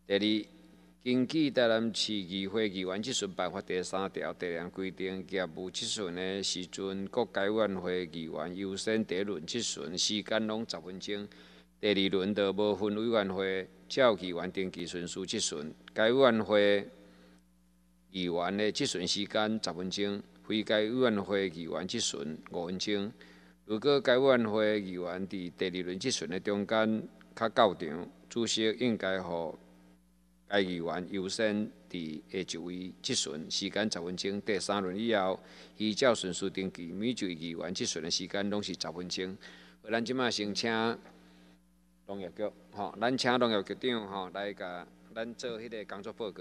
第二，根据台南市议会议员质询办法第3条第2规定，业务质询的时阵，各该委员会议员优先第一轮质询，时间拢10分钟。第2轮就无分委员会，照议员登记顺序质询。该委员会议员的质询时间10分钟，非该委员会议员质询5分钟。如果该委员会议员伫第2轮质询的中间较到场，主席应该予该议员优先伫下一位质询，时间10分钟。第3轮以后，依照顺序登记，每一位议员质询的时间拢是10分钟。咱即马先请农业局，咱请农业局长来甲咱做迄个工作报告。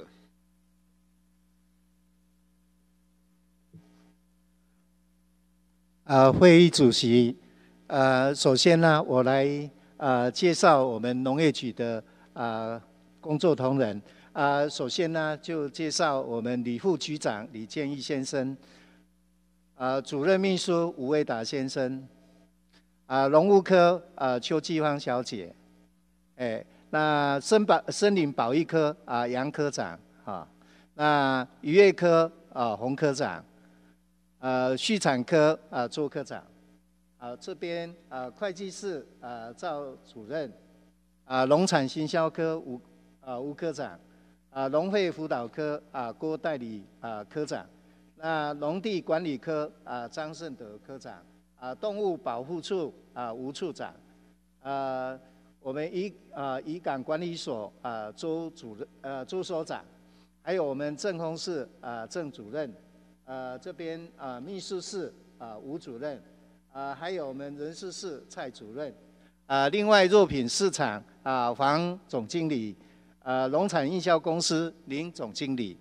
会议主席，首先呢，我来介绍我们农业局的工作同仁。首先呢，就介绍我们李副局长李建义先生，主任秘书吴卫达先生，农务科邱继芳小姐，那森林保育科杨科长，那渔业科洪科长。畜产科周科长，这边会计室赵主任，农产行销科吴科长，农会辅导科郭代理科长，那农地管理科张胜德科长，动物保护处吴处长，我们渔港管理所周所长，还有我们政风室郑主任。这边秘书室吴主任，还有我们人事室蔡主任，另外肉品市场黄总经理，农产营销公司林总经理，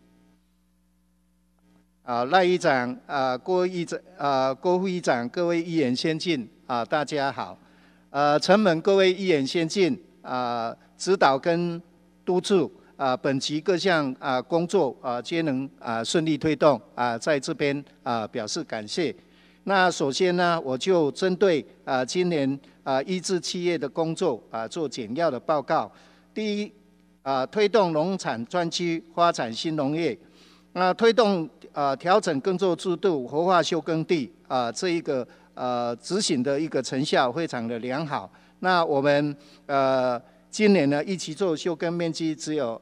赖议长郭副议长，各位议员先进大家好，承蒙各位议员先进指导跟督促。本期各项工作皆能顺利推动在这边表示感谢。那首先呢，我就针对今年1至7月的工作做简要的报告。第一，推动农产专区发展新农业，推动调整耕作制度、活化休耕地这一个执行的一个成效非常的良好。那我们今年呢，一起做休耕面积只有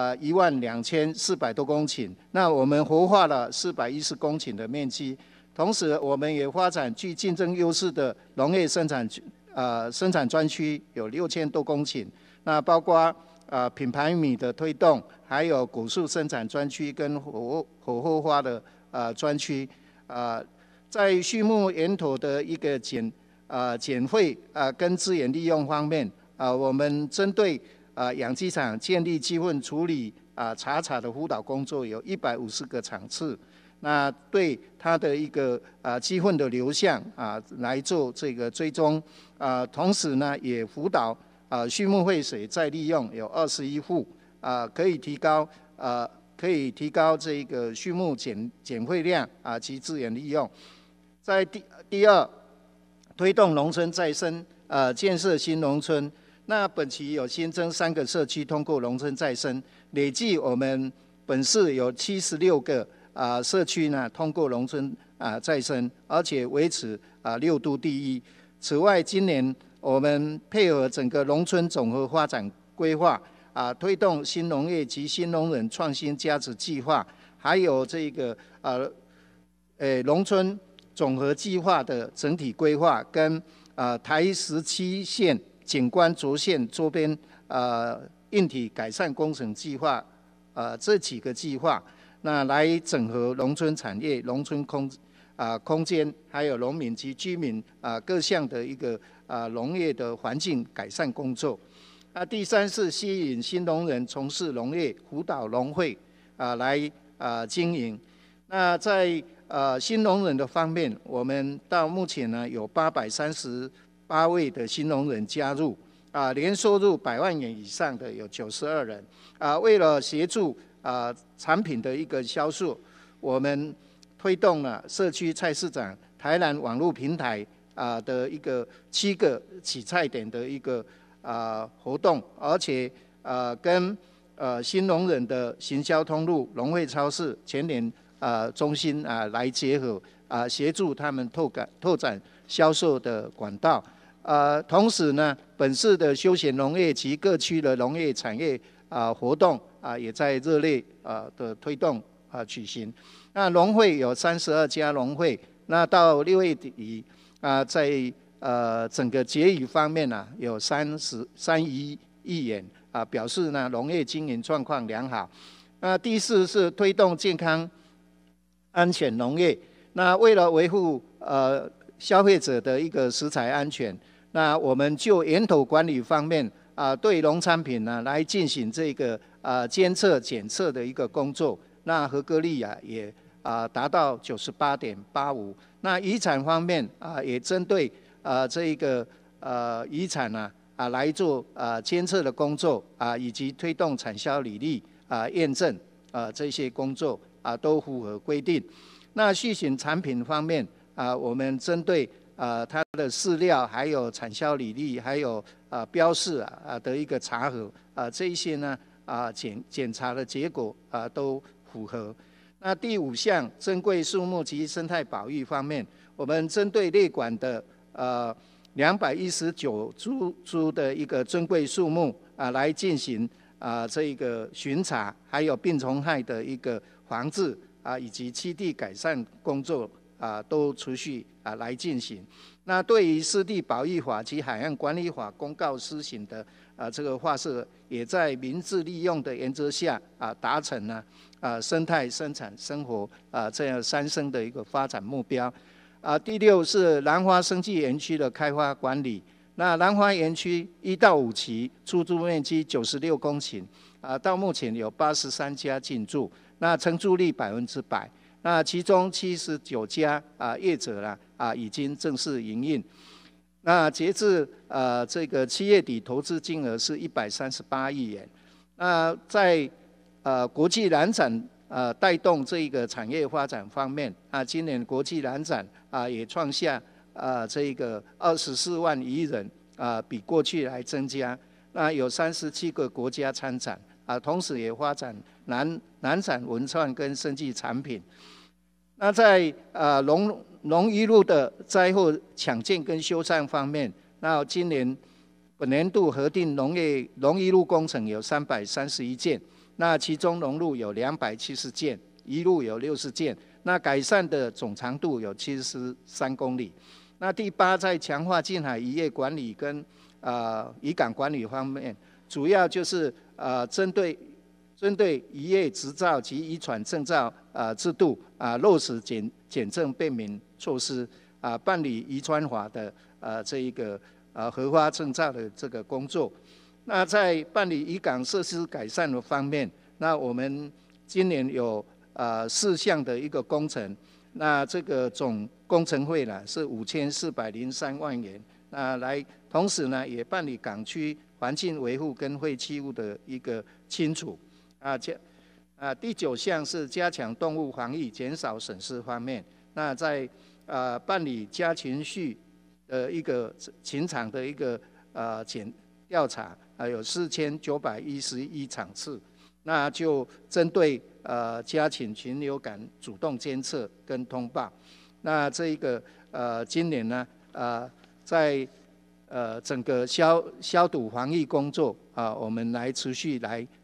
12400多公顷，那我们活化了410公顷的面积，同时我们也发展具竞争优势的农业生产专区有6000多公顷，那包括品牌米的推动，还有果树生产专区跟火候花的专区，在畜牧源头的一个减费跟资源利用方面。我们针对养鸡场建立鸡粪处理查查的辅导工作有150个场次，那对它的一个鸡粪的流向来做这个追踪，同时呢也辅导畜牧废水再利用有21户，可以提高这个畜牧减废量及资源利用。在第二，推动农村再生建设新农村。那本期有新增3个社区通过农村再生，累计我们本市有76个社区呢通过农村再生，而且维持6都第1。此外，今年我们配合整个农村总和发展规划推动新农业及新农人创新价值计划，还有这个农村总和计划的整体规划，跟台17县。景观轴线周边硬体改善工程计划这几个计划，那来整合农村产业、农村空间，还有农民及居民各项的一个农业的环境改善工作。第三是吸引新农人从事农业，辅导农会来经营。那在新农人的方面，我们到目前呢有838位的新农人加入，年收入100万元以上的有92人。为了协助产品的一个销售，我们推动了社区菜市场、台南网络平台的一个7个起菜点的一个活动，而且跟新农人的行销通路、农会超市、全联中心来结合协助他们拓展销售的管道。同时呢，本市的休闲农业及各区的农业产业活动也在热烈的推动举行。那农会有32家农会，那到6月底在整个结余方面有31亿元表示呢农业经营状况良好。那第4是推动健康安全农业。那为了维护消费者的一个食材安全，那我们就源头管理方面对农产品来进行这个监测检测的一个工作。那合格率也达到98.85%。那遗产方面也针对这个遗产来做监测的工作以及推动产销履历验证这些工作都符合规定。那畜禽产品方面我们针对它的饲料还有产销履历还有标示的一个查核这一些呢检查的结果都符合。那第5项珍贵树木及生态保育方面，我们针对列管的219株的一个珍贵树木来进行这个巡查，还有病虫害的一个防治以及栖地改善工作都持续来进行。那对于湿地保育法及海岸管理法公告施行的这个划设，也在民治利用的原则下达成了生态、生产、生活这样3生的一个发展目标。第6是兰花生技园区的开发管理。那兰花园区1到5期出租面积96公顷，到目前有83家进驻，那承租率100%。那其中79家业者已经正式营运。那截至这个7月底，投资金额是138亿元。那在国际兰展带动这个产业发展方面今年国际兰展也创下这个24万余人比过去来增加。那有37个国家参展同时也发展南产文创跟生技产品。那在农渔路的灾后抢建跟修缮方面，那本年度核定农渔路工程有331件，那其中农路有270件，渔路有60件，那改善的总长度有73公里。那第8，在强化近海渔业管理跟渔港管理方面，主要就是针对渔业执照及渔船证照制度落实检证便民措施办理渔船法的这一个核发证照的这个工作。那在办理渔港设施改善的方面，那我们今年有4项的一个工程，那这个总工程费是5403万元。同时呢也办理港区环境维护跟废弃物的一个清除。第9项是加强动物防疫，减少损失方面。那在办理家禽畜的一个禽场的一个调查有4911场次，那就针对家禽禽流感主动监测跟通报。那这一个今年呢在整个消毒防疫工作我们来持续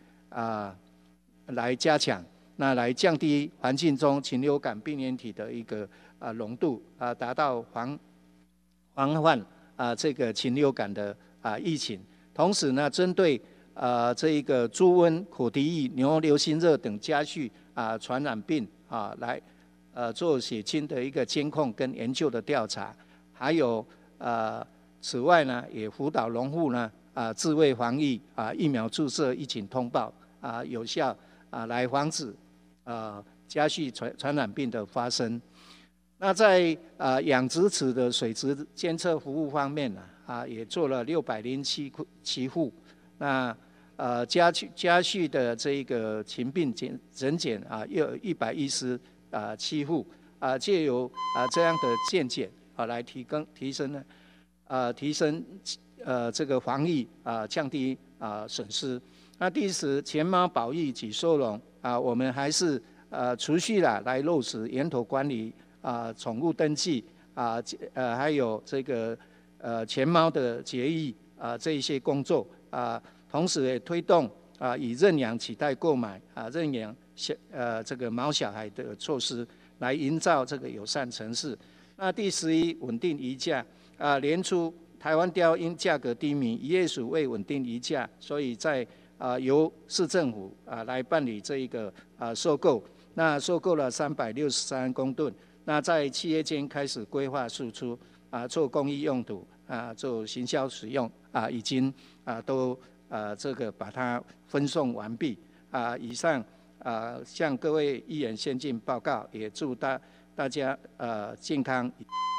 来加强，那来降低环境中禽流感病原体的一个浓度达到防范这个禽流感的疫情。同时呢，针对这一个猪瘟、口蹄疫、牛流行热等家畜传染病来做血清的一个监控跟研究的调查，还有此外呢，也辅导农户呢自卫防疫疫苗注射、疫情通报有效来防止家畜传染病的发生。那在养殖池的水质监测服务方面也做了607户。那家畜的这个禽病诊检又有117户借由这样的健检来提升这个防疫降低损失。 那第10，犬猫保育及收容我们还是持续来落实源头管理宠物登记还有这个犬猫的绝育这一些工作同时也推动以认养取代购买认养这个毛小孩的措施，来营造这个友善城市。那第11，稳定移价年初台湾雕因价格低迷，渔业署为稳定移价，所以在由市政府来办理这一个收购。那收购了363公吨，那在企业间开始规划输出做公益用途做行销使用已经都这个把它分送完毕以上向各位议员先进报告，也祝大家健康。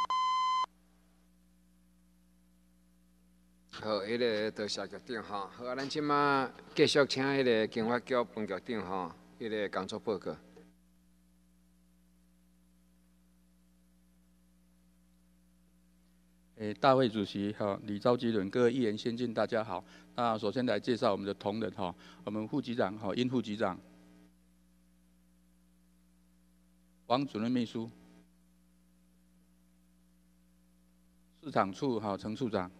好，迄个多谢局长吼。好，咱即马继续请迄个经发局彭局长吼，迄个工作报告。 大会主席李召基伦，各位议员先进，大家好。那首先来介绍我们的同仁我们副局长殷副局长，王主任秘书，市场处陈处长，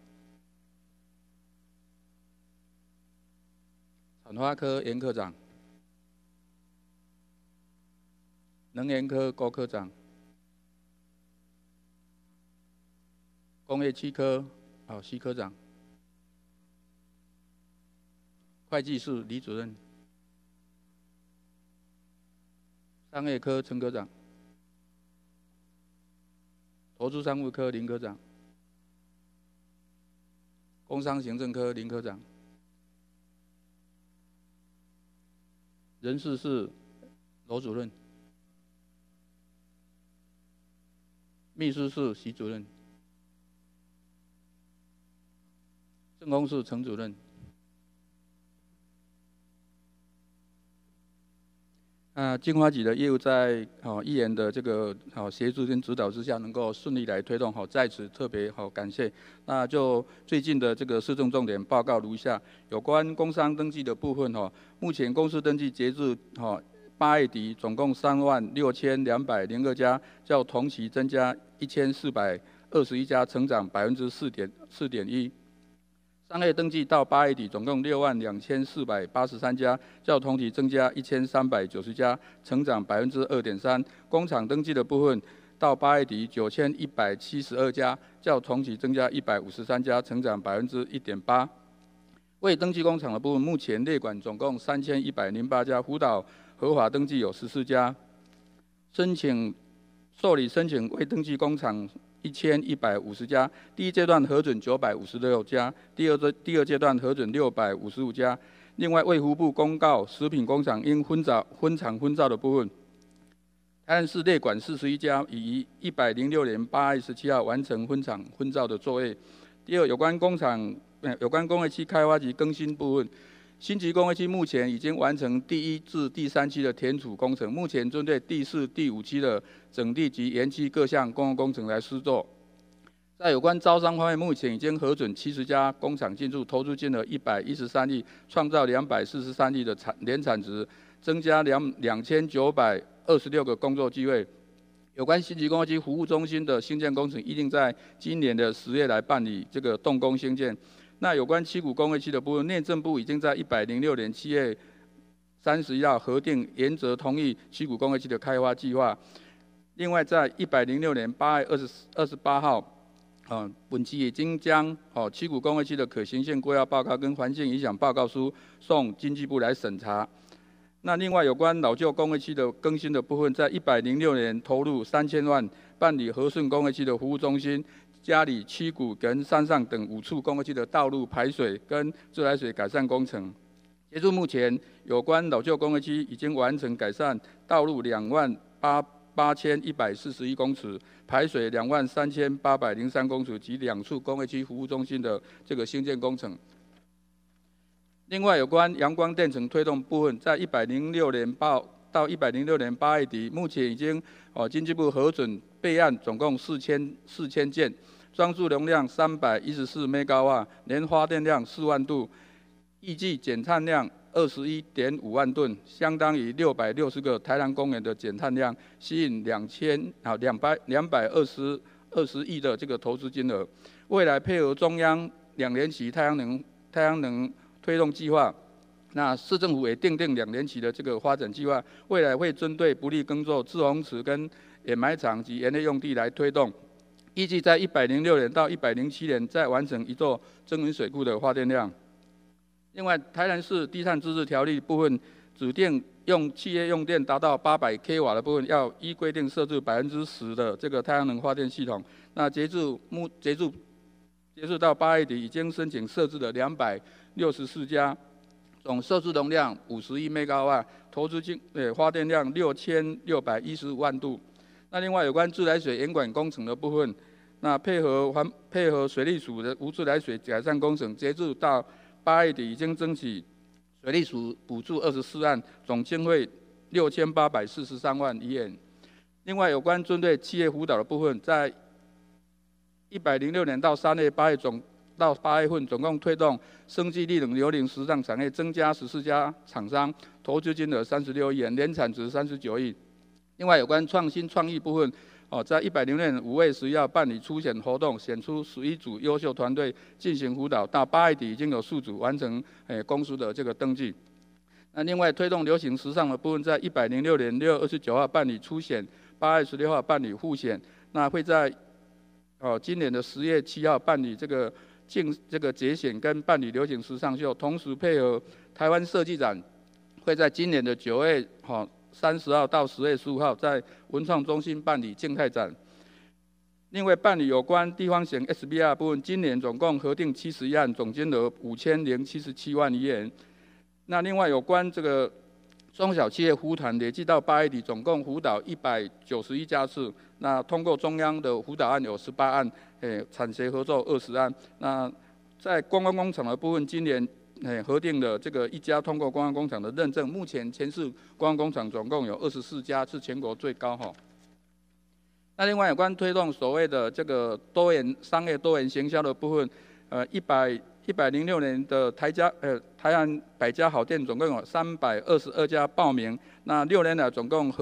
产花科严科长，能源科高科长。工业7科西科长，会计室李主任，商业科陈科长，投资商务科林科长，工商行政科林科长，人事室罗主任，秘书室徐主任。政工室陈主任，经发局的业务在议员的这个协助跟指导之下，能够顺利来推动在此特别感谢。那就最近的这个施政重点报告如下：有关工商登记的部分目前公司登记截至8月底，总共36202家，较同期增加1421家，成长4.1%。商业登记到8月底，总共62483家，较同期增加1390家，成长2.3%。工厂登记的部分到8月底9172家，较同期增加153家，成长1.8%。未登记工厂的部分，目前列管总共3108家，辅导合法登记有14家，受理申请未登记工厂1150家，第一阶段核准956家，第二阶段核准655家。另外，卫福部公告食品工厂因分厂分造的部分，台南市列管41家，已于106年8月17号完成分厂分造的作业。第二，有关工业区开发及更新部分。新竹工业区目前已经完成第1至第3期的填土工程，目前针对第4、第5期的整地及延期各项公共工程来施作。在有关招商方面，目前已经核准70家工厂进驻，投资金额113亿，创造243亿的年产值，增加2926个工作机会。有关新竹工业区服务中心的兴建工程，预定在今年的10月来办理这个动工兴建。那有关七股工业区的部分，内政部已经在106年7月31号核定原则同意七股工业区的开发计划。另外，在106年8月28号，本期已经将七股工业区的可行性规划报告跟环境影响报告书送经济部来审查。那另外有关老旧工业区的更新的部分，在106年投入3000万办理和顺工业区的服务中心。嘉里、七股跟山上等5处工业区的道路排水跟自来水改善工程，截至目前，有关老旧工业区已经完成改善道路28141公尺，排水23803公尺及2处工业区服务中心的这个兴建工程。另外，有关阳光电程推动部分，在106年8月底，目前已经经济部核准备案，总共4000件。装置容量314 ＭW， 年发电量4万度，预计减碳量 21.5万吨，相当于660个台南公园的减碳量，吸引220亿的这个投资金额。未来配合中央2年期太阳能推动计划，那市政府也订定2年期的这个发展计划，未来会针对不利耕作、滞洪池跟掩埋场及园内用地来推动。预计在106年到107年再完成一座增文水库的发电量。另外，台南市低碳自治条例部分指定用企业用电达到800 kW 的部分，要依规定设置10%的这个太阳能发电系统。那截至到8月底，已经申请设置了264家，总设置容量51 MW， 投资发电量6615万度。那另外有关自来水严管工程的部分，那配合水利署的无自来水改善工程，截至到8月底已经争取水利署补助24案，总经费6843万元。另外有关针对企业辅导的部分，在106年到3月8月份，总共推动生技绿能、流龄时尚产业增加14家厂商，投资金额36亿元，年产值39亿。另外有关创新创意部分，在106年5月11号办理初选活动，选出11组优秀团队进行辅导，到8月底已经有4组完成公司的这个登记。那另外推动流行时尚的部分，在106年6月29号办理初选，8月16号办理复选，那会在今年的10月7号办理这个节选跟办理流行时尚秀，同时配合台湾设计展，会在今年的9月30号到10月15号在文创中心办理静态展。另外办理有关地方型 SBR 部分，今年总共核定71案，总金额5077万元。那另外有关这个中小企业辅团，累计到8月底总共辅导191家次，那通过中央的辅导案有18案，产学合作20案。那在观光工厂的部分，今年核定的这个1家通过观光工厂的认证，目前全市观光工厂总共有24家，是全国最高哈。那另外有关推动所谓的这个商业多元行销的部分，106年的台湾百家好店总共有322家报名，那6年来总共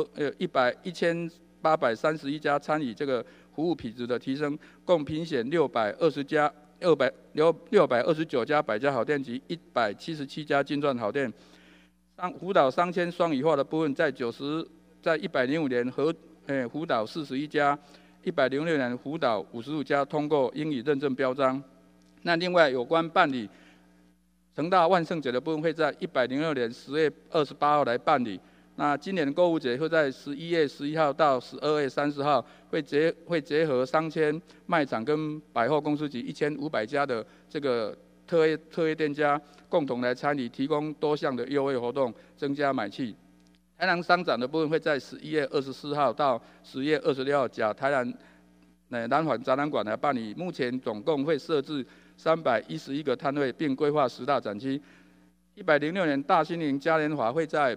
1831家参与这个服务品质的提升，共评选629家百家好店及177家金钻好店。辅导3000双语化的部分，在105年辅导41家，106年辅导55家通过英语认证标章。那另外有关办理成大万圣节的部分，会在106年10月28号来办理。那今年的购物节会在11月11号到12月30号，会结合商圈、卖场跟百货公司及1500家的这个特约店家，共同来参与，提供多项的优惠活动，增加买气。台南商展的部分会在11月24号到10月26号，甲台南南环展览馆来办理。目前总共会设置311个摊位，并规划10大展区。106年大新营嘉年华会在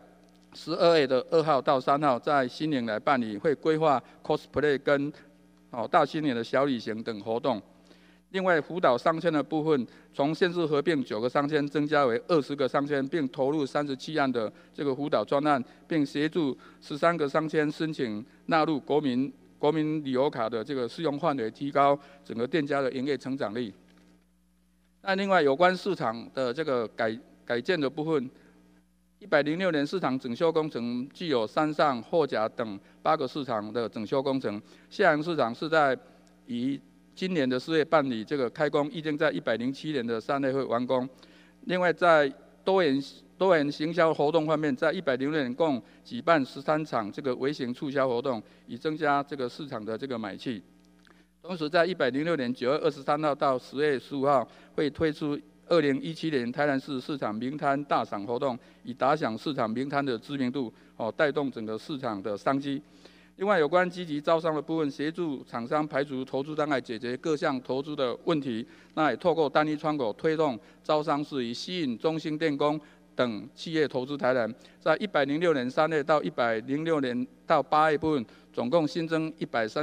12月2号到3号在新营来办理，会规划 cosplay 跟大新年的小旅行等活动。另外，辅导商圈的部分，从县市合并9个商圈增加为20个商圈，并投入37案的这个辅导专案，并协助13个商圈申请纳入国民旅游卡的这个适用范围，提高整个店家的营业成长力。那另外有关市场的这个改建的部分。106年市场整修工程具有山上、后甲等8个市场的整修工程。下营市场是在于今年的4月办理这个开工，预定在107年的3月会完工。另外，在多元行销活动方面，在106年共举办13场这个微型促销活动，以增加这个市场的这个买气。同时，在106年9月23号到10月15号会推出2017年台南市市场名摊大赏活动，以打响市场名摊的知名度，带动整个市场的商机。另外，有关积极招商的部分，协助厂商排除投资障碍，解决各项投资的问题。那也透过单一窗口推动招商事宜，吸引中兴电工等企业投资台南。在106年3月到106年到8月部分，总共新增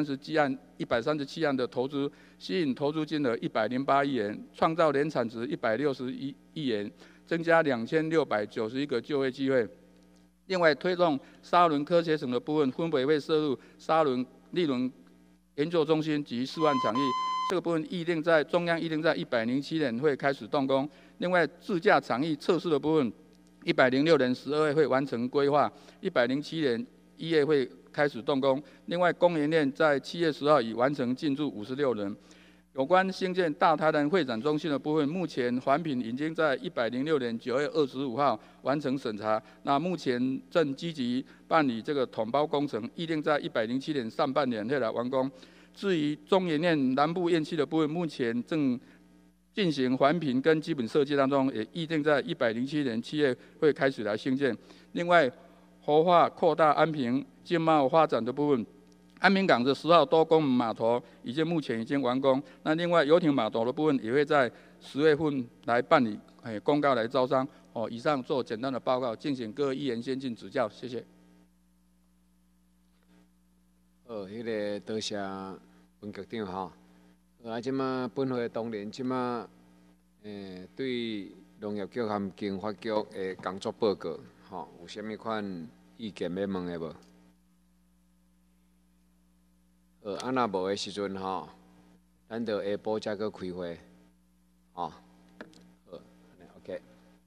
137案的投资，吸引投资金额108亿元，创造年产值161亿元。 增加2691个就业机会。另外，推动沙仑科学省的部分，分别会设入沙仑立轮研究中心及示范场域。这个部分中央预定在107年会开始动工。另外，自驾场域测试的部分，106年12月会完成规划，107年1月会开始动工。另外，工研院在7月10号已完成进驻56人。有关兴建大台南会展中心的部分，目前环评已经在106年9月25号完成审查，那目前正积极办理这个统包工程，预定在107年上半年会来完工。至于中研院南部院区的部分，目前正进行环评跟基本设计当中，也预定在107年7月会开始来兴建。另外，活化扩大安平经贸发展的部分。安平港的10号多功能码头目前已经完工。那另外游艇码头的部分也会在10月份来办理公告来招商。以上做简单的报告，敬请各位议员先进指教，谢谢。 迄个多谢文局长吼。即马本会当然即马对农业局和经发局的工作报告有啥物款意见要问的无？若无的时阵咱就下晡才去开会OK。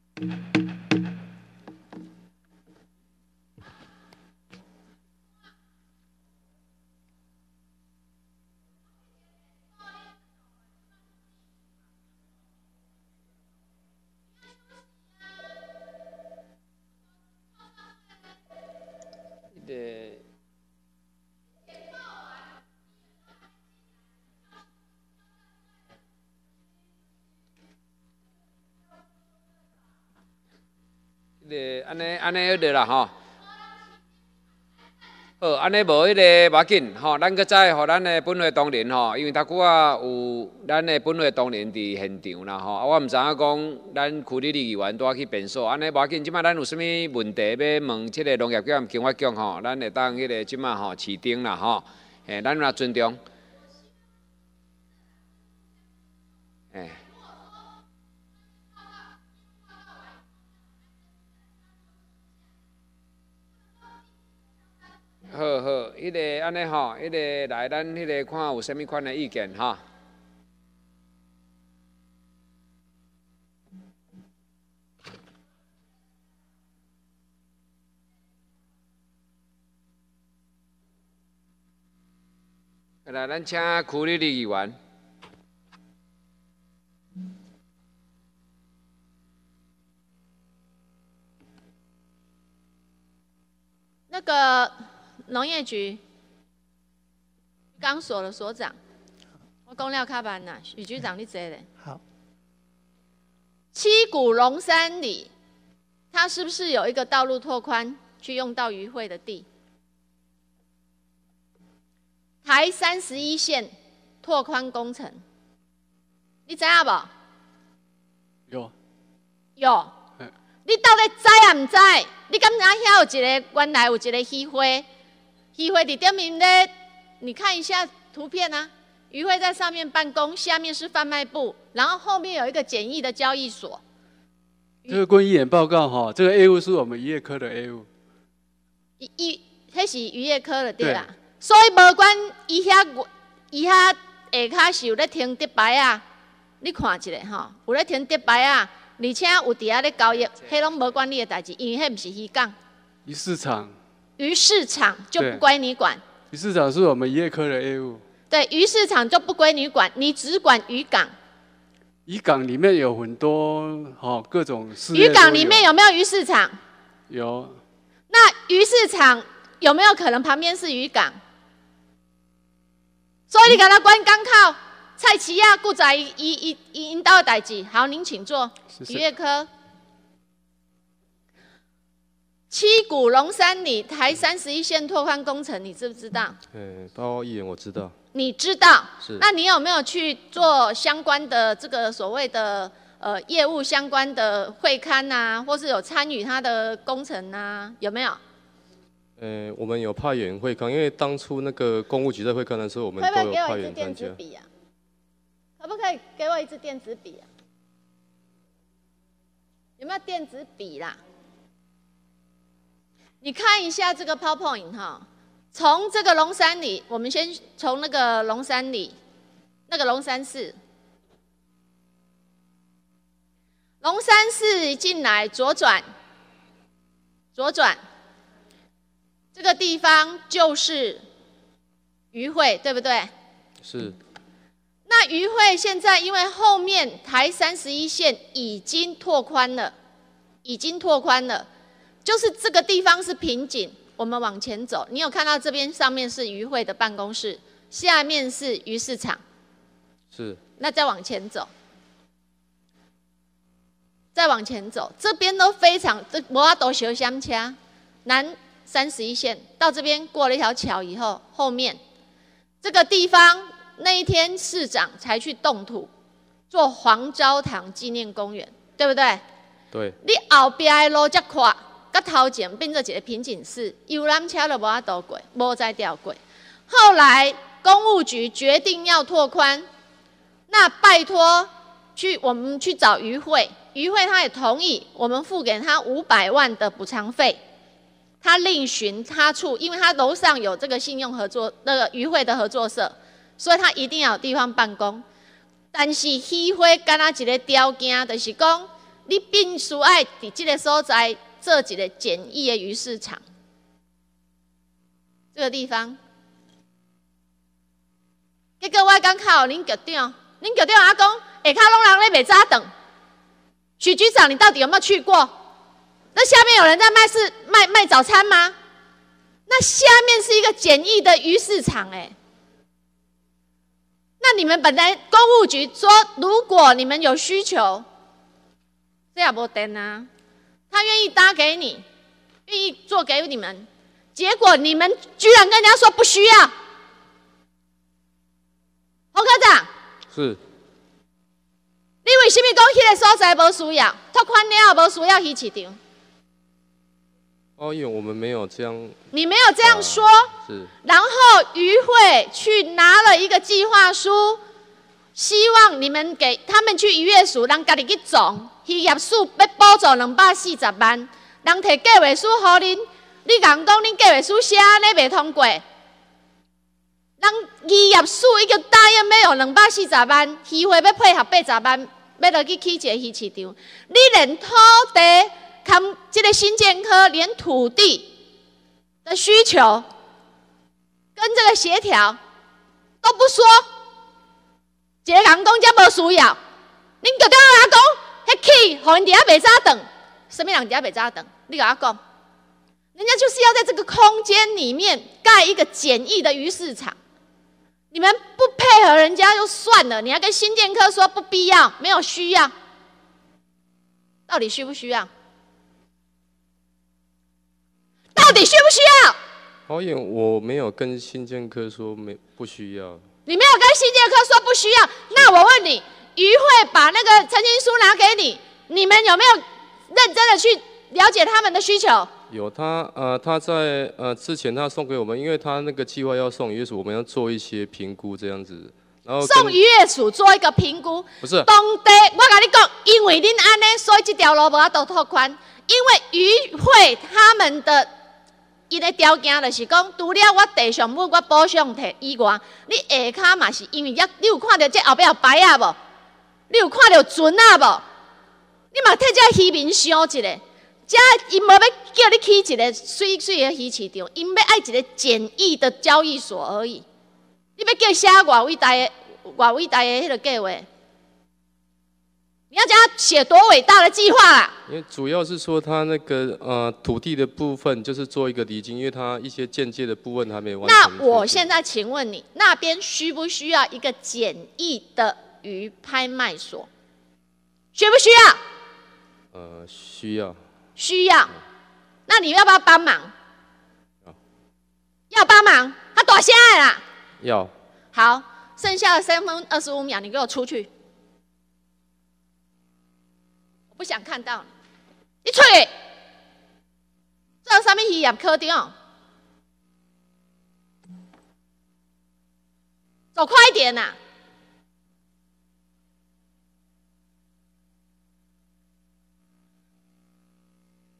安尼好着啦吼。好，安尼无迄个无要紧吼，咱搁再互咱的本会同仁吼，因为头久啊有咱的本会同仁伫现场啦吼，我毋知影讲咱区里议员拄去辩所，安尼无要紧。即摆咱有啥物问题要问即个农业局和经发局吼，咱会当迄个即摆吼市长啦吼，咱若尊重。好，迄个安尼吼，迄个来咱迄个看有啥物款的意见吼。来，咱请区里议员。 那个农业局钢所的所长，我讲了较慢啦，许局长你坐咧。 好。 七股龙山里，它是不是有一个道路拓宽去用到渔会的地？台31线拓宽工程，你知影无？ 有。 有。你到底知啊唔知？你敢知遐有一个原来有一个渔会？渔会伫顶面咧，你看一下图片啊。渔会在上面办公，下面是贩卖部，然后后面有一个简易的交易所。 这个跟议员报告哈，这个业务是我们渔业科的业务。 迄是渔业科的对啦。所以无管伊遐下骹是有咧停竹牌啊，你看一下吼，有咧停竹牌啊。而且有伫遐咧交易，迄拢无管你的代志，因为迄毋是渔港。 鱼市场。 鱼市场就不归你管。 鱼市场是我们渔业科的业务。对， 鱼市场就不归你管，你只管渔港。 渔港里面有很多各种事业。 渔港里面有没有鱼市场？ 有。 那鱼市场有没有可能旁边是渔港？所以你给他关港口。蔡奇亚顾仔引导的代志，好，您请坐。渔业科七股龙山里台31线拓宽工程，你知不知道？ 报告议员，我知道。 你知道？ 是。 那你有没有去做相关的这个所谓的业务相关的会勘啊，或是有参与他的工程啊？有没有？ 我们有派员会勘，因为当初那个公务局在会勘的时候，我们都有派员参加。可不可以给我一支电子笔啊？ 有没有电子笔啦？你看一下这个 PowerPoint 哈，从这个龙山里，我们先从那个龙山里，那个龙山寺，龙山寺进来左转，左转，这个地方就是渔会，对不对？ 是。 那渔会现在因为后面台31线已经拓宽了，就是这个地方是瓶颈，我们往前走，你有看到这边上面是渔会的办公室，下面是鱼市场， 是。 那再往前走，这边都非常，这没法度小相掐，南31线到这边过了一条桥以后，后面这个地方。那一天市长才去动土做黄昭堂纪念公园，对不对？ 对。 你后边的路这宽，甲头前变做一个瓶颈式，游览车都无法度过，无再调过。后来公务局决定要拓宽，那拜托我们去找渔会，渔会他也同意，我们付给他500万的补偿费，他另寻他处，因为他楼上有这个信用合作那个渔会的合作社。所以他一定要有地方办公，但是渔会敢若一个条件，就是讲你必须要伫这个所在做一个简易的鱼市场。这个地方，结果我刚考恁局长阿讲，下骹拢人咧卖早顿。许局长，你到底有没有去过？那下面有人在卖早餐吗？那下面是一个简易的鱼市场，那你们本来公务局说，如果你们有需求，这也没电啊，他愿意搭给你，愿意做给你们，结果你们居然跟人家说不需要。洪科长， 是。 你为什么讲迄个所在无需要？拓宽了无需要鱼市场？ 因为我们没有这样。 你没有这样说。 是。然后渔会去拿了一个计划书，希望你们给他们去渔业署，人家己去种，渔业署要补助240万，人摕计划书给恁，你讲恁计划书写安尼袂通过，人渔业署已经答应要用240万，渔会要配合80万，要落去起一个鱼市场，你连土地。看这个新建科连土地的需求跟这个协调都不说，一个人讲这无需要，恁局长阿讲，迄起，互因伫遐卖早顿，什么人伫遐卖早顿？你甲我讲，人家就是要在这个空间里面盖一个简易的鱼市场，你们不配合人家就算了，你还跟新建科说不必要，没有需要，到底需不需要？到底需不需要？ 导演，我没有跟新建科说不需要。 你没有跟新建科说不需要，那我问你，渔会把那个陈情书拿给你，你们有没有认真的去了解他们的需求？ 有，他在之前他送给我们，因为他那个计划要送渔业署，我们要做一些评估这样子。然后送渔业署做一个评估。 不是。 当地我跟你讲，因为恁安尼，所以这条路无法度拓宽，因为渔会他们的。伊的条件就是讲，除了我地上物我补偿摕以外，你下骹嘛是因为你有看到这后壁有牌啊无？你有看到船啊无？你嘛替这渔民想一下，这因无要叫你起一个水的鱼市场，因要爱一个简易的交易所而已。你要叫写偌伟大的迄个计划？你要叫他写多伟大的计划啦！ 因为主要是说他那个土地的部分就是做一个厘清，因为他一些间接的部分还没完成。 那我现在请问你，那边需不需要一个简易的鱼拍卖所？需不需要？ 需要。 需要。那你要不要帮忙？要帮忙。他躲下来啦。 要。 好，剩下的3分25秒，你给我出去。不想看到你出去，这上面鱼业科长，走快一点呐！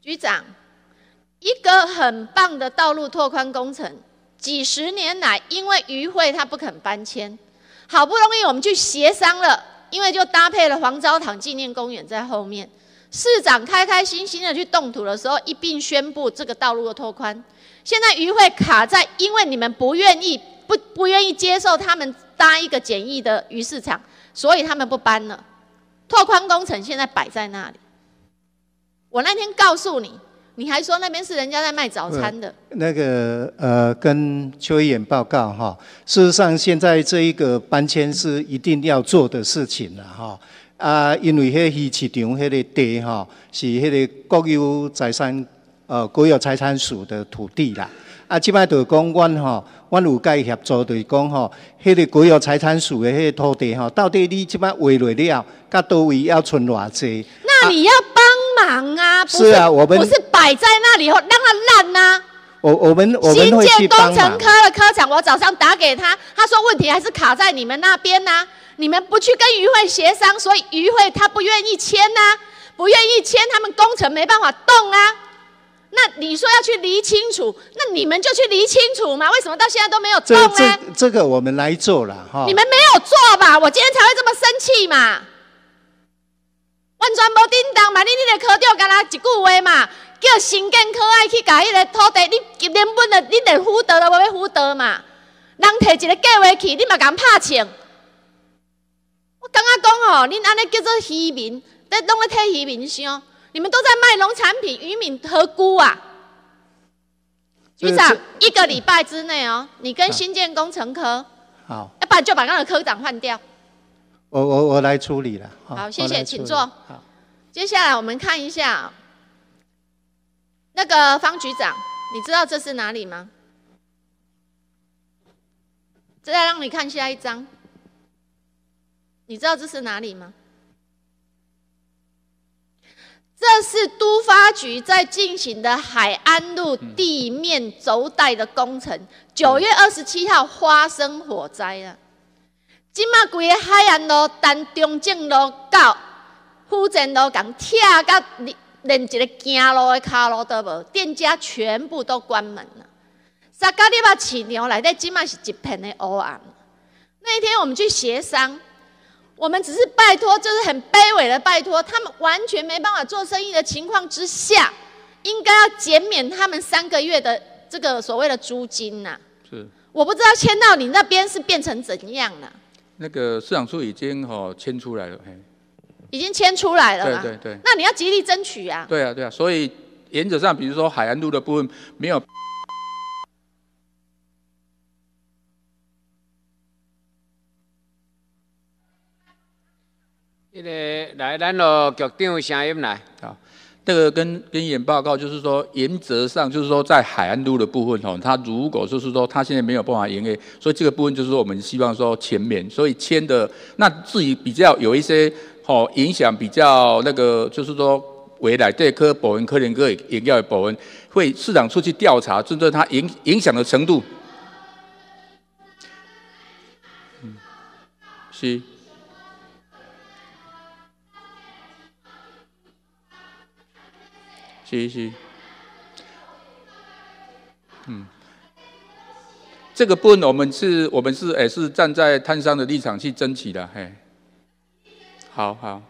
局长，一个很棒的道路拓宽工程，几十年来因为渔会他不肯搬迁，好不容易我们去协商了，因为就搭配了黄昭堂纪念公园在后面，市长开开心心的去动土的时候，一并宣布这个道路的拓宽。现在渔会卡在，因为你们不愿意接受他们搭一个简易的鱼市场，所以他们不搬了。拓宽工程现在摆在那里。我那天告诉你，你还说那边是人家在卖早餐的。 那个跟邱议员报告哈，事实上现在这一个搬迁是一定要做的事情了哈。因为迄鱼市场迄个地哈是迄个国有财产国有财产署的土地啦。即摆就讲阮有甲伊协助，就是讲迄个国有财产署的迄个土地到底你即摆划落了，甲倒位要存偌济？ 那你要帮忙啊！ 是啊，我们不是摆在那里让它烂啊。 我们会去帮忙。 新建工程科的科长，我早上打给他，他说问题还是卡在你们那边啊，你们不去跟渔会协商，所以渔会他不愿意签啊，不愿意签，他们工程没办法动啊。那你说要去厘清楚，那你们就去厘清楚嘛？为什么到现在都没有动呢？ 这个我们来做了哈。 你们没有做吧？我今天才会这么生气嘛！完全无叮当嘛！你个科长干啦一句话嘛，叫新建科爱去甲迄个土地，你原本的你连辅导都无要辅导嘛？人摕一个计划去，你嘛甲人拍枪。我刚刚讲恁安尼叫做渔民，在拢咧替渔民想。你们都在卖农产品，渔民何辜啊？局长，一个礼拜之内你跟新建工程科， 好， 要不然就把那个科长换掉。 我来处理了。 好，谢谢，请坐。 好， 接下来我们看一下那个方局长，你知道这是哪里吗？再让你看下一张，你知道这是哪里吗？这是都发局在进行的海安路地面轴带的工程。9月27号发生火灾了。今嘛规个海岸路、单中正路到福建路港拆到连一个行路的卡路都无，店家全部都关门了。沙加里巴市场内底今嘛是一片的黑暗。那一天我们去协商。我们只是拜托，就是很卑微的拜托，他们完全没办法做生意的情况之下，应该要减免他们3个月的这个所谓的租金呐。 是。 我不知道签到你那边是变成怎样了。 那个市长处已经签出来了， 已经签出来了啦。 对对对。 那你要极力争取啊。 对啊对啊，所以原则上，比如说海岸路的部分没有。 来，咱咯局长的声音来。 好，这个跟议员报告就是说，原则上就是说，在海岸路的部分它如果就是说它现在没有办法营业，所以这个部分就是说我们希望说全免，所以签的那至于比较有一些影响比较那个就是说未来这颗部分可能个营业的部分，会市长出去调查，针对它影响的程度。是。是，这个部分我们是也是站在摊商的立场去争取的，嘿，好。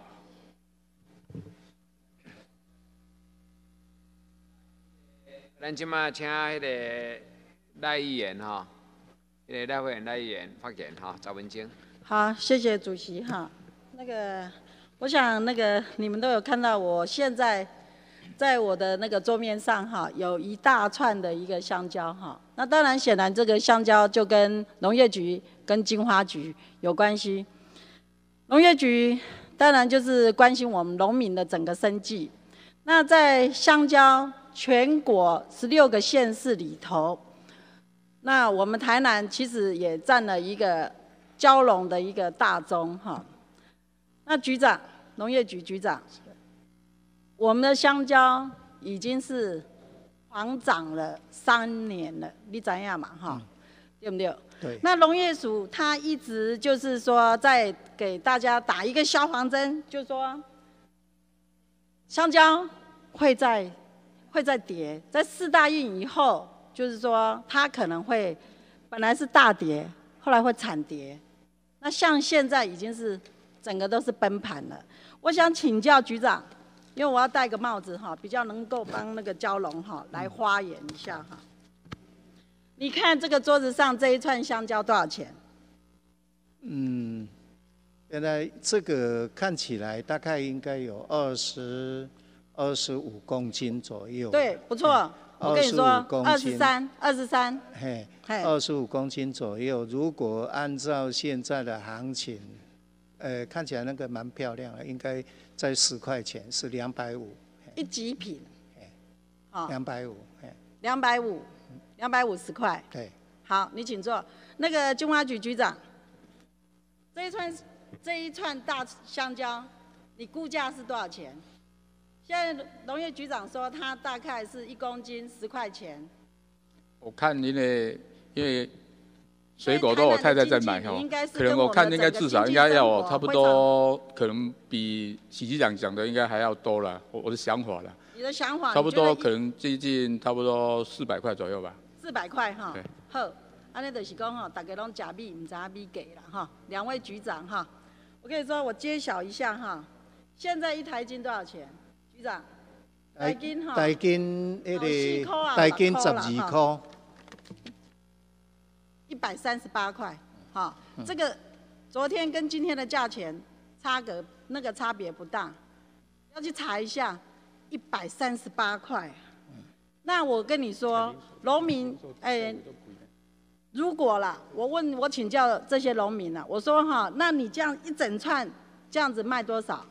咱即马请迄个赖议员迄个赖委员赖议员发言赵文晶。 好，谢谢主席哈。那个，我想你们都有看到，我现在。在我的那个桌面上有一大串的一个香蕉那当然显然这个香蕉就跟农业局跟经花局有关系。农业局当然就是关心我们农民的整个生计。那在香蕉全国16个县市里头，那我们台南其实也占了一个蕉农的一个大宗那局长，农业局局长。我们的香蕉已经是狂涨了3年了，你知影嘛对不对？对。那农业署他一直就是说在给大家打一个消防针，就说香蕉会在会再跌，在4大运以后，就是说它可能会本来是大跌，后来会惨跌。那像现在已经是整个都是崩盘了。我想请教局长，因为我要戴个帽子哈，比较能够帮那个蛟龙哈来发言一下哈。你看这个桌子上这一串香蕉多少钱？ 原来这个看起来大概应该有25公斤左右。 对，不错。我跟你说 ，23。 嘿 ，25公斤左右。如果按照现在的行情，看起来那个蛮漂亮的，应该在10块钱，是250。 一级品。 好，250。 250块。 对。 好，你请坐。那个金花局局长，这一串大香蕉，你估价是多少钱？现在农业局长说，它大概是1公斤10块钱。 我看因为水果都我太太在买哈，可能我看应该至少应该要我差不多，可能比喜局长讲的应该还要多了。我的想法了。 你的想法？ 差不多可能接近差不多400块左右吧。 400块哈。 对。 好，安尼就是讲哈，大家拢吃米，唔知米价啦哈。2位局长哈，我跟你说，我揭晓一下哈，现在1台斤多少钱？局长，台斤哈， 台斤12块 ，138块，哈，这个昨天跟今天的价钱差别不大，要去查一下，138块。那我跟你说，农民，如果啦，我请教这些农民啦，我说哈，那你这样一整串这样子卖多少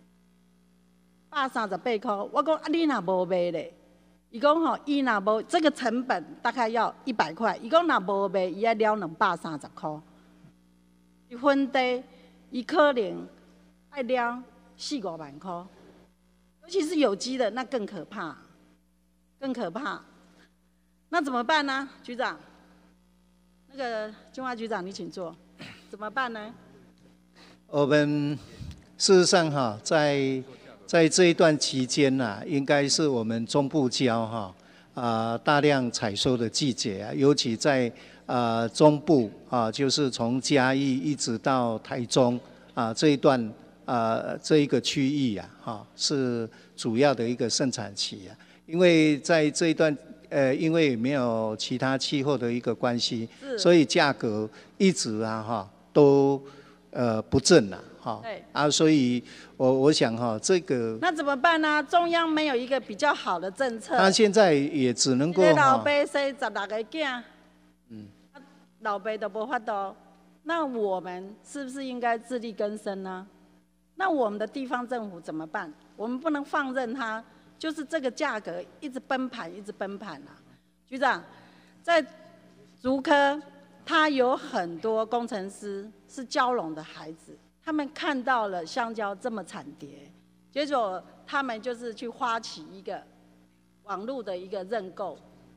？138块，我讲啊，你若无卖咧，伊讲吼，伊若无这个成本大概要100块，伊讲若无卖，伊要了230块。一分地，伊可能爱了4-5万块，尤其是有机的，那更可怕，更可怕。那怎么办呢，局长？那个金花局长，你请坐。怎么办呢？ 我们事实上哈，在这一段期间呐，应该是我们中部蕉大量采收的季节啊，尤其在中部就是从嘉义一直到台中这一段这一个区域是主要的一个生产期啊，因为在这一段因为没有其他气候的一个关系，所以价格一直都不振了。所以我想这个那怎么办呢？中央没有一个比较好的政策。 他现在也只能够老爸生16个囝，老爸都无法度，那我们是不是应该自力更生呢？那我们的地方政府怎么办？我们不能放任它，就是这个价格一直崩盘，一直崩盘啊！局长，在竹科，他有很多工程师是蛟龙的孩子。他们看到了香蕉这么惨跌，结果他们就是去发起一个网络的一个认购，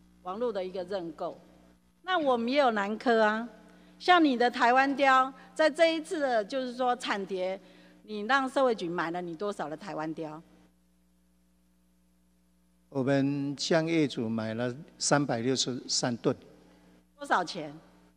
那我们也有南科啊，像你的台湾雕，在这一次的就是说惨跌，你让社会局买了你多少的台湾雕？ 我们向业主买了363吨。 多少钱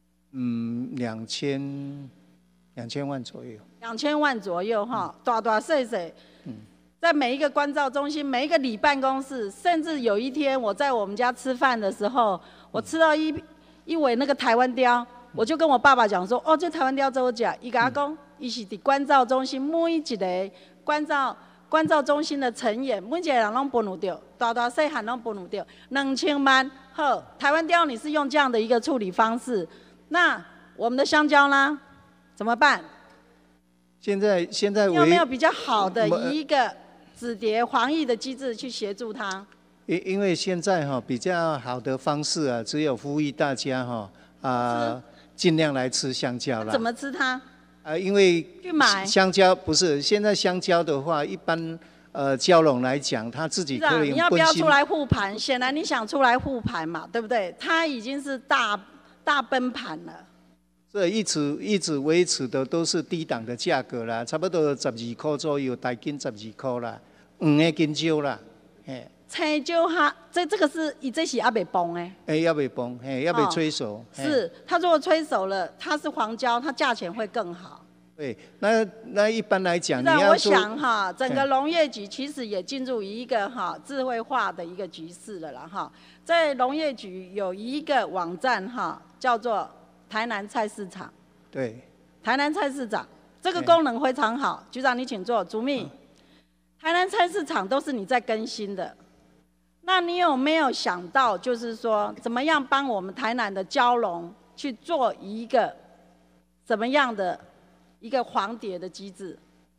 ？2000万左右。 2000万左右哈，大细细。在每一个关照中心，每一个里办公室，甚至有一天我在我们家吃饭的时候，我吃到一尾那个台湾雕，我就跟我爸爸讲说，哦，这台湾雕做好吃。伊甲我讲，伊是伫关照中心每一个关照中心的成员，每一个人拢分有着，大细汉拢分有着，2000万。好，台湾雕你是用这样的一个处理方式，那我们的香蕉呢？怎么办？ 现在有没有比较好的以一个止跌防疫的机制去协助它？ 因为现在比较好的方式啊，只有呼吁大家尽量来吃香蕉啦。 怎么吃它？ 因为去买香蕉不是现在香蕉的话，一般蛟龙来讲，他自己可能你要不要出来护盘？显然你想出来护盘嘛，对不对？它已经是大崩盘了。 这一直维持的都是低档的价格啦，差不多12块左右，台斤12块啦，黄的金蕉啦， 青椒哈，这个是这是还没崩哎。 哎，要被崩，哎，要被催熟。 是，它如果催熟了，它是黄椒，它价钱会更好。 对，那一般来讲， 那我想哈，整个农业局其实也进入一个智慧化的一个局势了啦哈。在农业局有一个网站哈，叫做台南菜市场。 对。 台南菜市场这个功能非常好，局长你请坐。主秘，台南菜市场都是你在更新的，那你有没有想到，就是说怎么样帮我们台南的蛟龙去做一个怎么样的一个黄蝶的机制？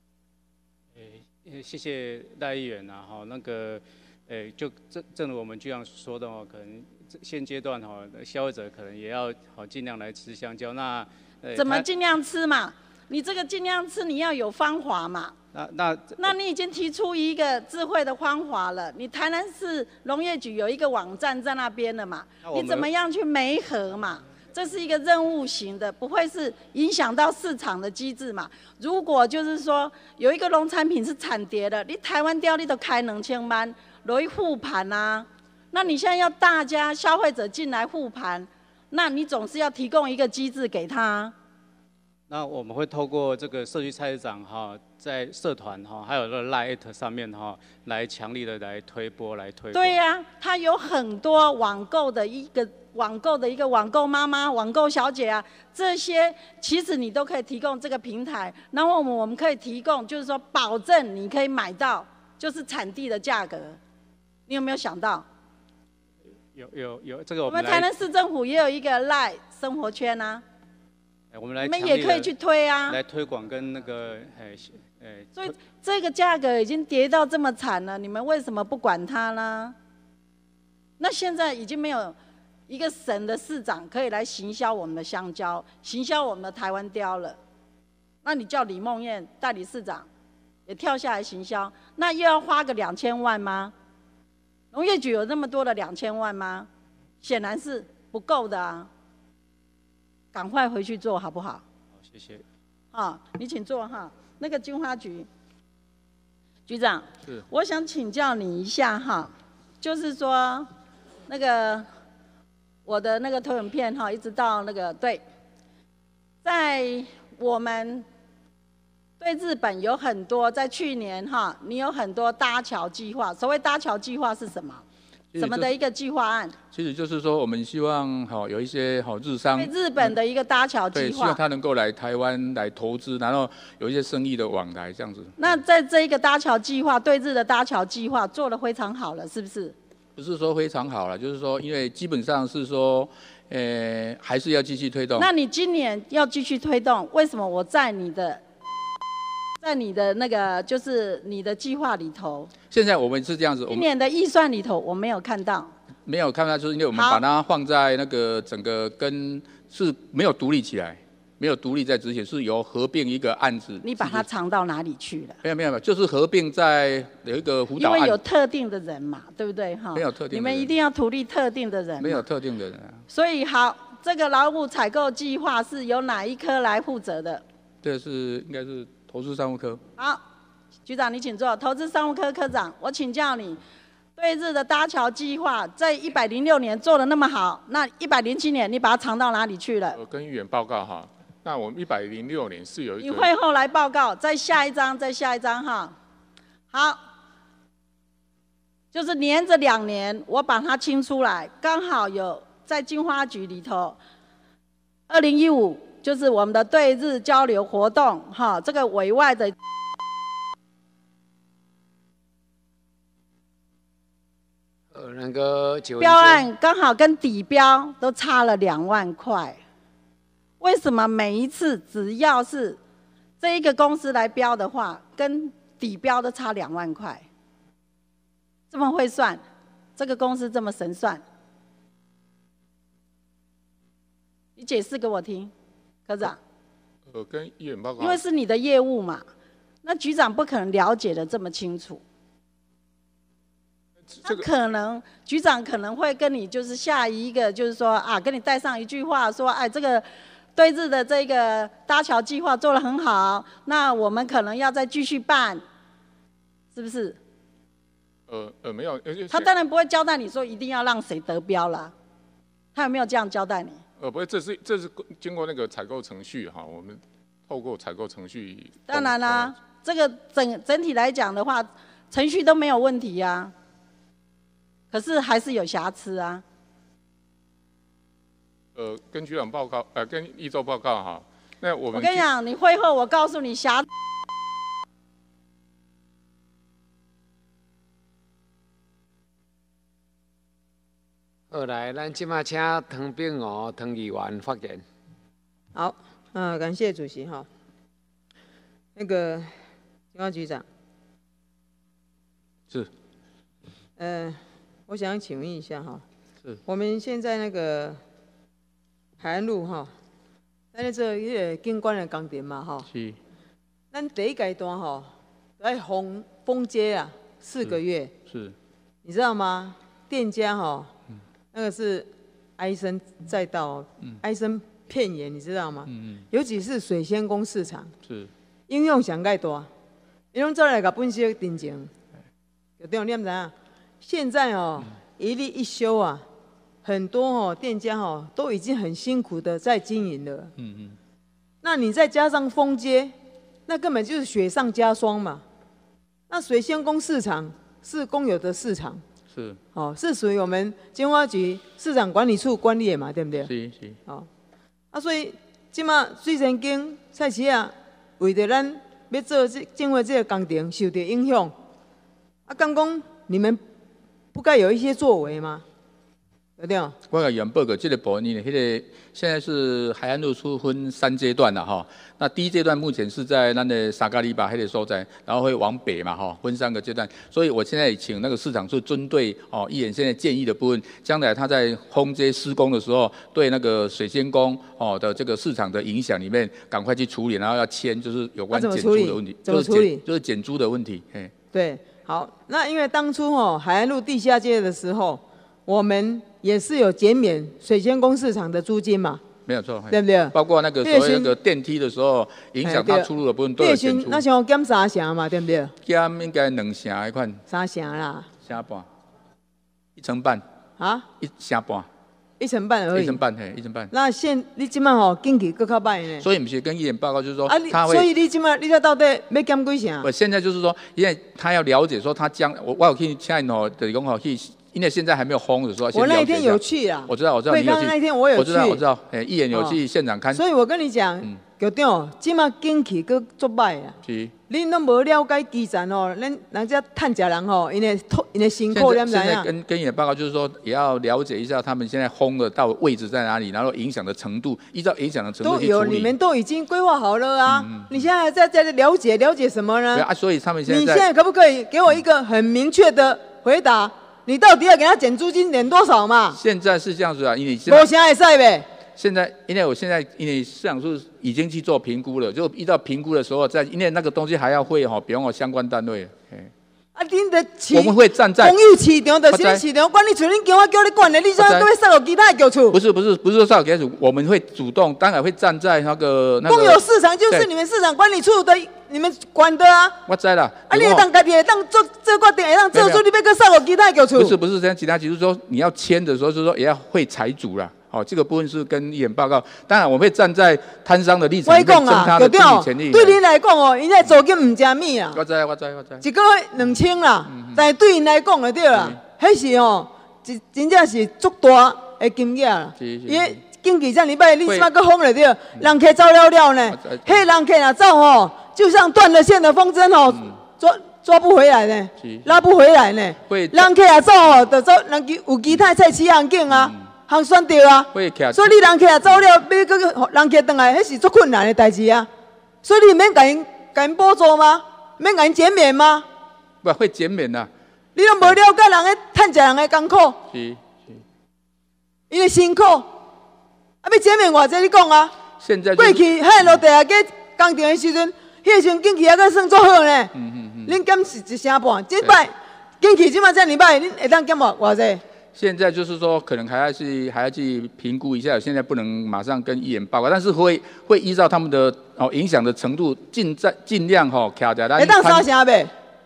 谢谢赖议员啊，哈，那个，就正如我们局长说的哦，可能现阶段哈，消费者可能也要尽量来吃香蕉。那怎么尽量吃嘛？你这个尽量吃，你要有方法嘛。那你已经提出一个智慧的方法了。你台南市农业局有一个网站在那边了嘛？你怎么样去媒合嘛？这是一个任务型的，不会是影响到市场的机制嘛？如果就是说有一个农产品是产跌的，你台湾貂你都开2000万，容易护盘啊。那你现在要大家消费者进来护盘，那你总是要提供一个机制给他。 那我们会透过这个社区菜市场在社团还有LINE@ 上面来强力的来推播来推广。 对呀，它有很多网购的一个网购妈妈、网购小姐啊，这些其实你都可以提供这个平台，然后我们可以提供，就是说保证你可以买到就是产地的价格。你有没有想到？ 有这个我们台南市政府也有一个LINE生活圈啊。 我们你们也可以去推啊， 来推广跟那个所以这个价格已经跌到这么惨了，你们为什么不管它呢？那现在已经没有一个省的市长可以来行销我们的香蕉，行销我们的台湾貂了。那你叫李梦燕代理市长也跳下来行销，那又要花个2000万吗？农业局有那么多的2000万吗？显然是不够的啊。赶快回去做好不好？好， 谢谢。 你请坐哈。那个金花局局长，我想请教你一下哈，就是说那个我的那个投影片一直到那个对，在我们对日本有很多，在去年你有很多搭桥计划。所谓搭桥计划是什么？什么的一个计划案？ 其实就是说，我们希望有一些日商对日本的一个搭桥计划， 对，希望他能够来台湾来投资，然后有一些生意的往来这样子。 那在这一个搭桥计划，对日的搭桥计划做得非常好了，是不是？ 不是说非常好了，就是说，因为基本上是说，还是要继续推动。 那你今年要继续推动，为什么我在你的那个就是你的计划里头？ 现在我们是这样子， 今年的预算里头我没有看到。 没有看到，就是因为我们把它放在那个整个是没有独立起来，没有独立在执行，是由合并一个案子。 你把它藏到哪里去了？ 没有，就是合并在有一个辅导案。 因为有特定的人嘛，对不对没有特定的人。 你们一定要独立特定的人。 没有特定的人。 所以好，这个劳务采购计划是由哪一科来负责的？ 这是应该是投资商务科。 好，局长你请坐。投资商务科科长，我请教你，对日的搭桥计划在106年做得那么好，那107年你把它藏到哪里去了？ 我跟议员报告哈，那我们106年是有一个。 你会后来报告，再下一张哈。好，就是连着2年，我把它清出来，刚好有在金花局里头，2015就是我们的对日交流活动这个委外的。 那个标案刚好跟底标都差了2万块，为什么每一次只要是这一个公司来标的话，跟底标都差2万块？这么会算，这个公司这么神算，你解释给我听，科长。 跟议员报告。 因为是你的业务嘛，那局长不可能了解的这么清楚。那可能局长可能会跟你就是下一个，就是说跟你带上一句话说，这个对日的这个搭桥计划做得很好，那我们可能要再继续办，是不是？ 没有， 他当然不会交代你说一定要让谁得标啦。他有没有这样交代你？ 不会，这是经过那个采购程序哈，我们透过采购程序。 当然啦，这个整体来讲的话，程序都没有问题呀，可是还是有瑕疵啊。 跟局长报告，跟一周报告哈。那我跟你讲，你会后我告诉你瑕。 好来，咱即马请唐炳娥唐议员发言。 好，感谢主席哈。那个警察局长。 是。 我想请问一下哈。 是。 我们现在那个海岸路哈，咱这个景观的工程嘛哈。 是。 咱第一阶段哈，来封街啊，4个月。 是。 你知道吗？店家哈。那个是唉声载道，唉声片言，你知道吗？尤其是水仙宫市场， 是应用上盖大，伊拢走来甲分析定情，有对，你知影？现在哦，一例一休啊，很多哦店家哦都已经很辛苦的在经营了。那你再加上封街，那根本就是雪上加霜嘛。那水仙宫市场是公有的市场。 是， 是属于我们经发局市场管理处管理的嘛，对不对？ 是。 所以即马水仙宫菜市啊，为着咱要做经过这个工程，受到影响，刚讲你们不该有一些作为吗？对不对？ 我甲原报告这个部分呢，现在是海岸路处分3阶段了哈。那第一阶段目前是在咱的沙嘎里巴迄个所在，然后会往北嘛哈，分3个阶段。所以我现在也请那个市长处针对议员现在建议的部分，将来他在封街施工的时候，对那个水仙宫的这个市场的影响里面，赶快去处理，然后要签就是有关减租的问题，就是减租的问题。 对，好，那因为当初海岸路地下街的时候，我们也是有减免水仙宫市场的租金嘛。 没有错， 对不对？ 包括那个所谓那个电梯的时候，影响它出入的部分都有减除。 那像减3成嘛，对不对？ 减应该2成那款。 3成啦。 1成半，1成半。 啊 ？1成半。 1成半而已。1 成半，1成半。 那你即摆经济更较歹呢？ 所以不是跟议员报告，就是说所以你即摆你这到底要减几成？ 我现在就是说，因为他要了解说他我有去请就是讲去。因为现在还没有封的时候， 我那一天有去啊。 我知道你有去。 那一天我有去。 我知道，议员有去现场看。 所以我跟你讲，局长，即马经济佫足歹啊。 是。 恁都无了解基层哦，人家趁食人哦，因的辛苦，你知影？ 现在跟议员报告就是说，也要了解一下他们现在封的到位置在哪里，然后影响的程度，依照影响的程度去处理。 都有，你们都已经规划好了啊。你现在还在了解什么呢？ 对啊，所以他们你现在可不可以给我一个很明确的回答？你到底要给他减租金减多少嘛？ 现在是这样子啊，因为无啥会使呗。 现在，因为市场处已经去做评估了，就依照评估的时候，因为那个东西还要会比方相关单位。 恁的我们会站在公有市场，就是市场管理处，恁叫你管的，你怎么会塞入其他的局处？ 不是说塞入其他局，我们会主动，当然会站在那个。 公有市场就是你们市场管理处的，你们管的啊。 我知啦。 你会当家己会当做这决定，会当做出你要搁塞入其他局处？ 不是这样，其他局是说你要签的时候，就是说也要会财主啦。这个部分是跟议员报告，当然我会站在摊商的立场，争他的争取权利。 对您来讲哦，因为租金唔加米啊。 我知。 一个月2000啦，但是对因来讲就对啦，迄是哦，真正是足大的金额啦。因为经济这样礼拜，你即摆搁封了对，人客走了呢，迄人客若走哦，就像断了线的风筝哦，抓不回来呢，拉不回来呢。人客若走哦，就走人有其他菜市行径啊。通选到啊，所以你人客也走了，要搁人客回来，迄是足困难的代志啊。所以你免甲因补助吗？免甲因减免吗？ 不会减免啦。 你都无了解人个趁食人的艰苦，因为辛苦，要减免偌济你讲啊？ 现在过去迄落地下街工程的时阵，迄个时阵经济还阁算足好呢。恁减是1成半，即摆经济即摆这样歹，恁会当减偌济？ 现在就是说，可能还要去评估一下，现在不能马上跟议员报告，但是会依照他们的影响的程度，尽量徛在咱。 会当3成呗？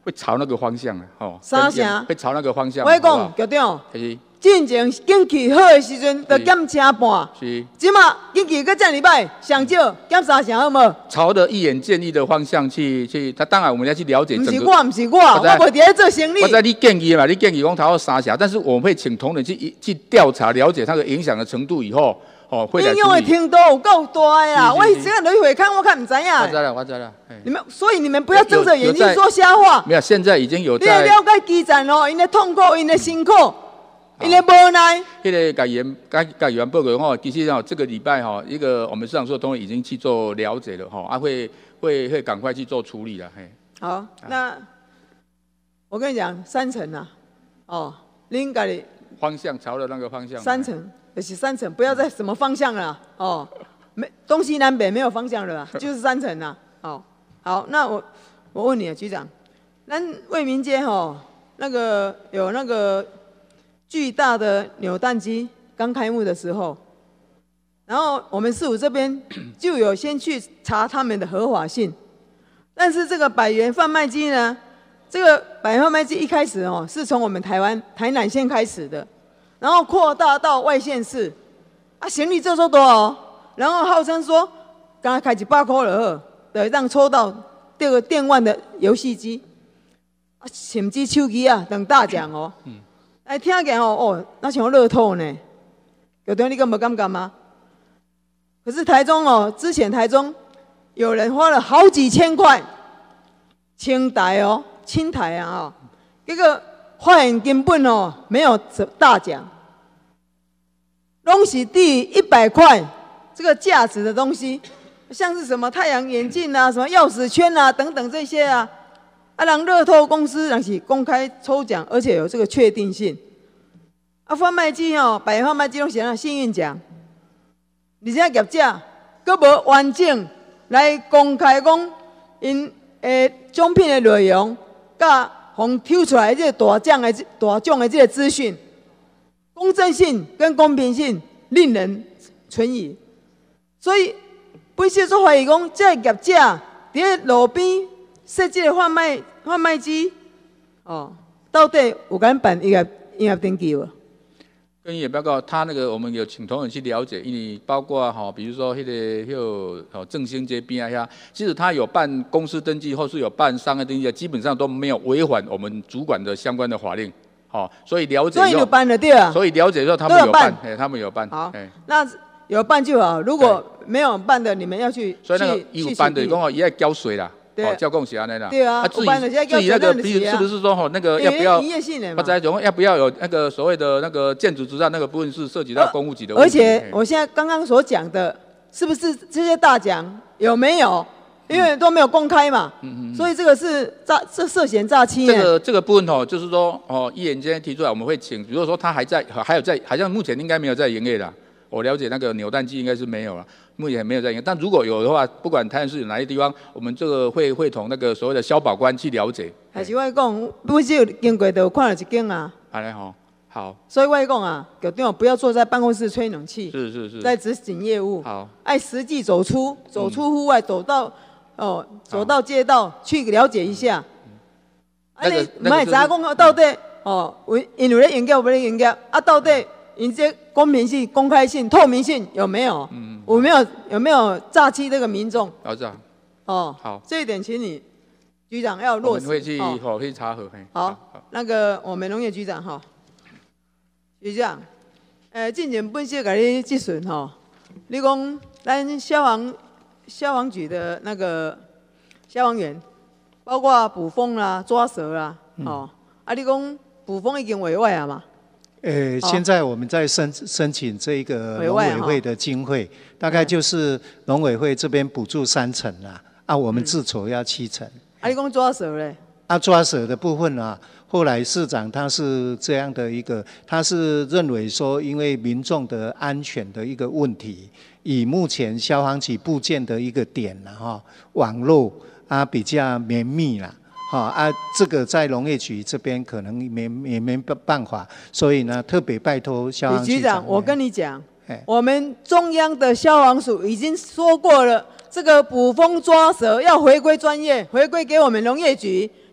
会朝那个方向啊，吼。 三成会朝那个方向。 我讲局长， 是。 进前景气好的时阵，就减车半。 是。 即马景气搁这礼拜上少减3成，好无？ 朝着议员建议的方向去，他当然我们要去了解整个。 不是我，我无伫咧做生意。 我知你建议嘛，你建议讲超过3成，但是我们会请同仁去调查了解它的影响的程度以后，哦，会来处理。 影响的程度有够大的啦！我这个来回看，我看唔知影。 我知道。 你们，所以你们不要睁着眼睛说瞎话。 没有，现在已经有在。 你要了解基层哦，因的痛苦，因的辛苦。因为无奈， 那个改员报告吼，其实吼这个礼拜吼，一个我们市场所同仁已经去做了解了吼，会赶快去做处理了嘿。 好，那我跟你讲，3成啊，哦，恁家己方向朝着那个方向。 3成，就是3成，不要再什么方向了哦，东西南北没有方向了，就是3成啊。哦，好，那我问你啊，局长，咱卫民街吼，那个有那个。巨大的扭蛋机刚开幕的时候，然后我们市府这边就有先去查他们的合法性，但是这个100元贩卖机呢，这个100元贩卖机一开始哦是从我们台南县开始的，然后扩大到外县市，啊，行李这说多少？然后号称说，刚开100块了，对，让抽到这个电玩的游戏机，啊，甚至手机啊等大奖哦。哎，听起来哦，那像乐透呢？有的你敢无感觉吗？可是台中哦，之前台中有人花了好几千块，青台哦，青台啊哦，这个发现根本哦没有大奖，拢是第100块这个价值的东西，像是什么太阳眼镜啊、什么钥匙圈啊等等这些啊。啊，让乐透公司让是公开抽奖，而且有这个确定性。啊，贩卖机哦，100元贩卖机拢是那幸运奖，而且业者佫无完整来公开讲因奖品的内容，甲互抽出来这个大奖的这个资讯，公正性跟公平性令人存疑。所以，本市所怀疑讲，这个业者伫路边。设计的贩卖机，哦，到底有敢办营业登记无？ 跟也报告，他那个我们有请同仁去了解，因为包括哈，比如说正兴街边啊，其实他有办公司登记或是有办商业登记，基本上都没有违反我们主管的相关的法令，好，所以了解所以有办的对啊。 所以了解之后他们有办，他们有办。 好，那有办就好，如果没有办的，你们要去。 所以那个有办的，讲哦，也要交税啦。哦，交供是安尼啦。 对啊， 至于那个，是不是说吼那个要不要？不在讲要不要有那个所谓的那个建筑执照那个部分是涉及到公务局的问题。 而且我现在刚刚所讲的，是不是这些大奖有没有？因为都没有公开嘛，所以这个是涉嫌诈欺。 这个部分吼，就是说哦，议员今天提出来，我们会请，如果说他还有在，好像目前应该没有在营业啦。我了解那个扭蛋机应该是没有了，目前没有在营业。但如果有的话，不管台南市有哪些地方，我们这个会同那个所谓的消保官去了解。 还是我讲，不是有经过都有看到一间啊。 安尼吼，好。 所以我讲啊，局长不要坐在办公室吹冷气， 是，在执行业务。 好， 爱实际走出户外，走到街道去了解一下。啊，你唔系查讲到底哦，因为咧营业无咧营业，啊到底？因这公平性、公开性、透明性有没有？有没有诈欺这个民众？ 知道。 哦，好，这一点请你局长要落实。 我们会去查核。 好，那个我们农业局长哈，局长，进前本市给你质询哈，你讲咱消防局的那个消防员，包括捕风啦、抓蛇啦，哦，啊，你讲捕风已经委外了嘛？ 现在我们在申请这个农委会的经费，大概就是农委会这边补助3成啦，啊，我们自筹要7成。 啊，你讲抓蛇嘞？ 啊，抓蛇的部分啊，后来市长他是这样的一个，他是认为说，因为民众的安全的一个问题，以目前消防局部件的一个点啦，哈，网络啊比较绵密啦。这个在农业局这边可能也没办法，所以呢，特别拜托消防局长。 我跟你讲，我们中央的消防署已经说过了，这个捕风抓蛇要回归专业，回归给我们农业局，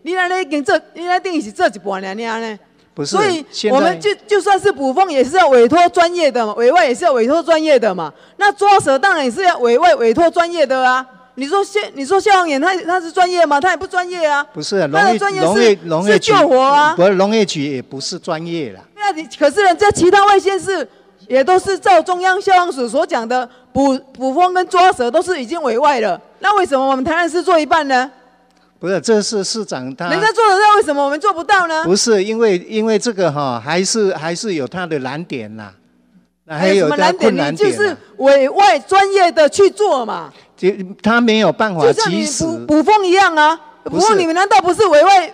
你那已经做，你那等于是做一半了呢。 不是， 所以我们就算是捕风，也是要委托专业的嘛，委外也是要委托专业的嘛。那抓蛇当然也是要委外委托专业的啊。你说消防员他是专业吗？他也不专业啊。 不是， 他的专业是救火啊。 不是，农业局也不是专业啦。 那可是人家其他外县市也都是照中央消防署所讲的捕风跟抓蛇都是已经委外了。那为什么我们台南市做一半呢？ 不是，这是市长他。 人家做得到，为什么我们做不到呢？ 不是，因为这个还是有他的难点啦，还有他的困难点。 你就是委外专业的去做嘛。 他没有办法及时。 就像你捕风一样啊，捕风你们难道不是委外？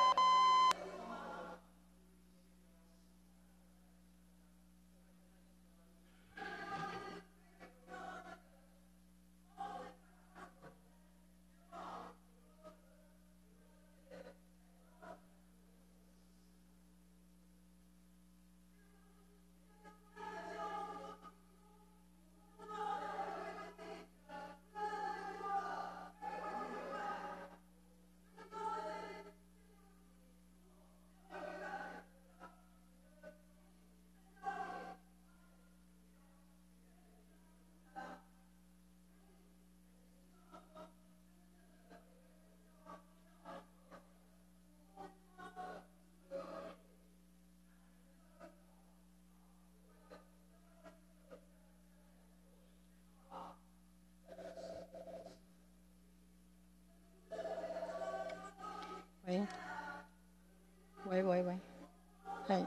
喂，嘿，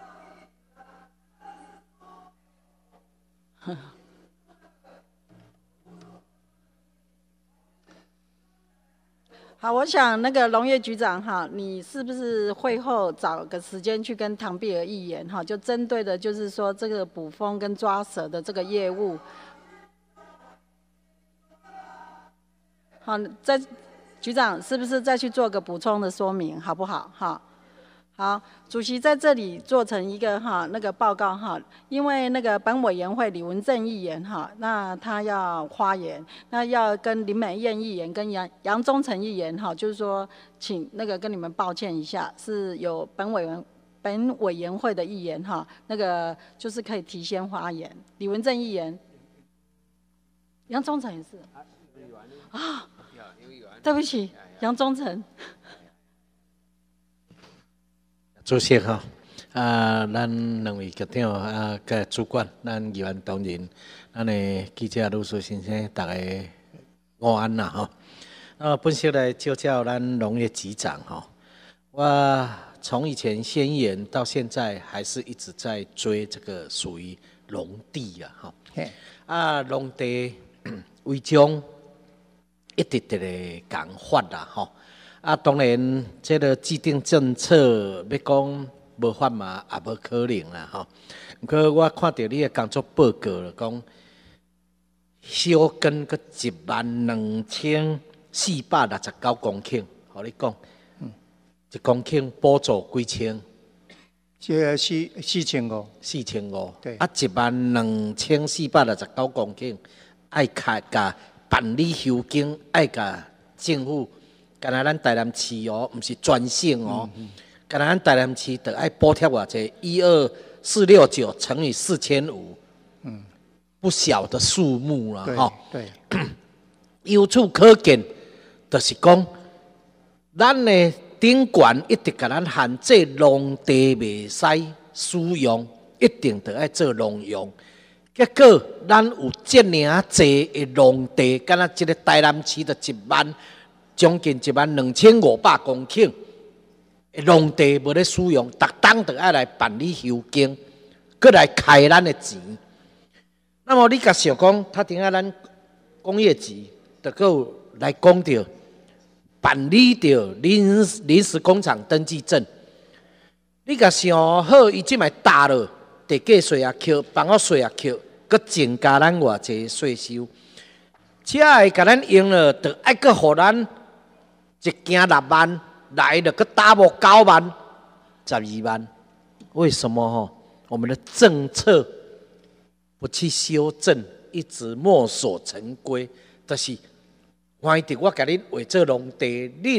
好，我想那个农业局长哈，你是不是会后找个时间去跟唐碧娥议员哈，就针对的就是说这个捕风跟抓蛇的这个业务，好，局长是不是再去做个补充的说明，好不好？哈，好，主席在这里做成一个那个报告哈，因为那个本委员会李文正议员哈，那他要发言，那要跟林美燕议员跟杨忠诚议员哈，就是说请那个跟你们抱歉一下，是有本委员会的议员哈，那个就是可以提前发言，李文正议员，杨忠诚也是啊。对不起，杨忠诚。 主席哈，咱两位局长甲主管，咱议员同仁，咱的记者律师先生，大家午安啦哈。本席来就叫咱农业局长哈，我从以前县议员到现在，还是一直在追这个属于农地啊哈。农地违章。一直直咧讲法啦吼，当然这个制定政策要讲无法嘛，也无可能啦吼。不过我看到你的工作报告了，讲小根个12469公顷，互你讲，一公顷补助几千？ 这4500。 4500。 对。 12469公顷，爱加办理收金，爱甲政府，干那咱台南市哦，毋是全省哦，干那咱台南市得爱补贴偌济，12469乘以4500，不小的数目啦吼。 对。 由此可见，就是讲，咱的顶悬一直甲咱限制农地袂使使用，一定得爱做农用。结果，咱有这么济的农地，敢若这个台南市的将近12500公顷的农地无咧使用，逐当就爱来办理收经，搁来开咱的钱。那么你甲想讲，他顶下咱工业局，就搁来讲到办理着临时工厂登记证，你甲想好，伊即卖大了。地价税也扣，房屋税也扣，佮增加咱偌济税收，车会甲咱用了，就爱佮互咱一件6万，来了佮打无9万、12万。为什么我们的政策不去修正，一直墨守成规？就是，反正我甲恁画做农地，恁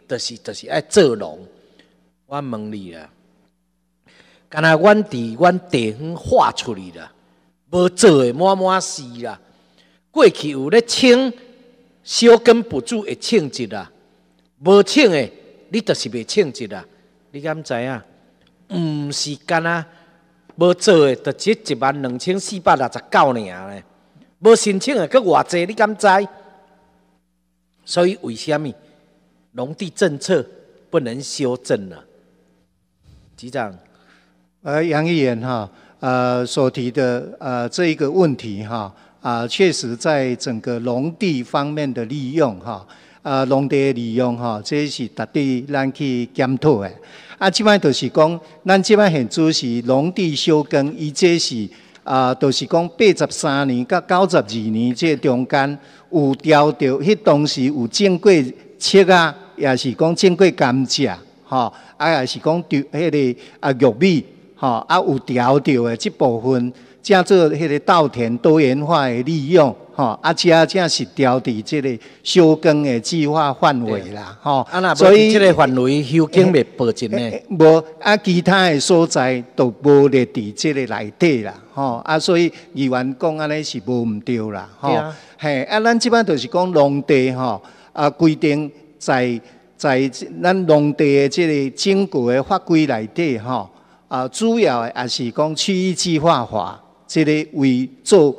就是爱做农。我问你啦，敢若阮伫阮地方划出去啦，无做诶满是啦。过去有咧请小根补助会请一啦，无请诶，你就是袂请一啦。你敢知影？毋是敢若无做诶，就只12469尔咧。无申请诶，佫偌济？你敢知？所以为什么农地政策不能修正呢？局长， 杨议员哈，所提的这一个问题哈，确实在整个农地方面的利用哈，农地的利用哈，这是值得咱去检讨的。即摆就是讲，咱即摆现主是农地休耕，伊这是就是讲83年到92年这中间有调到，迄当时有种过切啊，也是讲种过甘蔗，吼，也是讲迄个玉米，吼，有调到的这部分，叫做迄个稻田多元化的利用，吼，这是调伫这个休耕的计划范围啦，吼， 所以这个范围休耕袂保证呢？ 无其他的所在都无列伫这个内底啦，吼，所以议员讲安尼是无毋对啦，吼，嘿，咱即摆就是讲农地吼，规定在咱农地的这个整个的法规内底吼，主要的也是讲区域计划法，这个为做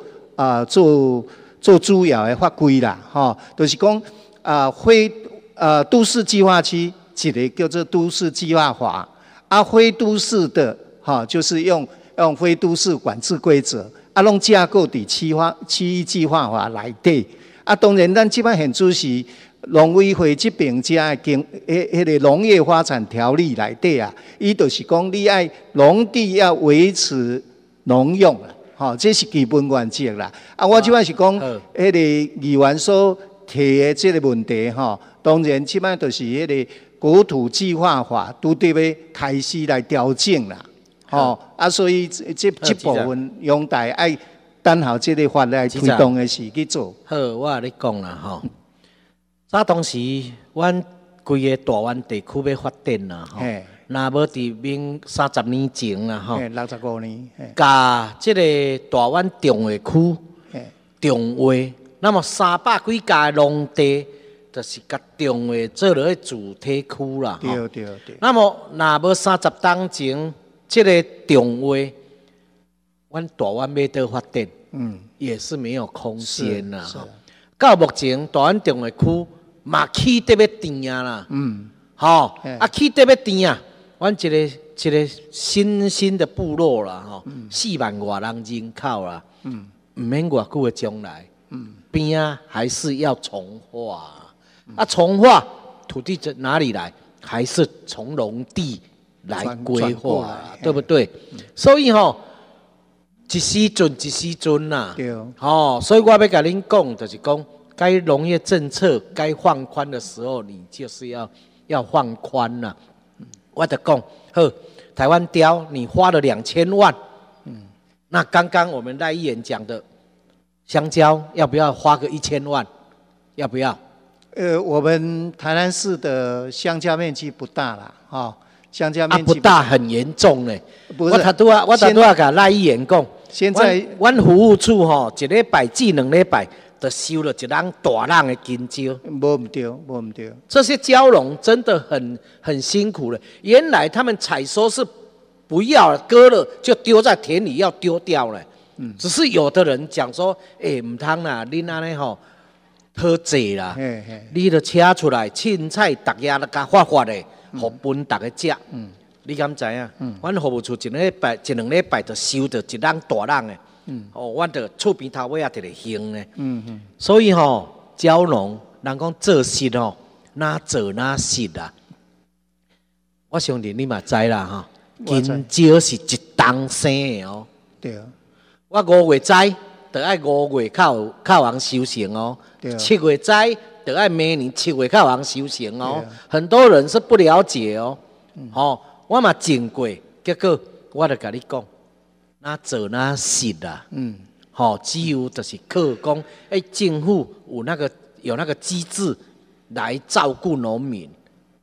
主要的法规啦，吼，就是讲非都市计划区一个叫做都市计划法，非都市的就是用非都市管制规则，拢架构伫区域计划法内底。当然，咱即摆现主是农委会这边遮迄个农业发展条例内底伊就是讲你爱农地要维持农用这是基本原则啦。我即摆是讲迄个议员所提的这个问题当然即摆就是迄个国土计划法拄得要开始来调整啦。所以这部分用待爱等候这个法来推动的事去做。 好，我甲你讲啦早当时，阮规个大湾地区要发展啦，若无伫明30年前啦 ，65年， 甲即个大湾重划区重划，那么300几家农地，就是甲重划做落去主体区啦。 对。 那么若无30当前，即个重划，阮大湾要倒发展，也是没有空间啦。到目前，大湾重划区嘛起得要甜啦，起得要甜啊！阮一个新的部落啦，4万多人口啦，唔免偌久的将来，边还是要重划，重划土地在哪里来？还是从农地来规划，对不对？所以一时阵啦，所以我要甲恁讲，就是讲。该农业政策该放宽的时候，你就是要放宽啦。我就讲，好，台湾雕你花了2000万，那刚刚我们赖议员讲的香蕉要不要花个1000万？要不要？ 我们台南市的香蕉面积不大啦，香蕉面积不大，很严重呢。我头拄仔甲赖议员讲， 现在阮服务处1礼拜至2礼拜。就收了一人大人的金蕉， 无唔对。 这些蕉农真的很辛苦了。原来他们采收是不要了，割了就丢在田里，要丢掉了。只是有的人讲说，唔通啦，恁安尼好济啦，你就车出来，凊彩大家都甲发的，互分大家食。你敢知影？阮服务处一2礼拜就收到一人大人的。阮着厝边头尾摕来行呢。所以蕉农人讲做事哪做哪失啦。我相信你嘛知啦金蕉是一冬生的对。 我5月栽，就爱5月靠人收成7月栽，就爱明年7月靠人收成很多人是不了解我嘛种过，结果我就甲你讲。哪做哪失啦，只有就是靠讲，政府有那个机制来照顾农民，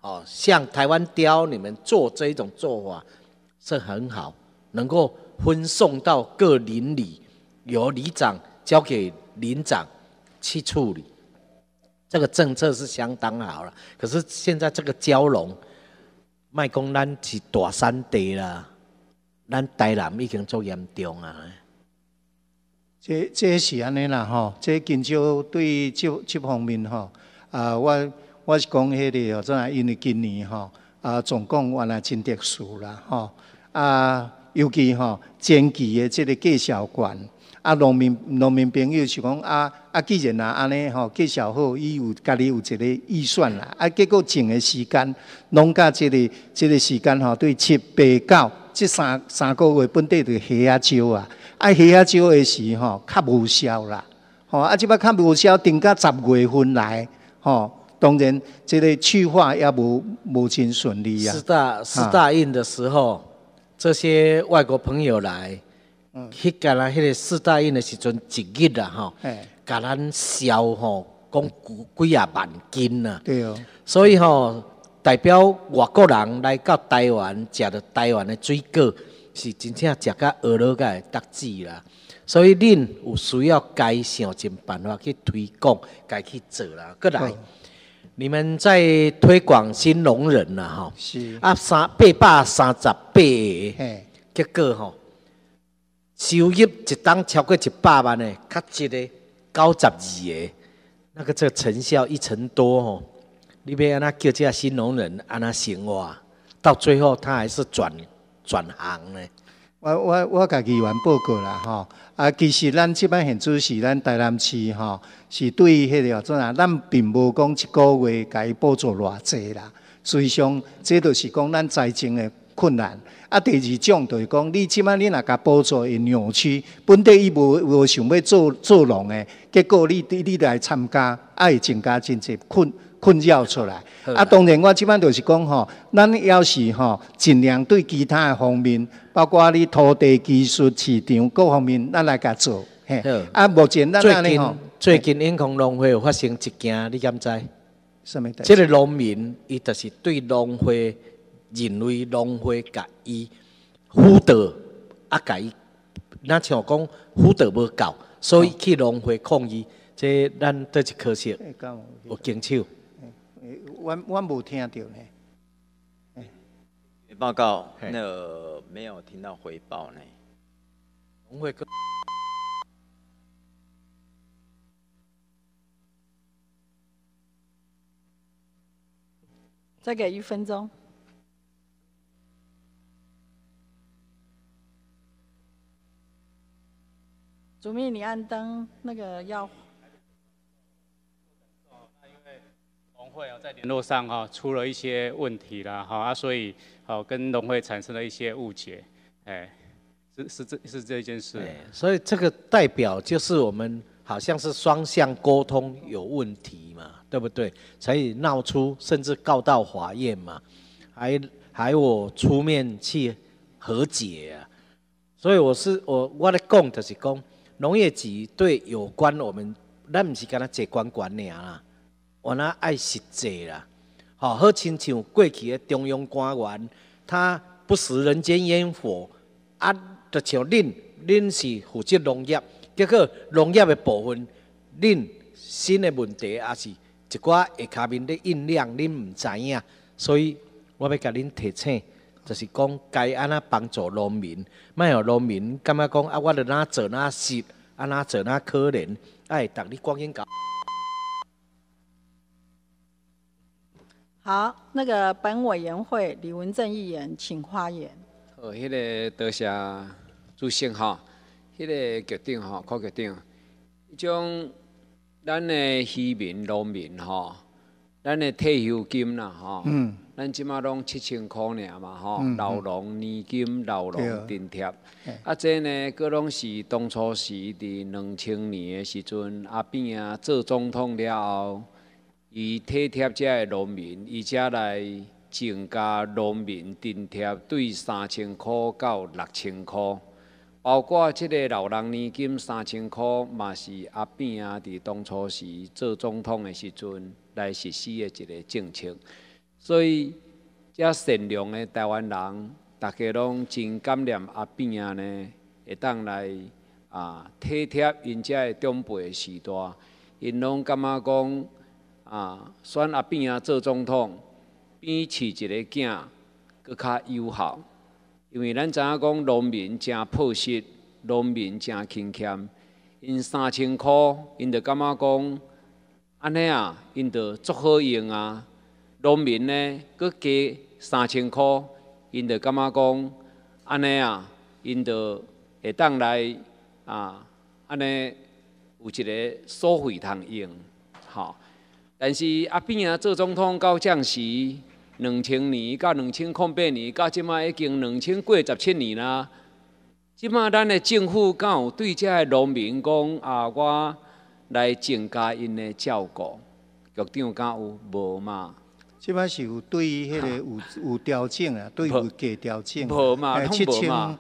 哦，像台湾雕你们做这一种做法是很好，能够分送到各邻里，由里长交给邻长去处理，这个政策是相当好了。可是现在这个蛟龙，卖讲咱是大山地啦，咱台南已经足严重啊。 这是安尼啦吼，这金州对这方面吼，我是讲迄个哦，怎啊？因为今年吼总共原来真特殊啦吼尤其吼前期的这个介绍馆农民朋友是讲既然安尼吼介绍好，伊有家己有一个预算啦，结果种的时间拢甲这个时间吼，对7、8、9这三个月本地就虾啊少啊。虾啊少的时吼较无效啦，即摆较无效，定到10月份来，当然这个去化也无真顺利啊。 四大运的时候，这些外国朋友来，去甲咱迄个四大运的时阵，一日啦吼，甲咱销吼，讲几啊万斤啊。 对哦。 所以吼，代表外国人来到台湾，食到台湾的水果。是真正食甲学了甲会得志啦，所以恁有需要该想尽办法去推广，该去做啦。过来，你们在推广新农人啦，吼， 是 838个，结果吼，收入一档超过100万的，较一个92个，那个这个成效1成多吼，你要安那叫这新农人安那生活，到最后他还是转行呢？ 我甲议员报告啦吼，其实咱即摆现主是咱台南市吼，是对迄个怎啊，咱并无讲一个月甲伊补助偌济啦。实际上，这就是讲咱财政的困难。第二种就是讲，你即摆你若甲补助因农区，本地伊无想要做农的，结果你来参加，会增加真济困扰出来。当然我即摆就是讲吼，咱要是吼尽量对其他的方面，包括你土地技术、市场各方面，咱来甲做。目前咱安尼吼， 最近永康农会有发生一件，你敢知？ 什么？ 这个农民伊就是对农会认为农会甲伊辅导甲伊，咱像讲辅导无够，所以去农会抗议。这咱倒是可惜，有经手。 我无听到呢。 报告，没有听到回报呢。 农会再给1分钟。主秘，你按灯那个要。 农会在联络上出了一些问题啦，所以跟农会产生了一些误解，是这件事。 所以这个代表就是我们好像是双向沟通有问题嘛，对不对？才闹出甚至告到法院嘛，还我出面去和解啊。所以我咧讲就是讲，农业局对有关我们，咱不是干那坐管尔啦。我那爱实际啦，好亲像过去的中央官员，他不食人间烟火，就像恁是负责农业，结果农业的部分，恁新的问题也是一寡下骹面的印量，恁唔知影，所以我要甲恁提醒，就是讲该安那帮助农民，莫让农民感觉讲我着哪做哪失，哪做哪可怜，逐日光阴搞。 好，那个本委员会李文正议员，请发言。 迄个多谢主席吼，迄个局长柯局长，迄种咱的渔民、农民咱的退休金啦咱即马拢7000块尔嘛老农年金、老农津贴，这呢，佫拢是当初时伫2000年的时阵，阿扁做总统了后。伊体贴遮个农民，伊才来增加农民津贴，对3000块到6000块，包括即个老人年金3000块，嘛是阿扁伫当初时做总统的时阵来实施的一个政策。 所以遮善良的台湾人，大家拢真感念阿扁啊呢，会当来体贴因遮的长辈的时代，因拢感觉讲选阿扁啊做总统，比饲一个囝搁较有效。因为咱知影讲农民真朴实，农民真勤俭，因3000块，因就感觉讲安尼啊，因就足好用啊。农民呢，搁加3000块，因就感觉讲安尼啊，因就会当来安尼有一个所费通用，吼。但是阿扁啊做总统到这时，2000年到2008年，到即摆已经2017年啦。即摆咱的政府敢有对这个农民讲我来增加因的照顾？局长敢有无嘛？ 即摆是有对迄个有调整啊，对有加调整。 无嘛，拢无嘛。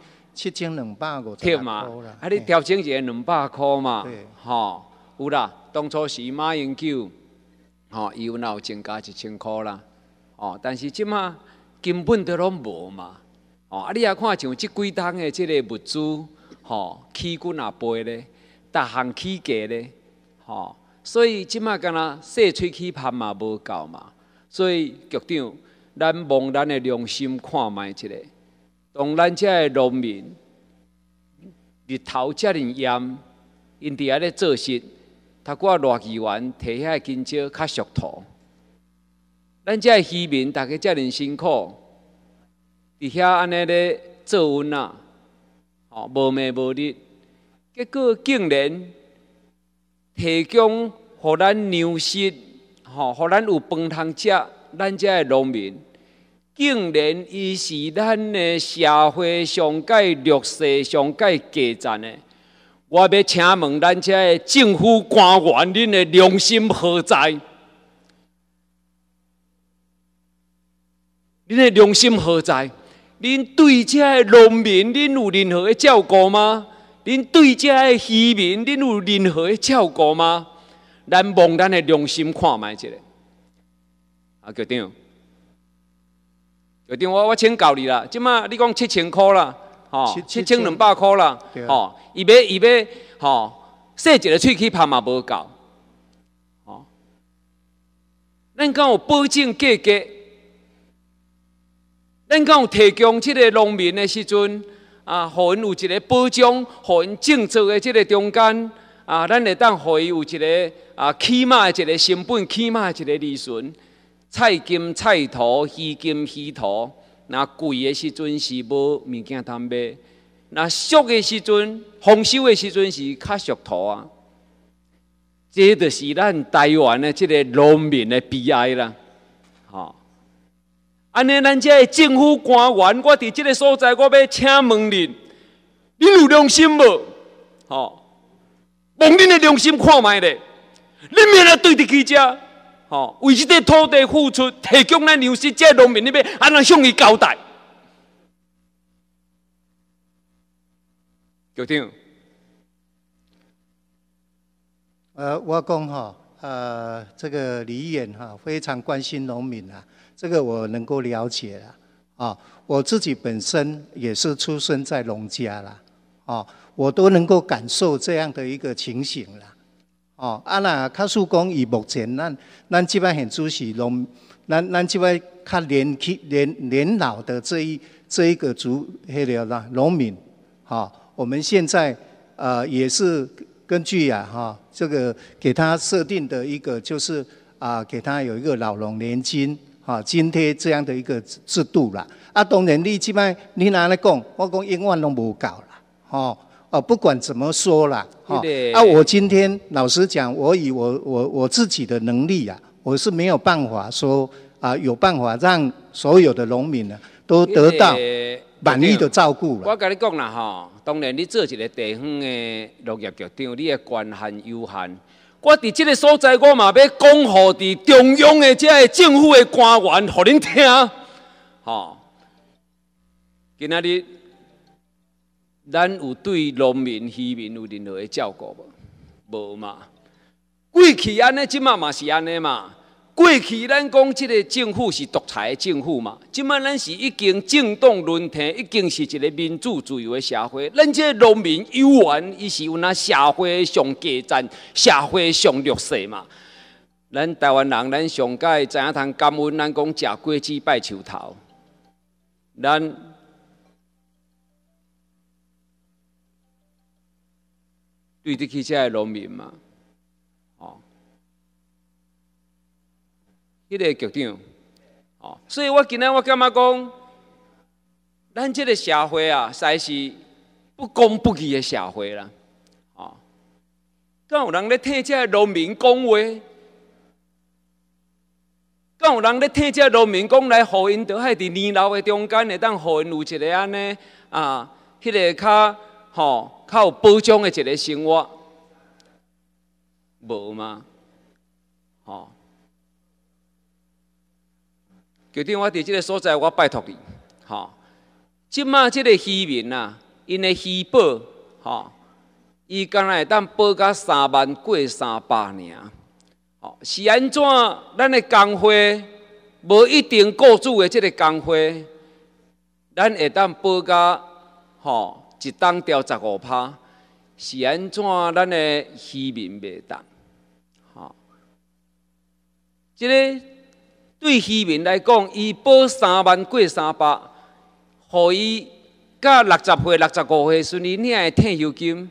7250 嘛，你调整一个200块嘛，吼，有啦。当初时马英九，伊有增加1000块啦，但是即马根本都拢无嘛，你也看像即几冬的即个物资，起均也飞咧，逐项起价咧，所以即马敢若细喙齿拍嘛无够嘛，所以局长，咱望咱的良心看卖一下。当咱遮的农民日头遮尔炎，因伫遐咧做事，他我热议员摕遐金少较俗套。咱遮的渔民大家遮尔辛苦，伫遐安尼咧做运啊，无暝无日，结果竟然提供互咱粮食，互咱有饭通食，咱遮的农民。竟然伊是咱的社会上界弱势、上界低贱的。我要请问咱遮的政府官员，恁的良心何在？恁的良心何在？恁对遮的农民，恁有任何的照顾吗？恁对遮的渔民，恁有任何的照顾吗？咱望咱的良心看卖一下。局长。局长，我请教你啦，即马你讲7000块啦，7200块啦，伊要洗一个喙齿拍嘛无够，咱敢有保证价格？咱敢有提供即个农民的时阵互因有一个保障，互因种作的即个中间咱会当互伊有一个起码的一个成本，起码的一个利润。菜金菜土，鱼金鱼土。若贵的时阵是无物件通买，若俗的时阵、丰收的时阵是较俗土啊。这就是咱台湾的这个农民的悲哀啦。安尼咱这政府官员，我伫这个所在，我要请问恁，恁有良心无？望恁的良心看卖咧，恁免来对得起遮。为这个土地付出，提供咱粮食，这农民你要安怎向伊交代？局长， 我讲这个李议员非常关心农民啊，这个我能够了解啦。我自己本身也是出生在农家啦，我都能够感受这样的一个情形啦。那较属讲以目前咱即摆现主是咱即摆较年老的这一个族迄个啦农民，我们现在也是根据这个给他设定的一个就是给他有一个老农年金津贴这样的一个制度啦。当然你即摆你拿来讲，我讲永远拢无够啦，不管怎么说啦，我今天老实讲，我以我自己的能力啊，我是没有办法说有办法让所有的农民呢都得到满意的照顾啦。 我跟你讲啦，当然你做一个地方的农业局长，你的权限有限。我伫这个所在，我嘛要讲予伫中央的这个政府的官员，互恁听。今仔日。咱有对农民、渔民有任何的照顾无？无嘛。过去安尼，即马嘛是安尼嘛。 过去咱讲即个政府是独裁的政府嘛，即摆咱是已经政党轮替，已经是一个民主自由的社会。咱这农民有缘，伊是有那社会上基层、社会上弱势嘛。咱台湾人，咱上届知影通感恩，咱讲食果子拜树头，咱对得起这个农民嘛。迄个局长，所以我今仔我感觉讲，咱这个社会啊，实在是不公不义的社会啦，敢有人咧替这农民讲话？敢有人咧替这农民讲来，互因倒海伫泥淖的中间，会当互因有一个安尼迄个较有保障的一个生活，无嘛，局长，我伫即个所在，我拜托你，即马即个渔民啊，因的渔保，伊敢若会当保到3万过300尔，是安怎？咱的工会无一定雇主的即个工会，咱会当保到一档调15%，是安怎？咱的渔民袂当，即个。对渔民来讲，伊保3万过300，互伊到60岁、65岁时，伊领的退休金，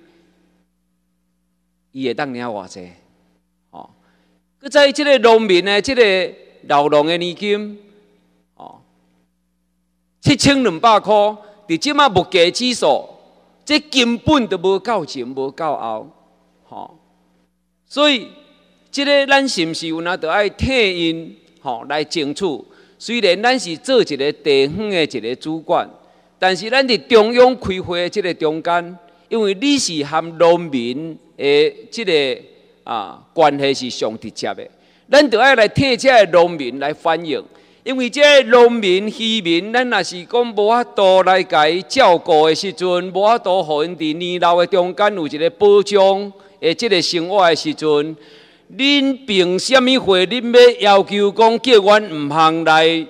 伊会当领偌济？佮在即个农民的即个老农的年金，7200块，伫即马物价指数，这根本都无够前，无够后，所以即个咱是毋是有哪着爱替因？来争取，虽然咱是做一个地方的一个主管，但是咱伫中央开会的这个中间，因为你是和农民的这个关系是上直接的，咱就爱来替这个农民来反映，因为这个农民渔民，咱若是讲无法度来甲伊照顾的时阵，无法度互因伫泥淖的中间有一个保障的这个生活的时阵。恁凭什么会？恁要求讲叫阮唔通来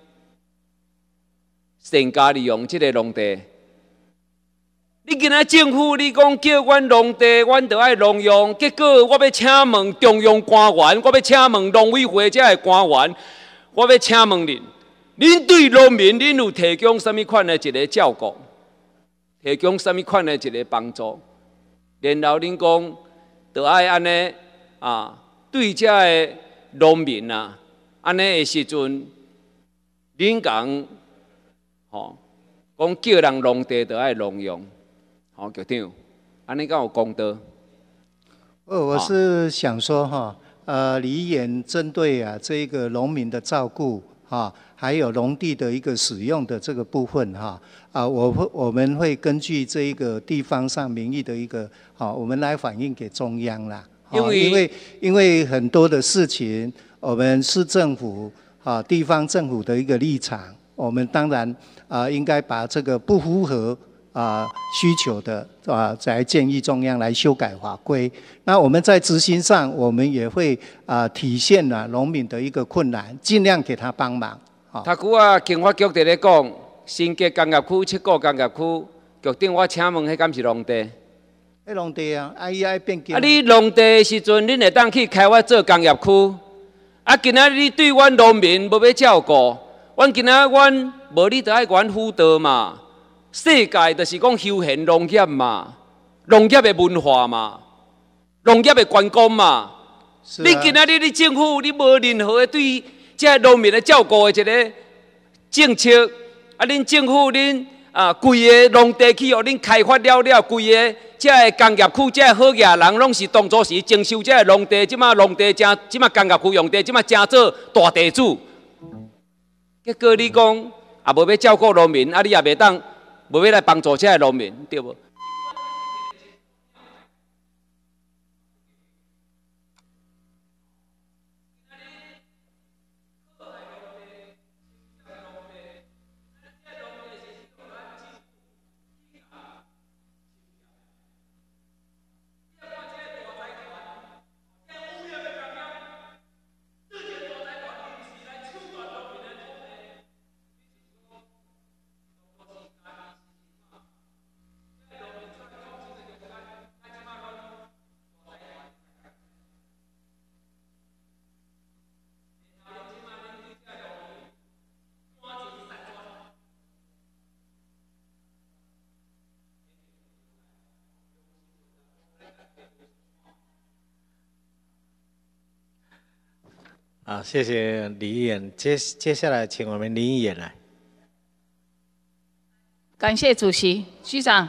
善加利用这个农地？你今仔政府你讲叫阮农地，阮就爱农用，结果我要请问中央官员，我要请问农委会这个官员，我要请问恁，恁对农民恁有提供什么款的一个照顾？提供什么款的一个帮助？然后恁讲就爱安尼。对这个农民啊，安尼的时阵，恁讲，讲叫人农地就爱农用，局长，安尼敢有公道？ 我是想说李议员针对这个农民的照顾还有农地的一个使用的这个部分我们会根据这一个地方上民意的一个我们来反映给中央啦。因为很多的事情，我们市政府地方政府的一个立场，我们当然应该把这个不符合需求的来建议中央来修改法规。那我们在执行上，我们也会体现农民的一个困难，尽量给他帮忙。 头久经发局伫咧讲新界工业区、7股工业区，局长我请问，迄敢是农地？ 迄农地伊爱变更。 你农地的时阵，恁会当去开发做工业区。今仔日对阮农民无要照顾，今仔阮无你就爱阮辅导嘛。世界就是讲休闲农业嘛，农业的文化嘛，农业的观光嘛。你今仔日你政府你无任何的对这农民的照顾的一个政策，恁政府恁规个农地去互恁开发了，规个。这个工业区，这个好野人拢是当初是征收这个农地，即马农地正，即马工业区用地，即马正做大地主。结果你讲也无要照顾农民，你也袂当，无要来帮助这个农民，对无？ 谢谢李议员。接下来请我们林议员来。 感谢主席，局长，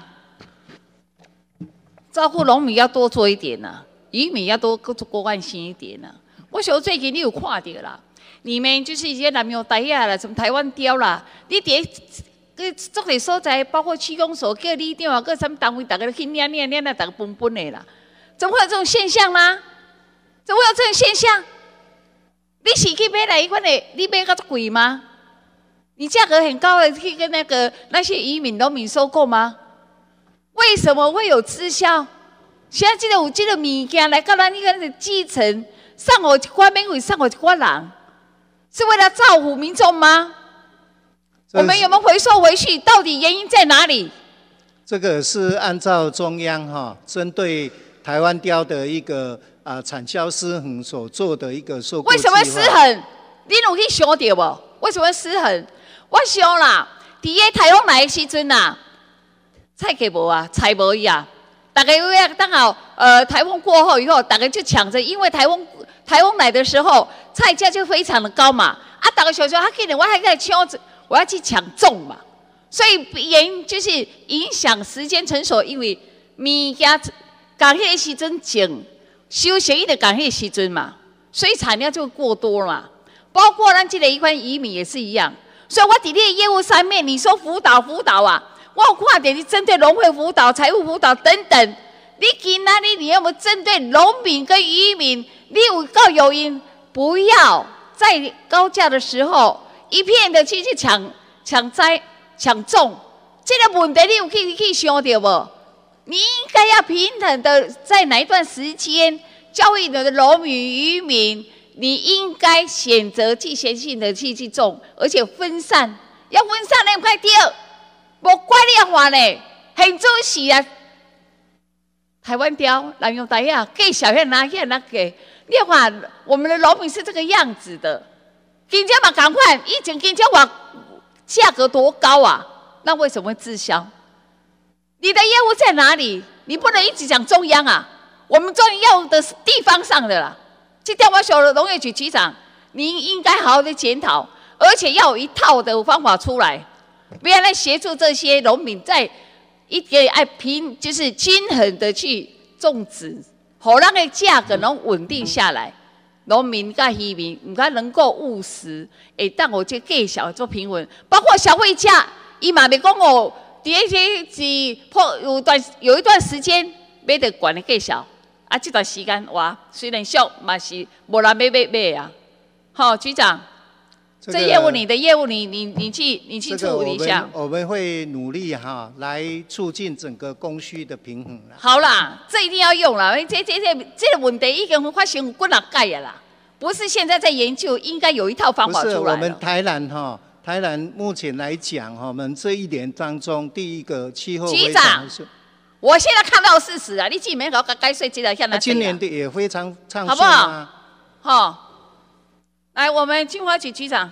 照顾农民要多做一点呐，渔民要多关心一点呐。我想最近你有看到啦，你们就是一些南洋台啊啦，什么台湾雕啦，你伫各个所在，包括区公所、各里长啊，各什么单位，大家去念啊，大家奔的啦，怎么会有这种现象呢？怎么会有这种现象？你是去买来一款的，你买个贵吗？你价格很高的去跟那些渔民、农民收购吗？为什么会有滞销？现在有这个物件来到咱那个基层，上我一寡免费，上我一寡人，是为了造福民众吗？我们有没有回收回去？到底原因在哪里？ 这个是按照中央针对台湾雕的一个产销失衡所做的一个收购计划。 为什么会失衡？你有去想到无？为什么会失衡？我想啦，伫个台风来的时阵啦，菜价无啊，菜无伊啊，大家因为刚好台风过后以后，大家就抢着，因为台风来的时候，菜价就非常的高嘛，大家想说，可能我还在抢着，我要去抢种嘛，所以原因就是影响时间成熟，因为物件赶迄个时阵种，收成伊就赶迄个时阵嘛，所以产量就过多了嘛。包括咱这个一款渔民也是一样。所以我在你的业务上面，你说辅导啊，我有看到你针对农会辅导、财务辅导等等，你今仔日你有没有针对农民跟渔民？你有够有因，不要在高价的时候一片的去抢栽抢种，这个问题你有去想到无？你应该要平衡的在哪一段时间教育你的农民渔民。你应该选择季节性的去种，而且分散，要分散那块地，无怪你的话呢，很重视啊。台湾雕、南洋台啊，给小院拿去那给，你看我们的农民是这个样子的，金价嘛赶快，以前金价哇价格多高啊，那为什么会滞销？你的业务在哪里？你不能一直讲中央啊，我们中央要的是地方上的啦。这条我小的农业局局长，您应该好好的检讨，而且要有一套的方法出来，不要来协助这些农民在一个就是均衡的去种植，好让个价格能稳定下来。农民跟渔民应该能够务实，当我这价小做平稳，包括消费价，伊嘛袂讲哦，第一些有一段时间买得管的价小。这段时间哇，虽然俗，嘛是无人买啊。好，局长，这业务你的业务你去处理一下。 我们会努力来促进整个供需的平衡啦。 好啦，这一定要用啦，这个问题已经发生几十届啦，不是现在在研究，应该有一套方法出来了。 不是我们台南目前来讲我们这一年当中第一个气候非常顺。 我现在看到事实啊，你自己没搞该税进来看那。 今年的也非常畅顺， 好不好？好，来，我们金华局局长，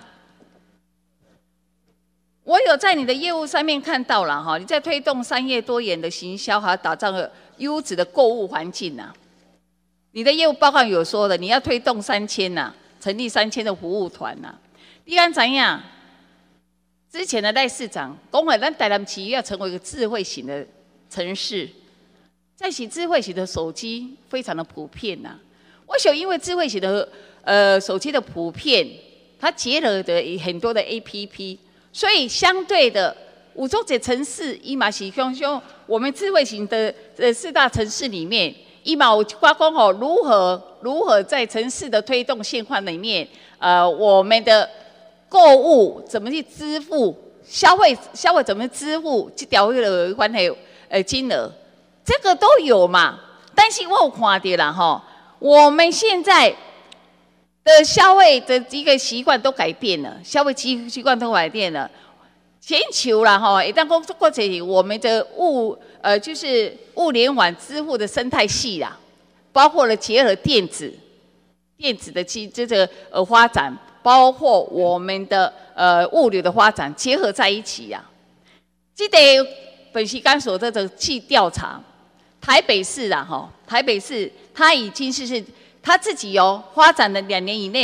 我有在你的业务上面看到了哈，你在推动商业多元的行销，还有打造优质的购物环境呐。你的业务报告有说的，你要推动3000呐，成立3000的服务团呐。你看怎样？之前的赖市长讲了，咱台南市要成为一个智慧型的城市，在其智慧型的手机非常的普遍呐。我想，因为智慧型的手机的普遍，它结合的很多的 APP， 所以相对的，五洲这城市伊嘛是像我们智慧型的4大城市里面，伊嘛有刮光吼如何在城市的推动现况里面，我们的购物怎么去支付，消费怎么支付这条有关的金额，这个都有嘛。但是我有看到啦吼，我们现在的消费的一个习惯都改变了，消费习惯都改变了。全球啦吼，一旦过这里，我们的就是物联网支付的生态系啦，包括了结合电子的这个发展。包括我们的物流的发展结合在一起呀。这个本期刚所的去调查，台北市啊台北市它已经是它自己发展了2年以内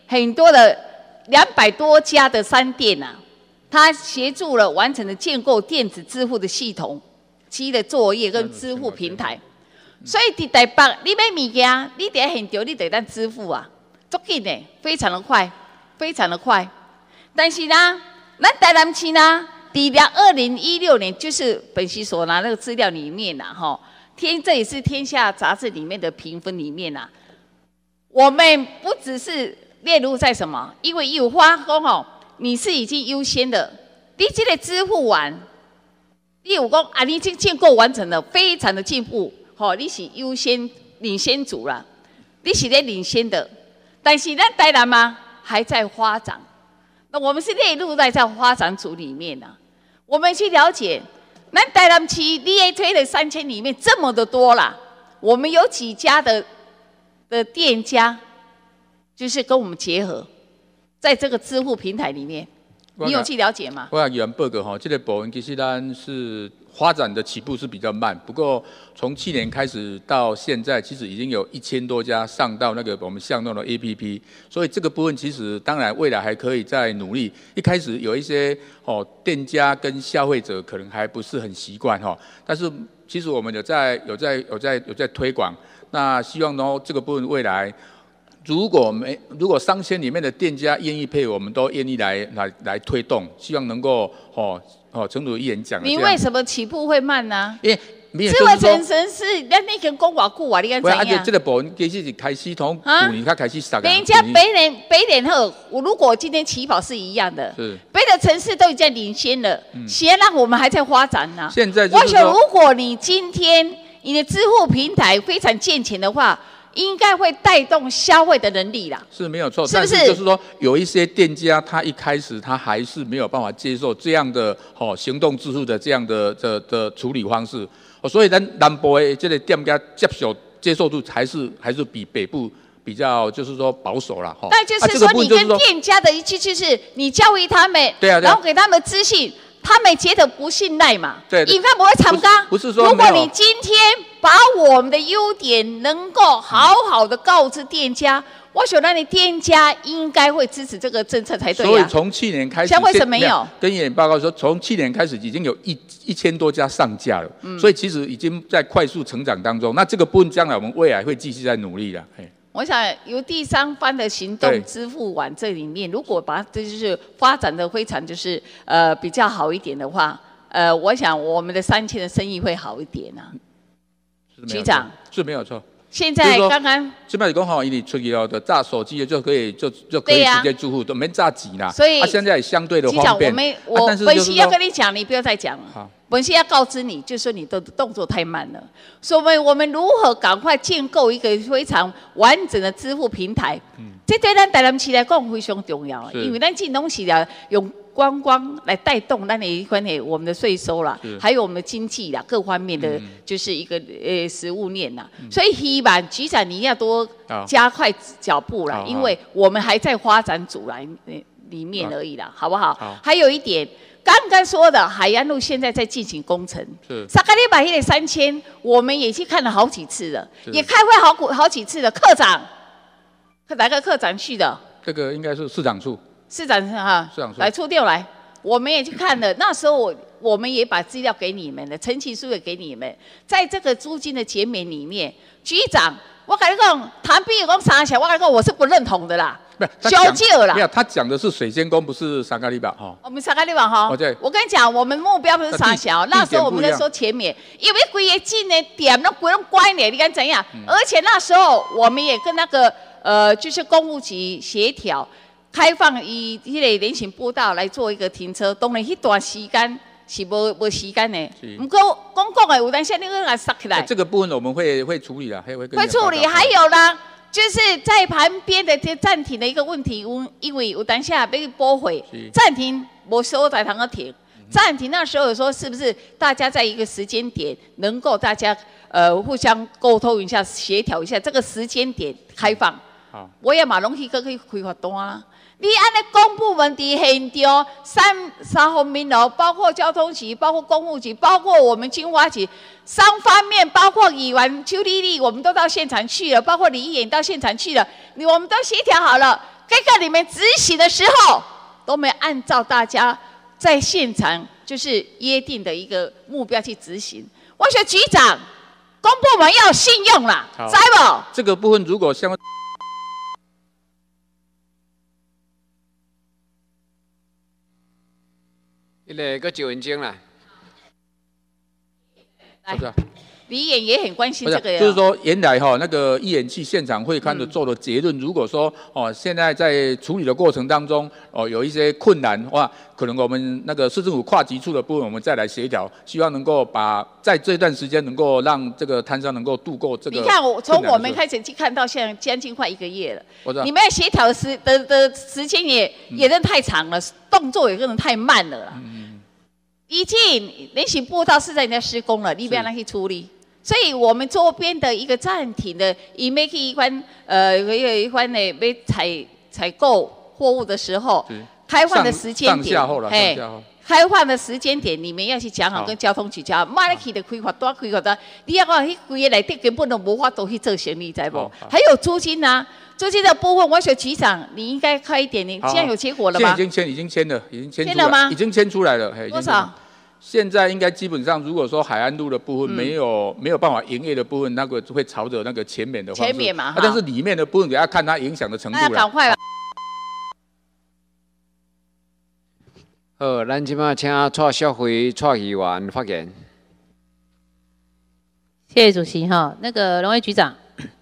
很多的200多家的商店啊，它协助了完成了建构电子支付的系统机的作业跟支付平台。所以伫台北，你买物件，你伫现场你得当支付啊，足紧的，非常的快，非常的快。但是呢，咱台南市呢，伫2016年，就是本席所拿那个资料里面呐，这也是天下杂志里面的评分里面呐，我们不只是列入在什么，因为有花讲你是已经优先的，你这个支付完，你有讲啊，你已经建构完成了，非常的进步，你是优先领先组了，你是在领先的，但是咱台南嘛还在发展，那我们是列入在发展组里面啊，我们去了解。咱台南市你也推了3000里面这么的多啦，我们有几家的店家，就是跟我们结合，在这个支付平台里面，你有去了解吗？ 我原报告这个部分其实咱是发展的起步是比较慢，不过从去年开始到现在，其实已经有1000多家上到那个我们巷弄的 APP， 所以这个部分其实当然未来还可以再努力。一开始有一些店家跟消费者可能还不是很习惯但是其实我们有在推广。那希望呢这个部分未来，如果商圈里面的店家愿意配合，我们都愿意来推动，希望能够诚如议员讲的。 你为什么起步会慢呢？ 因为智慧城市，咱那跟讲偌久啊？你敢怎样？ 这个部分其实是开始从去年才开始上。 人家北联后，如果今天起跑是一样的，别的城市都已经领先了，显然我们还在发展呢。 现在我想，如果你今天你的支付平台非常健全的话，应该会带动消费的能力啦。 是没有错， 是不是？ 但是就是说，有一些店家他一开始他还是没有办法接受这样的行动支付的这样的处理方式，所以咱南部的这个店家接受度还是比北部比较就是说保守啦。 但就是说，你跟店家的一句就是你教育他们，然后给他们资讯。他们觉得不信赖嘛？ 对， 应该不会参加。 不是说， 如果你今天把我们的优点能够好好的告知店家，我想让你店家应该会支持这个政策才对啊。 所以从去年开始， 为什么没有？ 跟议员报告说，从去年开始已经有1000多家上架了，所以其实已经在快速成长当中。那这个部分将来我们未来会继续在努力的。 我想由第三方的行动支付网这里面，如果把这就是发展的非常就是比较好一点的话，我想我们的3000的生意会好一点啊。局长是没有错。 现在刚刚现在讲因为出去就炸手机就可以直接支付，都没炸钱啦。 所以现在也相对的方便。 我本席要跟你讲，你不要再讲了。好。本席要告知你，就是说你的动作太慢了。所以我们如何赶快建构一个非常完整的支付平台？这对咱台南市来讲非常重要，因为咱这东西啦，用观光来带动咱的关系我们的税收啦，还有我们的经济啦，各方面的就是一个食物链啦。所以希望局长你要多加快脚步啦，因为我们还在发展组里面而已啦，好不好？还有一点。刚刚说的海岸路现在在进行工程，上个礼拜那3000，我们也去看了好几次了，也开会好几次了。科长，哪个科长去的？ 这个应该是市长处。 市长哈， 市长处来处调来，我们也去看了。那时候我们也把资料给你们了，陈其书也给你们。在这个租金的减免里面，局长，我跟你讲，谈比讲三小，我跟你讲，我是不认同的啦。小救啦！ 没有，他讲的是水仙宫，不是三咖喱吧？ 我们三咖喱吧哈。我跟你讲，我们目标不是三小，那时候我们在说前面，因为规个进的点那不用关的，你看怎样？而且那时候我们也跟那个就是公务局协调，开放以迄个人行步道来做一个停车，当然迄段时间是无时间的。不过公共的有当时你个给塞起来。 这个部分我们会处理啦， 会处理，还有啦。就是在旁边的这暂停的一个问题，因为有当下被驳回，暂停，我所在堂个停，暂停那时候说是不是大家在一个时间点能够大家互相沟通一下，协调一下这个时间点开放。好，我也马龙去可以开发单啦。 你按呢公部门伫现场三方面哦，包括交通局、包括公务局、包括我们金花局3方面，包括议员邱丽丽，我们都到现场去了，包括李议员到现场去了，我们都协调好了。结果你们执行的时候都没按照大家在现场就是约定的一个目标去执行。我说局长，公部门要有信用啦，知不？ 这个部分如果相个9分钟啦。 来，李演也很关心这个。 就是说，原来那个议员去现场会看的做的结论，如果说现在在处理的过程当中有一些困难的话，可能我们那个市政府跨局处的部分，我们再来协调，希望能够把在这段时间能够让这个摊商能够度过这个。 你看，从我们开始去看到现在将近快1个月了， 我知道你们要协调的时间也真太长了，动作也可能太慢了啦。已经联行步道是在人家施工了，你不要让去处理。所以我们周边的一个暂停的，以每一关有一关呢，要采购货物的时候，开放的时间点，开放的时间点，你们要去讲好，跟交通局讲好，马上去的开发多开发多，你要讲迄规个内底根本都无法度去做生意，知不？还有租金啊，租金的部分，我说局长，你应该快一点，你现在有结果了吗？ 现在已经签了，已经签了吗？ 已经签出来了， 多少？ 现在应该基本上，如果说海岸路的部分没有办法营业的部分，那个会朝着那个全免的方式。 全免嘛， 但是里面的部分也要看它影响的程度了。 那赶快吧。 好，咱即马请蔡淑慧蔡议员发言。 谢谢主席哈，那个荣威局长，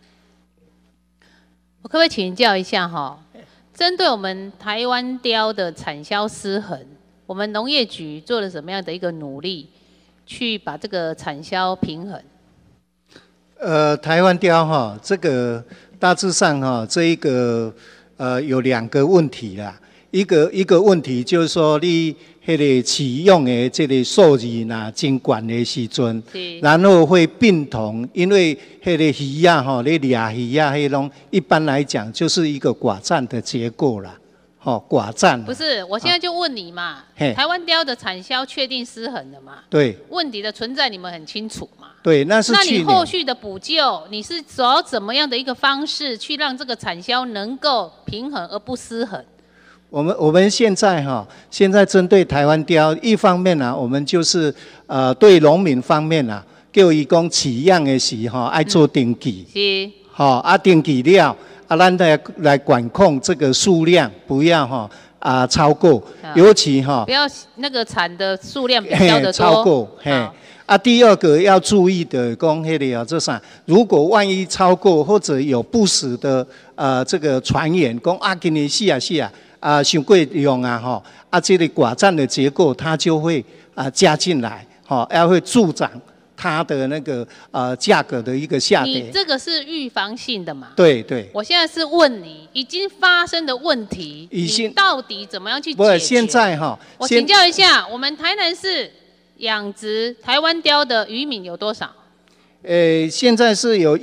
我可不可以请教一下哈？针对我们台湾雕的产销失衡。我们农业局做了什么样的一个努力，去把这个产销平衡？ 台湾雕这个大致上这一个有2个问题啦。一个问题就是说，你迄个启用的这个数字呐，真悬的时阵，然后会并同，因为迄个鱼啊你掠鱼啊，迄种一般来讲就是一个寡占的结构啦。寡占不是，我现在就问你嘛，台湾雕的产销确定失衡了嘛？ 对， 问题的存在你们很清楚嘛？ 对，那是去年。 那你后续的补救，你是找怎么样的一个方式去让这个产销能够平衡而不失衡？ 我们现在针对台湾雕，一方面呢，我们就是对农民方面啊，叫伊讲饲养的时爱做登记，是，登记了。咱来管控这个数量，不要超过，尤其不要那个产的数量比较的多， 超过第二个要注意的，讲迄个这啥，如果万一超过或者有不实的这个传言，讲今年是伤过量这个寡占的结构它就会加进来，要会助长。它的那个价格的一个下跌， 你这个是预防性的嘛？ 对对。 我现在是问你，已经发生的问题，你到底怎么样去解决？ 不是现在我请教一下，我们台南市养殖台湾雕的渔民有多少？ 现在是有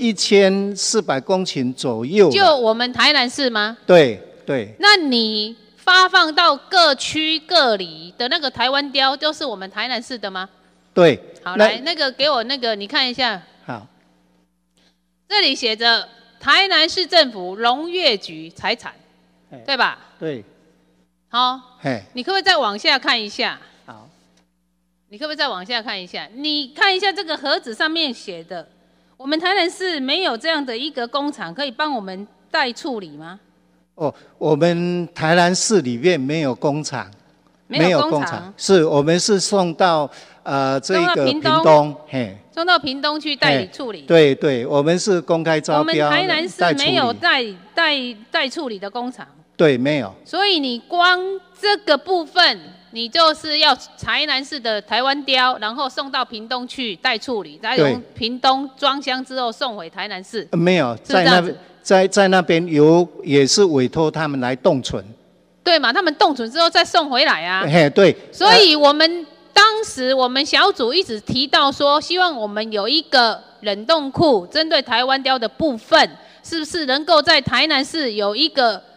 1400公顷左右。 就我们台南市吗？ 对对。 那你发放到各区各里的那个台湾雕，都是我们台南市的吗？ 对， 好，来那个给我那个，你看一下。 好， 这里写着台南市政府农业局财产，对吧？ 对。 好，你可不可以再往下看一下？好，你可不可以再往下看一下？你看一下这个盒子上面写的，我们台南市没有这样的一个工厂可以帮我们代处理吗？ 我们台南市里面没有工厂。 没有工厂， 是我们是送到这个屏东， 送到屏东去代理处理。 对对，我们是公开招标， 我们台南市没有代处理的工厂。 对，没有。 所以你光这个部分，你就是要台南市的台湾雕，然后送到屏东去代处理，再由屏东装箱之后送回台南市。 没有，在那边也是委托他们来冻存。 对嘛，他们冻存之后再送回来啊。 对。 所以我们当时我们小组一直提到说，希望我们有一个冷冻库，针对台湾雕的部分，是不是能够在台南市有一个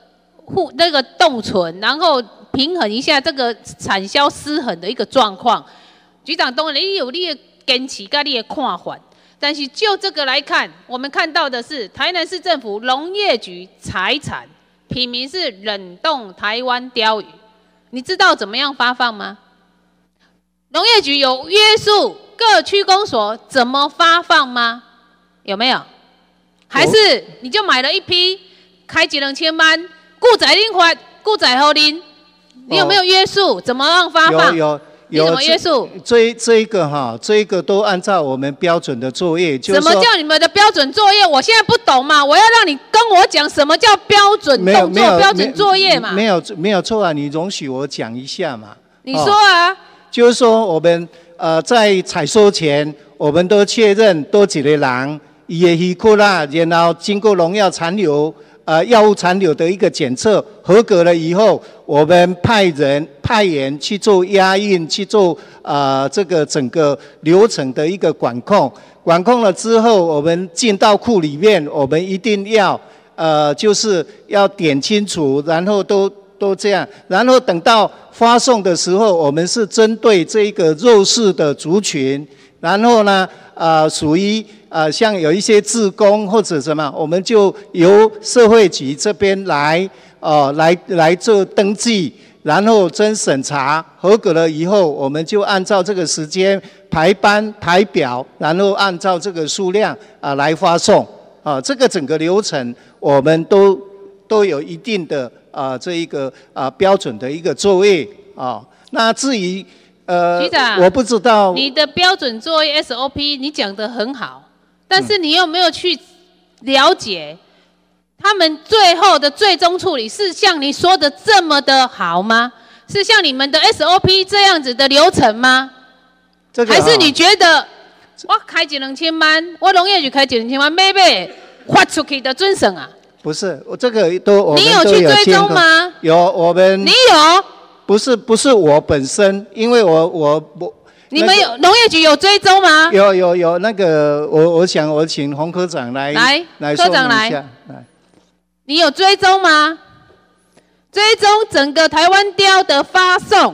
那个冻存，然后平衡一下这个产销失衡的一个状况。局长当然你有你的坚持跟你的看法，但是就这个来看，我们看到的是台南市政府农业局财产品名是冷冻台湾鲷鱼，你知道怎么样发放吗？农业局有约束各区公所怎么发放吗？有没有？还是你就买了一批，开1-2千万，顾仔恁发，顾仔后恁，你有没有约束？怎么样发放？ 有。 你怎么约束？ 这一个哈，这一个都按照我们标准的作业。 什么叫你们的标准作业？我现在不懂嘛，我要让你跟我讲什么叫标准动作、标准作业嘛。 没有错啊，你容许我讲一下嘛。 你说啊。 就是说我们在采收前，我们都确认多几个人伊的鱼库啦，然后经过农药残留。药物残留的一个检测合格了以后，我们派员去做押运，去做这个整个流程的一个管控。管控了之后，我们进到库里面，我们一定要就是要点清楚，然后都这样，然后等到发送的时候，我们是针对这个弱势的族群，然后呢属于。像有一些志工或者什么，我们就由社会局这边来做登记，然后经审查合格了以后，我们就按照这个时间排班排表，然后按照这个数量来发送。这个整个流程我们都有一定的这一个标准的一个作业那至于局长， 我不知道你的标准作业 SOP 你讲得很好。但是你有没有去了解，他们最后的最终处理是像你说的这么的好吗？是像你们的 SOP 这样子的流程吗？还是你觉得我开1-2千万，我农业局开1-2千万，妹妹发出去的准绳啊？ 不是，我这个我们你有去追踪吗？ 有，我们你有？ 不是我本身，因为我。 你们有农业局有追踪吗？ 有那个我想我请洪科长来科长来，你有追踪吗？追踪整个台湾鲷的发送，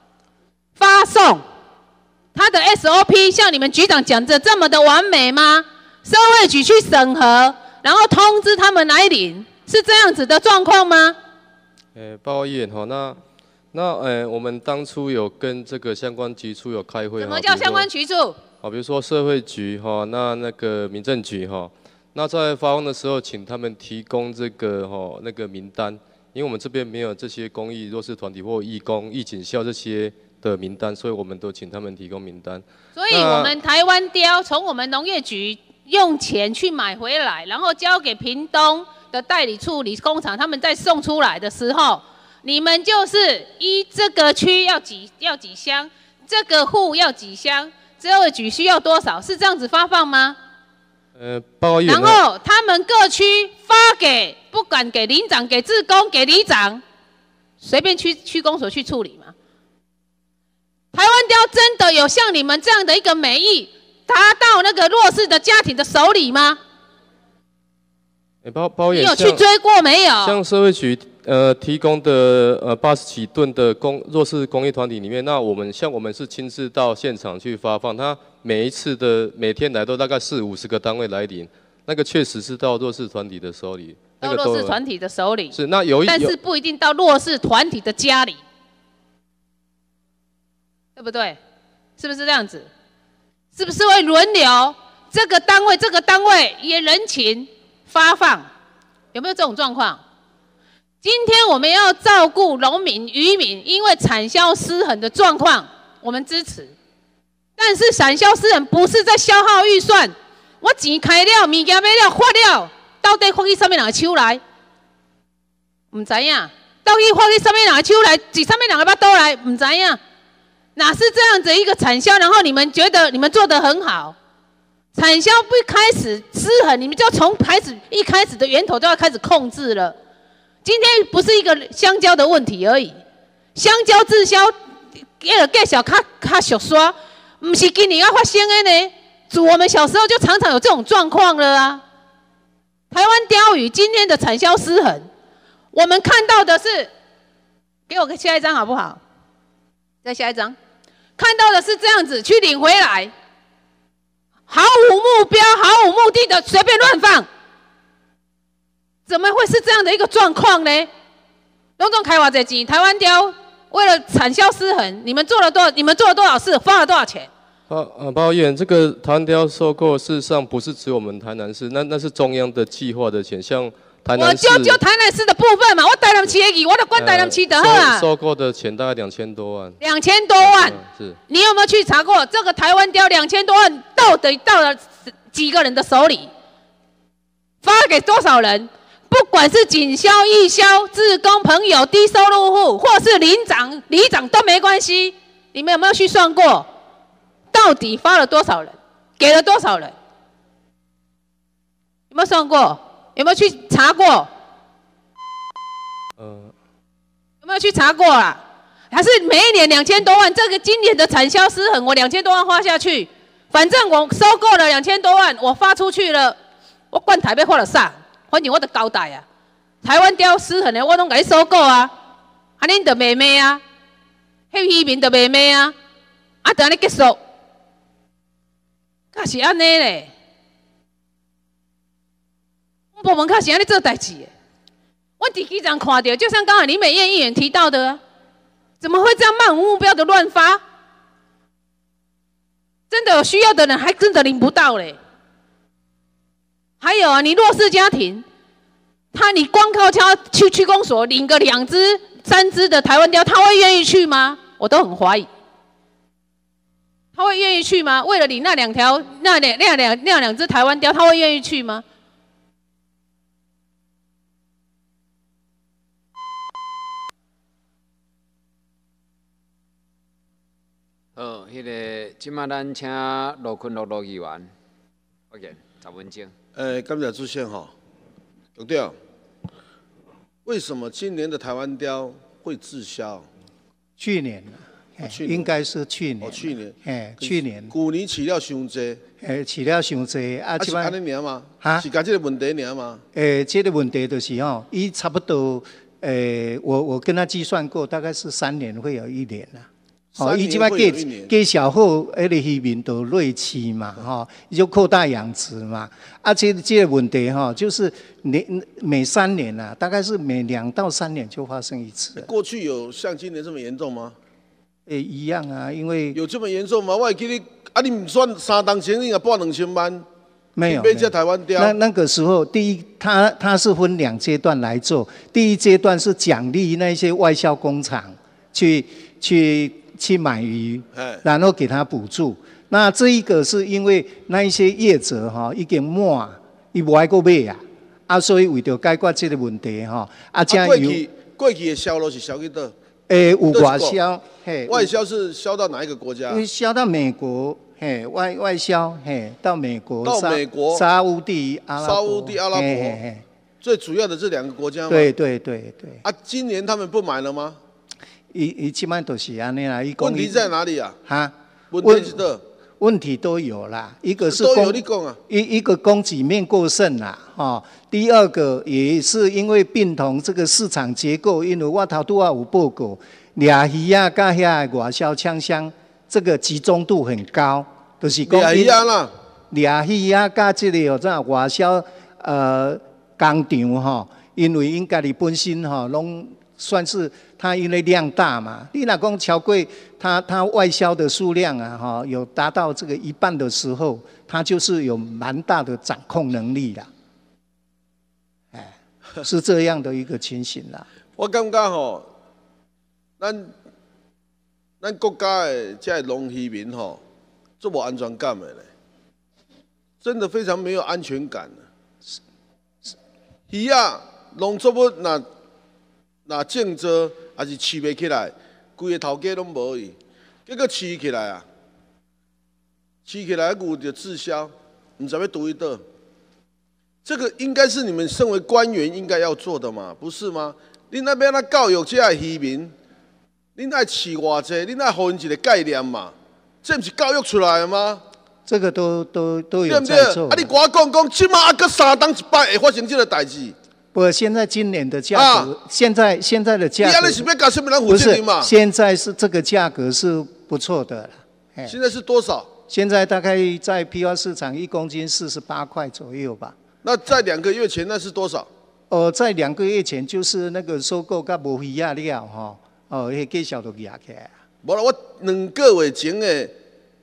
它的 SOP 像你们局长讲的这么的完美吗？社会局去审核，然后通知他们来领，是这样子的状况吗？ 报告议员那我们当初有跟这个相关局处有开会。 什么叫相关局处？ 比如说社会局那个民政局那在发放的时候，请他们提供这个那个名单，因为我们这边没有这些公益弱势团体或义工、义警校这些的名单，所以我们都请他们提供名单。 所以我们台湾鲷从我们农业局用钱去买回来，然后交给屏东的代理处理工厂，他们再送出来的时候。你们就是依这个区要几箱，这个户要几箱，社会局需要多少，是这样子发放吗？ 报告议员。 然后他们各区发给，不管给邻长、给志工、给里长，随便区公所去处理吗？台湾鲷真的有像你们这样的一个美意，达到那个弱势的家庭的手里吗？你有去追过没有？ 像社会局提供的80几吨的弱势公益团体里面，那我们是亲自到现场去发放，他每天来都大概40-50个单位来领，那个确实是到弱势团体的手里。 到弱势团体的手里。 是那但是不一定到弱势团体的家里，对不对？是不是这样子？是不是会轮流这个单位也人情发放？有没有这种状况？今天我们要照顾农民、渔民，因为产销失衡的状况，我们支持。但是产销失衡不是在消耗预算，我钱开了，物件买了，发了，到底发去什么人的手来？唔知影，到底发去什么人的手来？是什么人的巴肚来？唔知影。哪是这样子一个产销？然后你们觉得你们做得很好，产销不开始失衡，你们就要从一开始的源头就要开始控制了。今天不是一个香蕉的问题而已，香蕉滞销，介绍较俗刷，不是今年要发生的呢。我们小时候就常常有这种状况了啊。台湾鲷鱼今天的产销失衡， 我们看到的是，给我下一张好不好？再下一张，看到的是这样子去领回来，毫无目标、毫无目的的随便乱放，怎么会是这样的一个状况呢？拢总开偌济钱，台湾雕为了产销失衡，你们做了多少事，花了多少钱？ 报告议员，这个台湾雕收购事实上不是只有我们台南市，那是中央的计划的钱，像台南市。 就台南市的部分嘛，我台南市的议，我就管台南市的好啊。 收购的钱大概2000多万。 2000多万。 是。你有没有去查过这个台湾雕2000多万到底到了几个人的手里？发给多少人？不管是警消、义消、志工朋友、低收入户，或是里长都没关系。你们有没有去算过？到底发了多少人？给了多少人？有没有算过？有没有去查过？有没有去查过啊？还是每一年2000多万？这个今年的产销失衡，我2000多万花下去，反正我收购了2000多万，我发出去了，我管台北花了啥？反正我的交代啊，台湾雕失衡的我拢给你收购啊，啊恁就卖卖啊，迄渔民就卖卖啊，啊就安尼结束。确实安尼嘞，我们部门确实安尼做代志的。我伫机场看到，就像刚才林美燕议员提到的，怎么会这样漫无目标的乱发？真的有需要的人还真的领不到嘞。还有啊，你弱势家庭，你光靠去区公所领个2只、3只的台湾雕，他会愿意去吗？我都很怀疑。他会愿意去吗？为了领那2只台湾雕，他会愿意去吗？ 好，即马咱请罗坤罗议员发言10分钟。 感谢主席哈，局长，为什么今年的台湾雕会滞销？ 去年。应该是去年。 去年。 去年。 去年饲了伤济。 饲了伤济啊！ 是安尼尔吗？是甲这个问题尔吗？ 这个问题就是伊差不多我跟他计算过，大概是3年会有1年啦。伊即摆介绍好，迄个渔民都锐气嘛，伊就扩大养殖嘛。这个问题就是每3年啊，大概是每2到3年就发生一次。 过去有像今年这么严重吗？ 一样啊，因为有这么严重吗？我还记得你唔算3当前，你也报2000万， 没有。 台湾雕。 那个时候，第一，它是分2阶段来做。第一阶段是奖励那些外销工厂去买鱼，然后给他补助。那这一个是因为那一些业者已经满，伊无爱搁买啊，所以为着解决这个问题过去的销路是销去倒？ 有外销， 外销是销到哪一个国家？ 销到美国，外销，到美国，沙烏地阿拉伯， 最主要的这2个国家吗？ 对。 今年他们不买了吗？ 伊即摆都是安尼啦。 问题在哪里啊？问题是的。 问题都有啦，一个是一个供给面过剩啦，第二个也是因为并同这个市场结构，因为我头拄有报告，掠鱼啊，甲遐的外销枪箱，这个集中度很高，就是讲掠鱼啊啦， 掠鱼啊，甲这个外销工厂因为因家己本身拢算是它因为量大嘛，你若讲超过它外销的数量啊，有达到这个1半的时候，它就是有蛮大的掌控能力啦。是这样的一个情形啦。 我感觉咱国家的这农渔民做无安全感的咧，真的非常没有安全感。鱼啊，农作物那种做还是饲袂起来，规个头家拢无伊，结果饲起来啊，饲起来牛就滞销，唔知要堆倒。这个应该是你们身为官员应该要做的嘛，不是吗？你那边教育这些渔民，你爱饲偌济，你爱互因一个概念嘛，这不是教育出来的吗？ 这个都有在做。 对不对？你跟我讲，即马搁3当1摆会发生这个代志。 不，现在今年的价格，现在的价格， 不是， 现在是这个价格是不错的了。 现在是多少？ 现在大概在批发市场1公斤48块左右吧。 那在2个月前那是多少？ 在2个月前就是那个收购甲无鱼仔了吼，迄价小都压起来。 无啦，我2个月前的，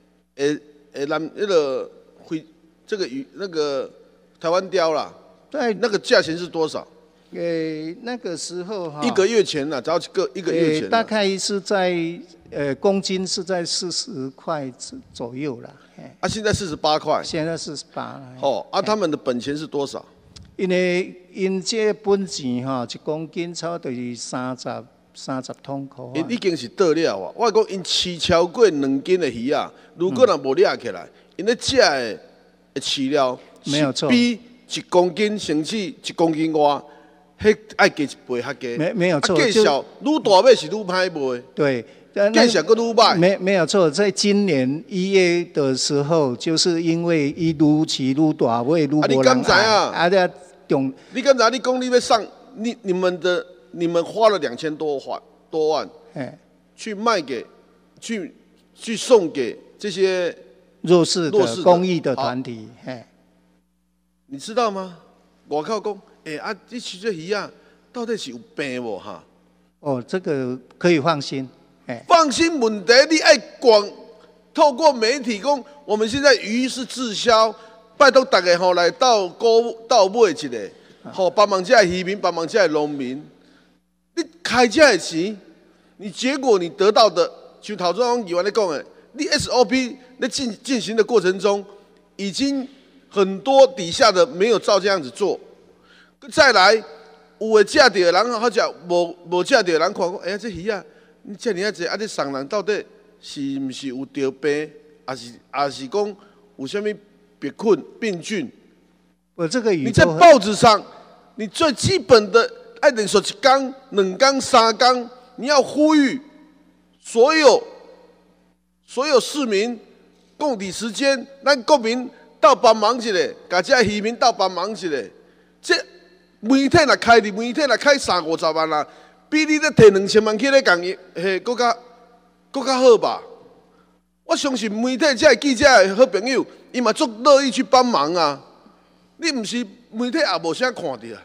这个鱼那个台湾鲷啦， 对， 那个价钱是多少？ 那个时候哈， 1个月前啦，只要1个月前， 大概是在公斤是在40块左右啦。 现在48块。 现在48 了。他们的本钱是多少？ 因这本钱哈，1公斤差不多是30通块。 因已经是倒了啊！我讲因饲超过2斤的鱼啊，如果若无掠起来，因咧食的饲料没有错， 比1公斤甚至1公斤外，迄爱加1倍较加。 没有错， 介绍愈大尾是愈歹卖。 对。 介绍个愈歹。 没有错，在今年1月的时候，就是因为伊愈饲愈大尾，愈无人爱。 你敢知？你讲你要上你们花了2000多万，去卖给去送给这些弱势的公益的团体， 你知道吗？外口讲，你吃这鱼啊，到底是有病无哈？ 这个可以放心。 放心，问题你爱透过媒体讲，我们现在鱼是滞销，拜托大家来到买一个，帮忙这渔民，帮忙这农民。你开这的钱，结果你得到的，像陶中议员咧讲的，你 SOP 在进行的过程中，已经很多底下的没有照这样子做。再来，有的食到的人好食，无食到的人看讲，这鱼啊，你这尔济，你送人到底是毋是有得病，还是讲有啥物病菌？你在报纸上，你最基本的爱连续1天、2天、3天，你要呼吁所有市民共体时间，咱国民到帮忙一下，甲这渔民到帮忙一下。这媒体若开的，媒体若开30-50万啦，比你咧摕2000万去咧讲，搁较好吧？我相信媒体这记者的好朋友，伊嘛足乐意去帮忙啊。你毋是媒体也无啥看到啊？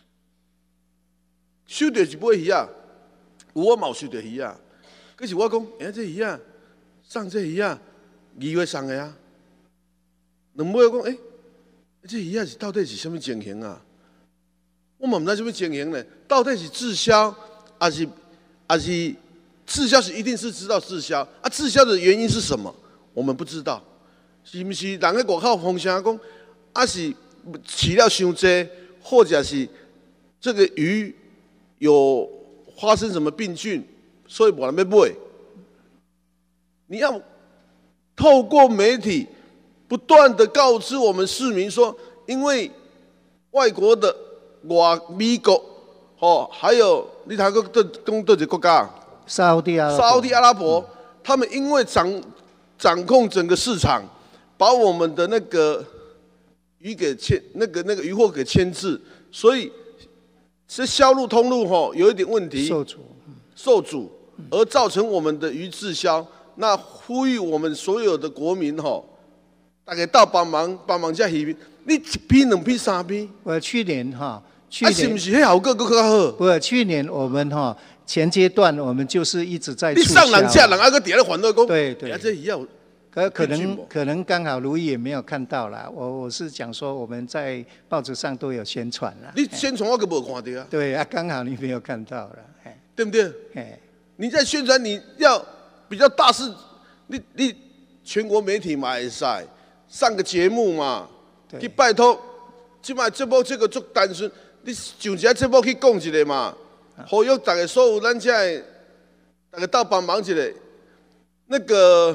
收到一尾鱼啊，我嘛有收到鱼啊。可是我讲，这鱼啊，送这鱼啊，2月送的啊。2尾我讲，这鱼啊是到底是什么情形啊？我嘛毋知什么情形呢？到底是滞销，还是滞销是一定是知道滞销啊？滞销的原因是什么？我们不知道，是不是人在外口风声讲，啊是饲料伤济，或者是这个鱼有发生什么病菌，所以无人要买。你要透过媒体不断的告知我们市民说，因为外国的美国，还有你谈过讲对一个国家， 沙烏地阿拉伯，他们因为掌控整个市场，把我们的那个鱼给那个渔获给牵制，所以这销路通路有一点问题，受阻，而造成我们的鱼滞销。那呼吁我们所有的国民大家到帮忙这渔民，你1批、2批、3批。 去年是不是迄效果更较好？ 不，去年我们前阶段我们就是一直在促销。 你上人下人，还个底下烦恼讲， 对， 这鱼要。 可能刚好卢毅也没有看到啦。我是讲说我们在报纸上都有宣传啦。 你宣传我可无看到啊？ 对啊，刚好你没有看到了， 对不对？你在宣传，你要比较大肆，你全国媒体嘛会使上个节目嘛，去拜托，即摆节目这个足单纯，你上一个节目去讲一下嘛，呼吁大家所有咱这大家到帮忙一下，那个。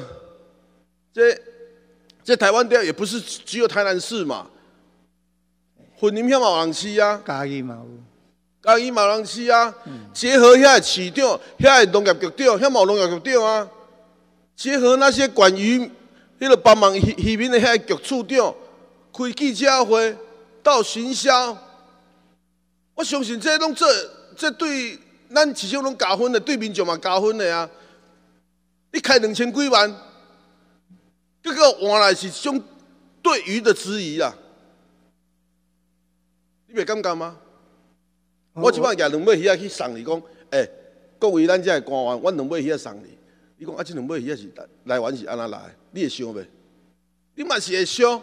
这台湾钓也不是只有台南市嘛，云林遐嘛有人饲啊， 嘉义嘛有人饲啊，结合遐市长、遐农业局长、遐嘛有农业局长啊，结合那些管于迄个帮忙渔民的遐局处长，开记者会到行销， 我相信这拢这对咱市场拢加分的，对民众嘛加分的啊。你开2000几万，这个换来是种对鱼的质疑啦，你袂感觉吗？我即摆举2尾鱼仔去送你讲，各位咱遮的官员，我2尾鱼仔送你，你讲啊，这2尾鱼仔是来源是安怎来？你会想袂？你嘛是会想，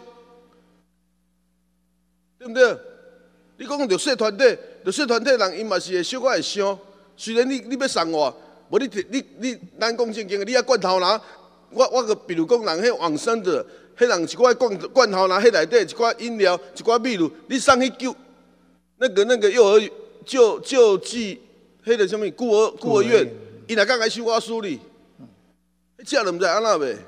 对不对？你讲绿色团体人，伊嘛是会小可会想。虽然你要送我，无你咱讲正经的，你遐罐头拿，我个比如讲人迄往生的，迄人一寡罐头拿，迄内底一寡饮料，一寡秘鲁，你送去救那个幼儿救济，迄个什么孤儿院，伊若敢来收我处理，这人毋知安那袂？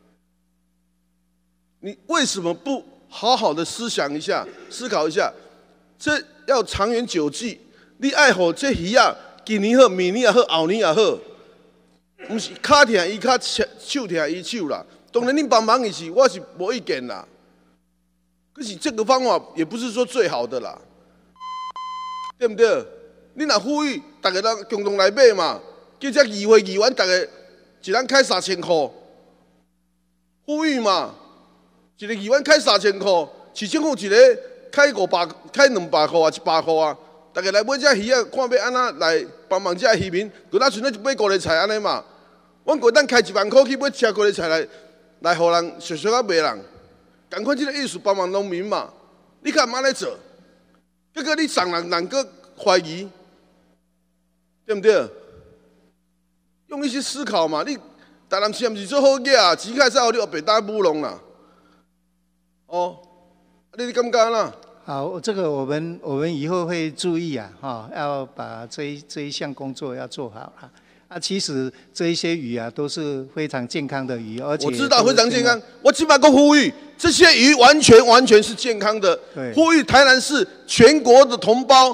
你为什么不好好的思考一下？这要长远久计，你爱护这鱼啊，今年好，明年也好，后年也好，不是脚疼伊脚，手疼伊手啦。当然，你帮忙伊是，我是无意见啦。可是这个方法也不是说最好的啦，对不对？你若呼吁大家人共同来买嘛，叫这议员大家一人开3000块，呼吁嘛，一个议员开3000块，市政府一个。开200块啊，100块啊，大家来买只鱼啊，看要安怎来帮忙这渔民，就咱剩咧买高丽菜安尼嘛。阮过咱开1万块去买车高丽菜来互人俗啊卖人，赶快这个意思帮忙农民嘛。你干嘛来做？结果你送人个怀疑，对不对？用一些思考嘛。你台南市毋是做好嘢啊，钱开使互你后白打舞龙啦。哦。你感觉啦？ 好，这个我们以后会注意啊，要把这一项工作要做好了。啊，其实这一些鱼啊都是非常健康的鱼，而且我知道非常健康。我起码个呼吁，这些鱼完全是健康的。呼吁台南市全国的同胞。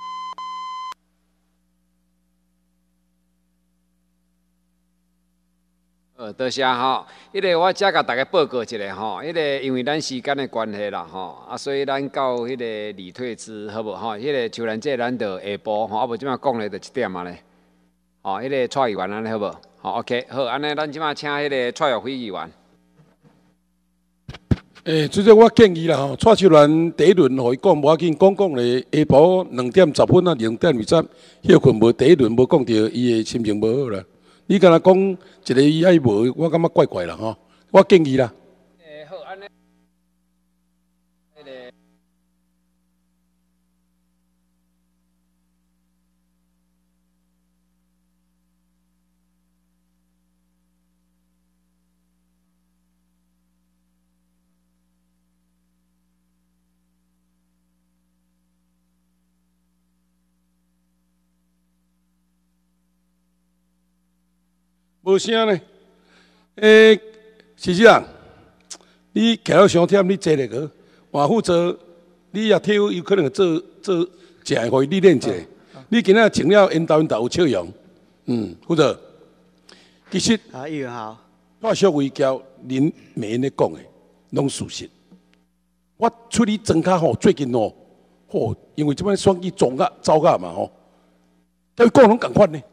多谢吼，我只甲大家报告一下吼，因为咱时间的关系啦吼，所以咱到李退之好无吼，像咱这咱就下晡吼，无即摆讲咧就1点啊咧，吼，蔡议员安尼好无？吼 ，OK， 好，安尼咱即摆请蔡玉辉议员。 主席，我建议啦吼，蔡秀兰第一轮互伊讲无要紧，讲咧下晡2点10分啊，2点20，休困无第一轮无讲到伊的心情无好啦。你敢若讲一个伊爱无，我感觉怪怪啦吼，我建议啦。 好，安尼， 无声呢？是这样，你徛到伤忝，你坐咧个，换负责，你也跳有可能做食，互伊历练一下。你今仔穿了引导有笑容，负责。其实， 议员好， 我小维交恁每咧讲的，拢事实。我出去庄脚吼，最近哦，因为即摆选举总甲走甲嘛吼，甲伊讲拢共款呢。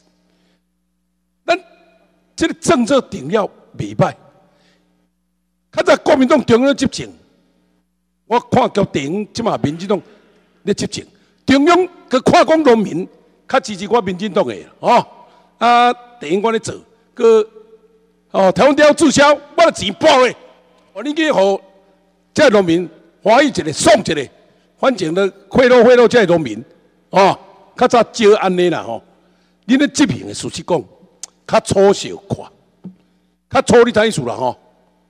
这个政策定了袂歹，较早国民党中央执政，我看到地方即马民进党咧执政，中央佮看讲农民较支持我民进党的地方我咧做，佮台湾雕注销，我的钱包咧，你去互这农民欢喜一个，爽一个，反正咧贿赂这农民，较早少安尼啦吼，恁咧执行的事实讲。较粗小看，较粗你知意思啦吼？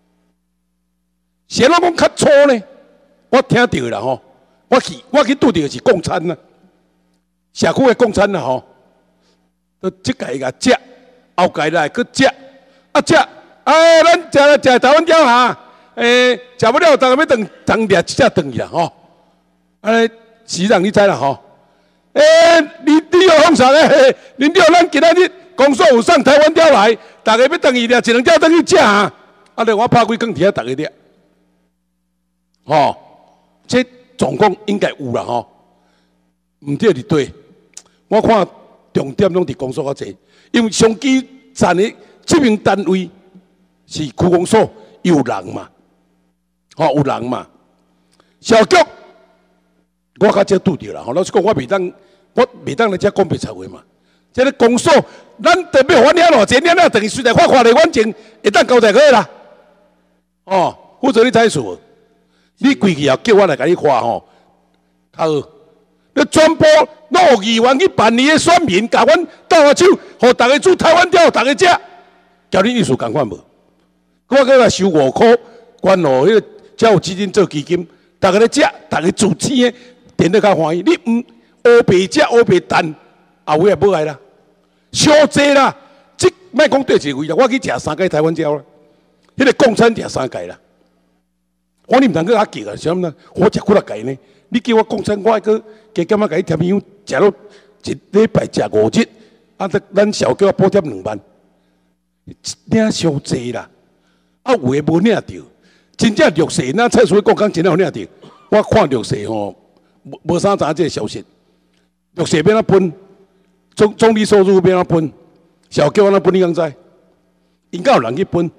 谁人讲较粗呢？我听到啦吼，我去拄到是共产啦，社区的共产啦吼，都即届个食，后届来去食，咱食台湾雕哈，食不了，大家要当掠一只转去啦吼，安尼市长你知啦吼？你有放啥咧？恁有咱今仔日。公所有上台湾雕来，大家要等伊掠，1、2条等去食啊！咧我拍几工伫遐，大家掠，这状况应该有啦吼。 唔对就对。我看重点拢伫公所较济，因为上基站的执行单位是区公所，有人嘛，有人嘛。小局我甲这拄着啦，老实讲，我袂当来遮讲白贼话嘛。这个公所，咱特别还领偌济，领了等于随来看咧，反正会当交代去啦。负责你采数，你规气也叫我来甲你花吼，较好。你全部攞议员去办你的选民，甲阮斗下手，互大家煮台湾钓，大家食，交你意思共款无？我搁来收5块，关乎迄个才有资金做基金，大家咧食，大家自青的，变得较欢喜。你唔乌白食乌白蛋，后尾也无爱啦。小济啦，即莫讲对一个位啦，我去食3届台湾椒啦，迄个共产食3届啦。我你唔通去遐叫啊？啥物呢？我食几多届呢？你叫我共产，我个加减啊，甲伊添油，食到一礼拜食5日，咱小叫补贴2万，领伤济啦。有诶无领着，真正绿色，那蔡淑讲真正有领着。我看绿色吼，无啥知影这个消息。绿色要哪分？总理收入要哪分？小叫哪分？你敢知？应该有人去分。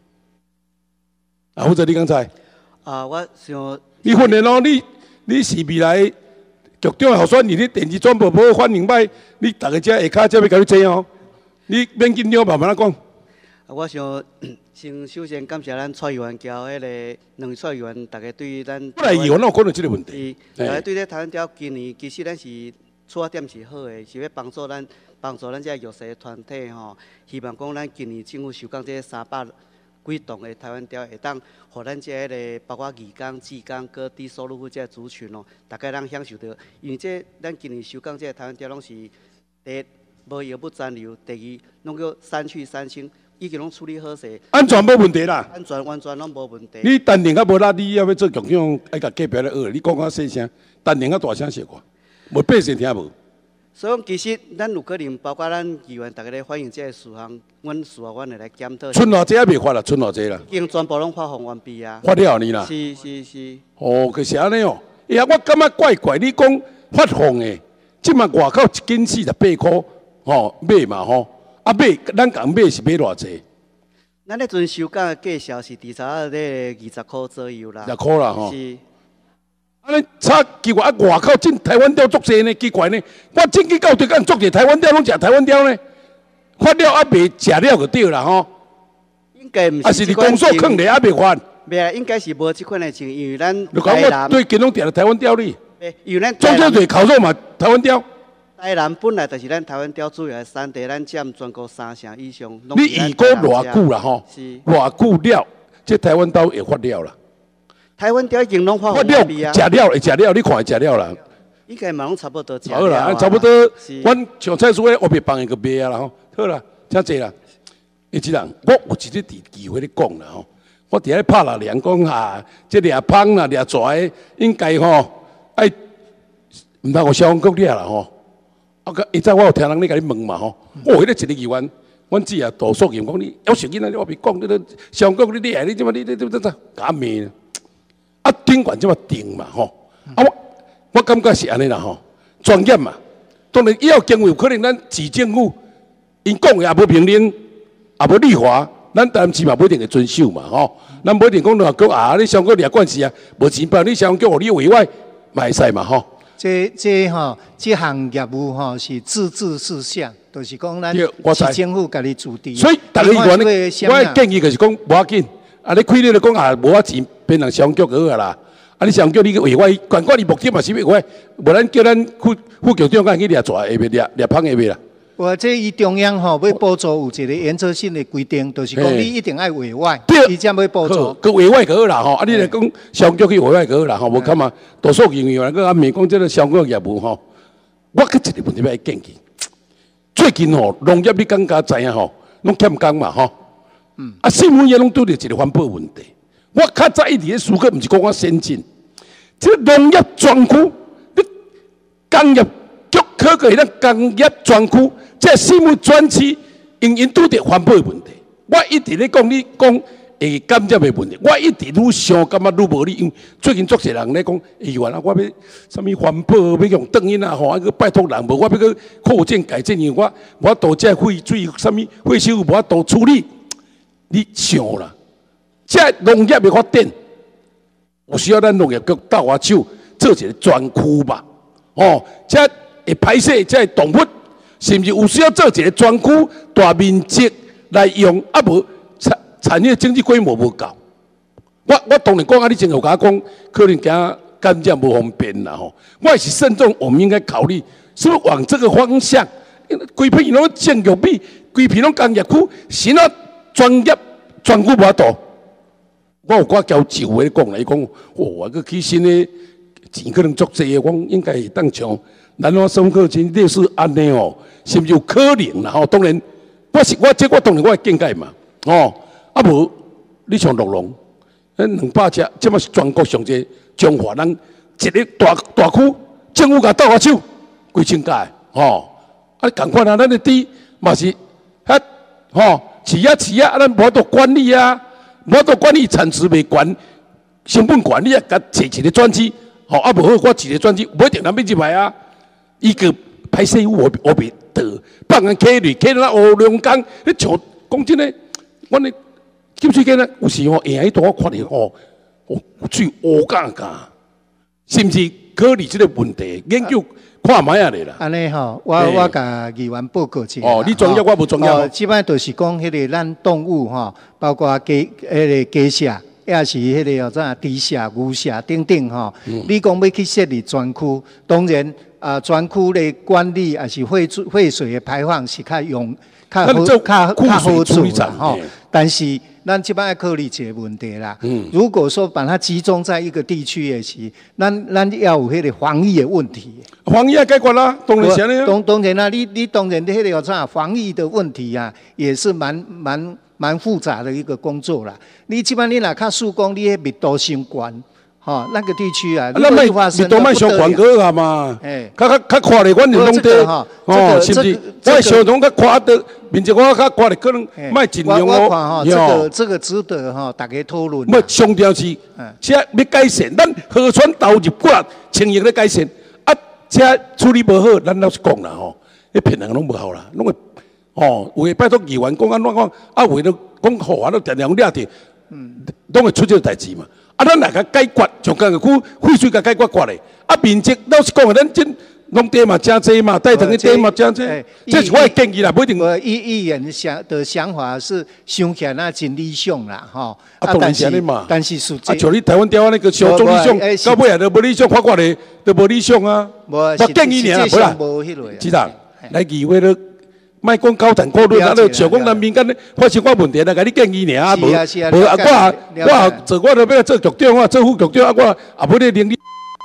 或者你敢知？ 我想你训练咯，你是未来局长候选人，你电视转播无反应歹，你大家遮下骹才要甲你坐哦。你免紧张，慢慢讲。 我想先首先感谢咱蔡议员交迄个2位蔡议员，大家对咱。 本来议员哪有可能这个问题？ 大家对这台湾雕今年其实咱是出发点是好的，是要帮助咱这弱势团体吼。希望讲咱今年政府收讲这300几栋的台湾雕，会当互咱这个包括义工、志工、各低收入户这族群哦，大家能享受到。因为这咱今年收讲这台湾雕拢是第一无药不残留，第二拢叫3去3清。已经拢处理好势， 安全无问题啦。 安全完全拢无问题。 你单年较无力，你要做局长，爱甲隔壁咧学。你讲较细声，单年较大声说话，无百姓听无。 所以讲，其实咱有可能包括咱议员，大家咧反映这个事项，阮事后阮会来检讨。 春偌济还未发啦，春偌济啦。 已经全部拢发放完毕啊。 发了呢啦。 是。 哦，可是安尼哦。哎呀，我感觉怪怪，你讲发放的，即嘛外口一斤48块，买嘛吼。买，咱共买是买偌济？ 咱迄阵收讲的计销是至少咧20块左右啦。 20块啦吼。 是。 安尼差奇怪，外口进台湾雕足济呢，奇怪呢。我进去到底敢足济台湾雕，拢食台湾雕呢？发了未食了就对啦吼。 应该毋是。 啊是你公所坑咧未发？ 袂啊，应该是无即款的情，因为咱你讲我对金拢定了台湾雕哩。 因为咱中秋节烤肉嘛，台湾雕。 台南本来就是咱台湾雕主要的产地，咱占全国3成以上。 你预估偌久啦吼？是。偌久了，这台湾刀会发了啦。 台湾雕已经拢发了，食了会食了，你看会食了啦。 应该嘛拢差不多食了。 好啦，差不多。阮像蔡叔诶，我别放一个卖啊啦吼。好啦，真济啦。即人，我有一个机会咧讲啦吼。我伫遐拍啦量讲啊，这掠芳啦掠蛇应该吼爱，毋通有消防局掠啦吼。伊早我有听人咧甲你问嘛吼，迄个一个议员，阮姊啊杜淑妍讲你要承认啊，我别讲，你都上局你厉害，你即嘛你假面啊，顶管即嘛定嘛吼，我感觉是安尼啦吼，专业嘛，当然以后经有可能咱市政府因讲的也无命令，也无立法，咱当时嘛不一定会遵守嘛吼，咱不一定讲两局啊，你上局掠官司啊，无钱办，你上局互你委外，嘛会使嘛吼。 这项业务是自治事项，就是讲咱市政府家己主持。 所以大家议员我建议就是讲无要紧，啊你开你就讲啊无法钱变成商局好啊啦，啊你商局你去委外，管你目的嘛是要委外，无咱叫咱副局长去掠蛇下面掠芳下面啦。 我这伊中央要补助有一个原则性的规定，就是讲你一定爱委外，伊才要补助。 佮委外就好啦吼，啊你来讲商局去委外就好啦吼，无看嘛，多数人员个阿面讲这个商局业务吼，我佮一个问题要建议。最近吼农业你更加知影吼，拢欠工嘛吼，啊新闻也拢拄着一个环保问题。我较早一直咧思考，毋是讲我先进，这农业专区，你工业局可个咱工业专区。这新闻专区因拄着环保问题，我一直咧讲，你讲会感染的问题，我一直愈想感觉愈无理，因为最近足侪人咧讲，议员啊，我要什么环保，要用灯音啊，吼，去拜托人，无我要去扩建改建，因为我无法度这废水什么废收无法度处理。你想啦，这农业的发展，有需要咱农业局搭下手做一个专区吧，哦，这会排泄这动物，甚至有需要做一个专区，大面积来用，啊无。产业经济规模无够，我当然讲啊，你真有甲我讲，可能惊感染无方便啦吼。我也是慎重，我们应该考虑是不是往这个方向。规片拢建育比，规片拢工业区，是那专业专区无法度。我有寡交就的讲来讲，我个起薪的钱可能足济的，我应该会当像南华生科真类似安尼哦，是不是有可能啦？吼，当然，我当然我会见解嘛，哦。啊无，你像鹿龙，咱200只，即马是全国上济中华人一个大区，政府甲倒下手，几千家吼。啊，共款啊，咱的猪嘛是遐吼，饲啊，咱无法度管理啊，无法度管理产值袂悬，成本悬，你也甲找一个专机，吼啊无好，我一个专机不一定咱要入来啊，伊个排泄物我别得，放人溪里，溪那乌龙江，你像讲真诶，阮的。金水间呢，有时吼下迄度我看到吼，有水乌干干，是毋是考虑这个问题？研究看卖啊咧啦。安尼吼，我甲议员报告一下。 哦，你专业我无专业。 哦，即摆就是讲迄个咱动物吼，包括鸡舍，也是迄个叫啥猪舍、牛舍等等吼。你讲要去设立专区，当然专区的管理也是废水的排放是较好做啦吼。但是咱即摆要考虑一个问题啦。如果说把它集中在一个地区的时，咱要有迄个防疫的问题。 防疫要解决啦，当然是安尼啊。 当然啦，你当然迄个啥防疫的问题啊，也是蛮复杂的一个工作啦。你即摆你若较速讲，你迄密度相关。吼，那个地区啊， 咱卖密度卖上广告啊嘛，较快咧，阮就拢得，哦，是不是？我相同较快的，面积我较快咧，可能卖尽量我看吼，这个值得吼大家讨论。 要强调是，这要改善，咱河川投入过来，情形咧改善，啊，这处理无好，咱老实讲啦吼，迄骗人拢无效啦，拢会，哦，有诶拜托议员讲安怎讲，啊，为了讲好啊，都定定掠着，拢会出这个代志嘛。啊，咱来甲解决，从工业区废水甲解决过来。啊，面积老实讲，咱真农地嘛真济嘛，带藤的地嘛真济。这是我的建议啦，不一定。 议员的想法是想起来真理想啦，吼。 啊，当然是安尼嘛。 但是实际， 啊，像你台湾调啊那个小中理想，到尾啊都无理想，发过来都无理想啊。我建议你啊，不啦，局长来议会了。莫讲高谈阔论，啊！就像讲咱民间发生过问题，来甲你建议尔，无啊，我做我都要做局长，我做副局长，啊，我也不咧能力。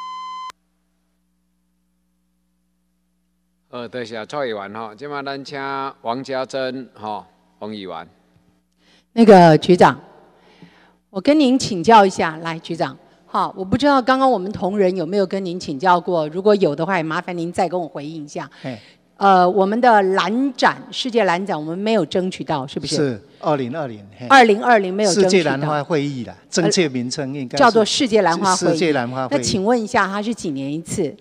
多谢蔡议员吼，今嘛咱请王家珍吼王议员。 那个局长，我跟您请教一下，来，局长，好，我不知道刚刚我们同仁有没有跟您请教过，如果有的话，也麻烦您再跟我回应一下。我们的蓝展，世界蓝展，我们没有争取到，是不是？ 是2020。 2020没有争取到。 世界兰花会议啦，正确名称应该叫做世界兰花会议。 世界兰花会议。 那请问一下，它是几年一次？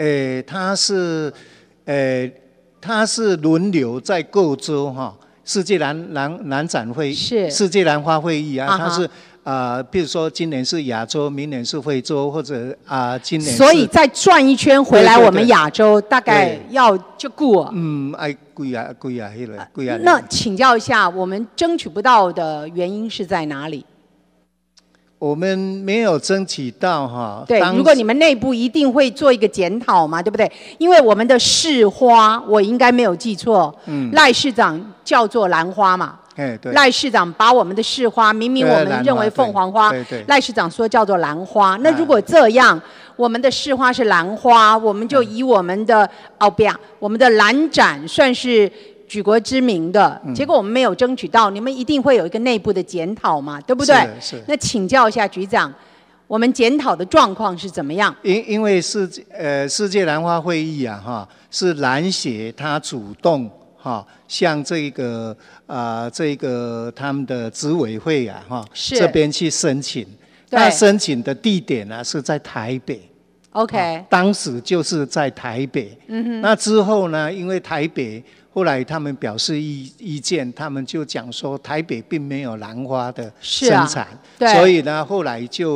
它是轮流在各州哈，世界兰展会议， 是世界兰花会议啊，它是。比如说今年是亚洲，明年是非洲，或者今年。 所以再转一圈回来，我们亚洲大概要就过。 贵啊，贵啊。 那请教一下，我们争取不到的原因是在哪里？ 我们没有争取到哈。 对，如果你们内部一定会做一个检讨嘛，对不对？因为我们的市花，我应该没有记错，赖市长叫做兰花嘛。赖市长把我们的市花，明明我们认为凤凰花，赖市长说叫做兰花。那如果这样，我们的市花是兰花，我们就以我们的我们的兰展算是举国知名的，结果我们没有争取到，你们一定会有一个内部的检讨嘛，对不对？ 是。 那请教一下局长，我们检讨的状况是怎么样？ 因为世界兰花会议啊，哈，是篮协他主动。 向这个他们的执委会这边去申请。那申请的地点呢是在台北。 OK， 当时就是在台北。那之后呢，因为台北后来他们表示意见，他们就讲说台北并没有兰花的生产，所以呢后来就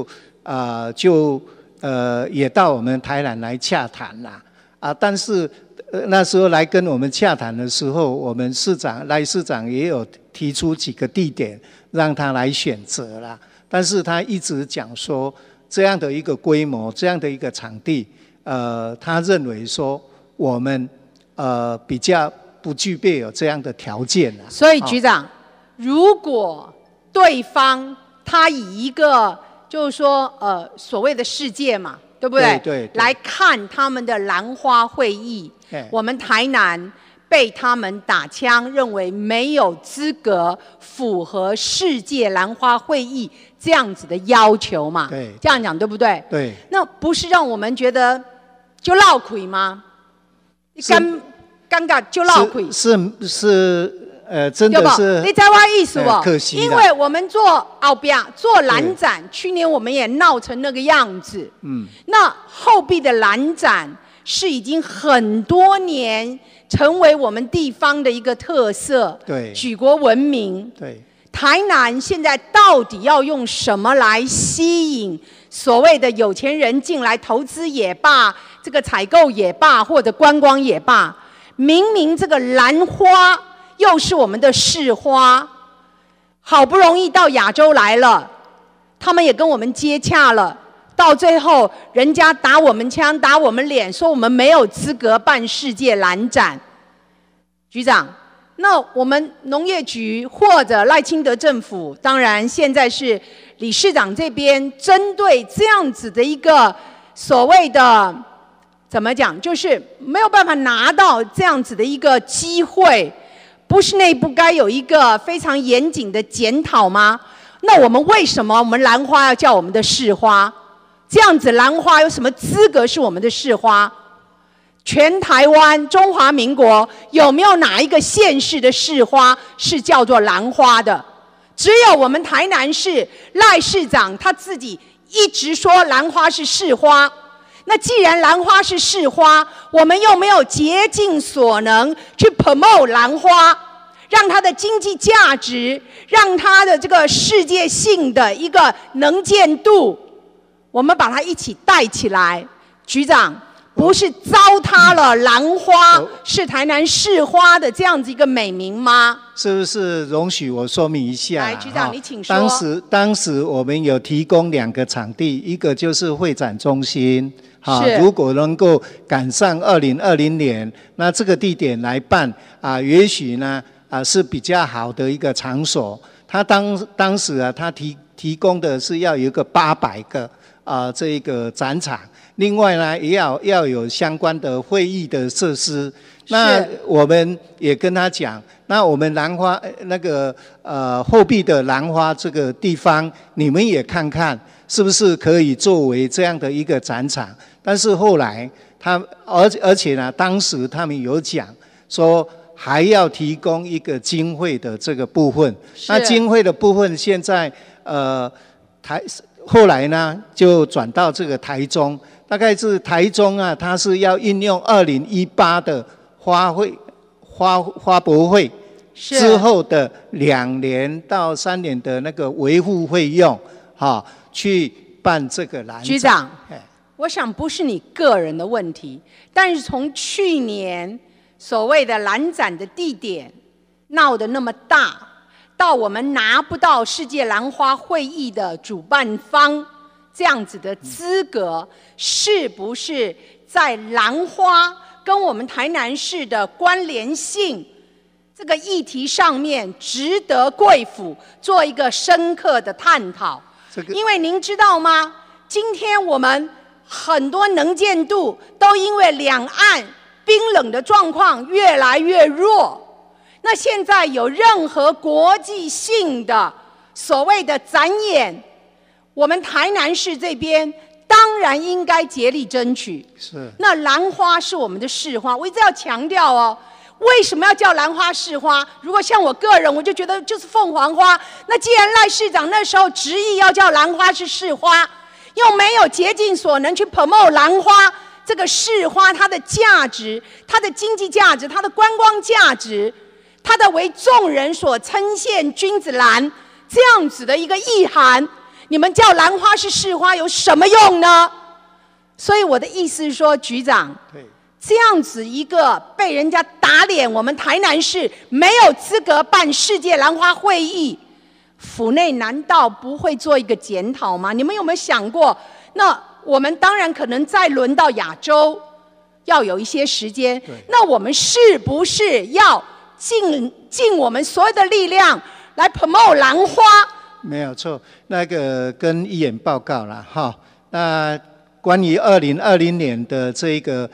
也到我们台南来洽谈啦。但是那时候来跟我们洽谈的时候，我们赖市长也有提出几个地点让他来选择啦，但是他一直讲说这样的一个规模，这样的一个场地，他认为说我们比较不具备有这样的条件啦。 所以局长，如果对方他以一个就是说所谓的世界嘛，对不对？对。来看他们的兰花会议，我们台南被他们打枪，认为没有资格符合世界兰花会议这样子的要求嘛？对。这样讲对不对？对。那不是让我们觉得就落亏吗？尴尬就落亏。是。真的是，你知道我意思不？可惜，因为我们做后边做兰展，去年我们也闹成那个样子。那后壁的兰展是已经很多年成为我们地方的一个特色，对，举国闻名。对，台南现在到底要用什么来吸引所谓的有钱人进来投资也罢，这个采购也罢，或者观光也罢，明明这个兰花又是我们的市花，好不容易到亚洲来了，他们也跟我们接洽了，到最后人家打我们枪，打我们脸，说我们没有资格办世界兰展。局长，那我们农业局或者赖清德政府，当然现在是理事长这边针对这样子的一个所谓的怎么讲，就是没有办法拿到这样子的一个机会，不是内部该有一个非常严谨的检讨吗？那我们为什么我们兰花要叫我们的市花？这样子兰花有什么资格是我们的市花？全台湾中华民国有没有哪一个县市的市花是叫做兰花的？只有我们台南市赖市长他自己一直说兰花是市花。那既然兰花是市花，我们又没有竭尽所能去 promote 兰花，让它的经济价值，让它的这个世界性的一个能见度，我们把它一起带起来。局长，不是糟蹋了兰花是台南市花的这样子一个美名吗？是不是？容许我说明一下。来，局长你请说。当时我们有提供2个场地，一个就是会展中心。如果能够赶上2020年，那这个地点来办也许呢是比较好的一个场所。他当时他提供的是要有一个800个这个展场，另外呢也要有相关的会议的设施。那我们也跟他讲，那我们兰花那个后壁的兰花这个地方，你们也看看是不是可以作为这样的一个展场。但是后来而且呢，当时他们有讲说还要提供一个经费的这个部分。那经费的部分现在后来呢就转到这个台中，大概是台中它是要运用2018的花博会之后的2年到3年的那个维护费用去办这个兰展。局长，我想不是你个人的问题，但是从去年所谓的兰展的地点闹得那么大，到我们拿不到世界兰花会议的主办方这样子的资格，是不是在兰花跟我们台南市的关联性这个议题上面值得贵府做一个深刻的探讨？因为您知道吗？今天我们很多能见度都因为两岸冰冷的状况越来越弱。那现在有任何国际性的所谓的展演，我们台南市这边当然应该竭力争取。是。那兰花是我们的市花，我一直要强调哦， 为什么要叫兰花市花？如果像我个人，我就觉得就是凤凰花。那既然赖市长那时候执意要叫兰花是市花，又没有竭尽所能去 promote 兰花这个市花它的价值、它的经济价值、它的观光价值、它的为众人所称羡君子兰这样子的一个意涵，你们叫兰花是市花有什么用呢？所以我的意思是说，局长，这样子一个被人家打脸，我们台南市没有资格办世界兰花会议，府内难道不会做一个检讨吗？你们有没有想过？那我们当然可能再轮到亚洲，要有一些时间。那我们是不是要尽我们所有的力量来 promote 兰花？ 没有错，那个跟议员报告了哈。那关于2020年的这个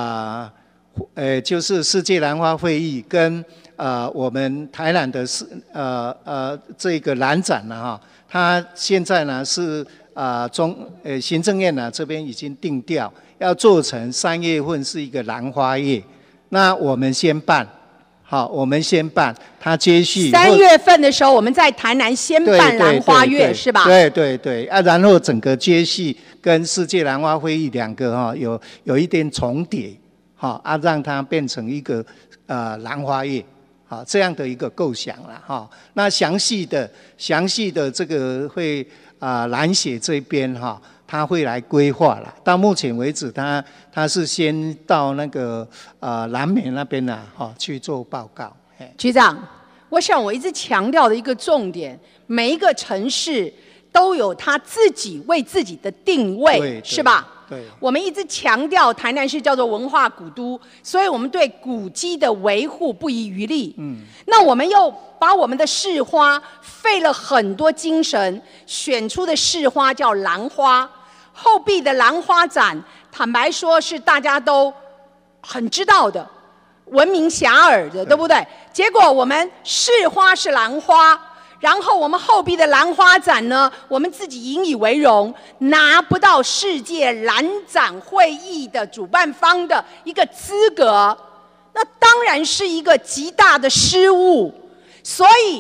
就是世界兰花会议跟我们台南的这个兰展呢哈，它现在呢是行政院呢这边已经定调要做成3月份是一个兰花月，那我们先办。好，我们先办，它接续 3月份的时候，我们在台南先办兰花月，是吧？ 对对对，然后整个接续跟世界兰花会议2个有一点重叠，让它变成一个兰花月，这样的一个构想了哈。那详细的这个会兰协这边他会来规划了。到目前为止，他是先到那个南美那边去做报告。 局长，我想我一直强调的一个重点，每一个城市都有他自己为自己的定位，是吧？对。我们一直强调台南市叫做文化古都，所以我们对古迹的维护不遗余力。那我们又把我们的市花费了很多精神，选出的市花叫兰花。后壁的兰花展，坦白说是大家都很知道的，闻名遐迩的，对不对？结果我们市花是兰花，然后我们后壁的兰花展呢，我们自己引以为荣，拿不到世界兰展会议的主办方的一个资格，那当然是一个极大的失误。所以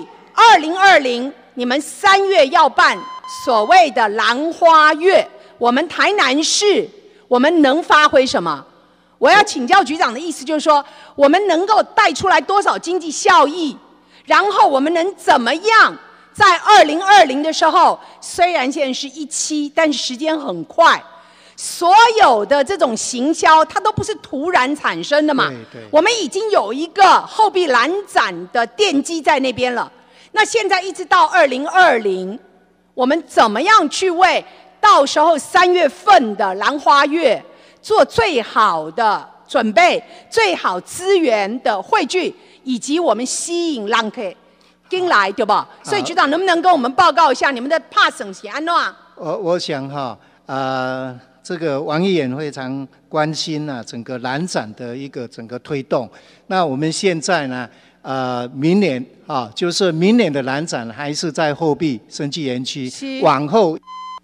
2020你们3月要办所谓的兰花月，我们台南市我们能发挥什么？我要请教局长的意思就是说，我们能够带出来多少经济效益？然后我们能怎么样在2020的时候，虽然现在是17，但是时间很快，所有的这种行销它都不是突然产生的嘛。我们已经有一个后壁兰展的奠基在那边了。那现在一直到2020，我们怎么样去为到时候3月份的兰花月做最好的准备，最好资源的汇聚，以及我们吸引让客进来，对吧？所以局长能不能跟我们报告一下你们的怕省是安怎？ 我想这个王议员非常关心整个兰展的一个整个推动。那我们现在呢，明年就是明年的兰展还是在后壁生技园区，往后。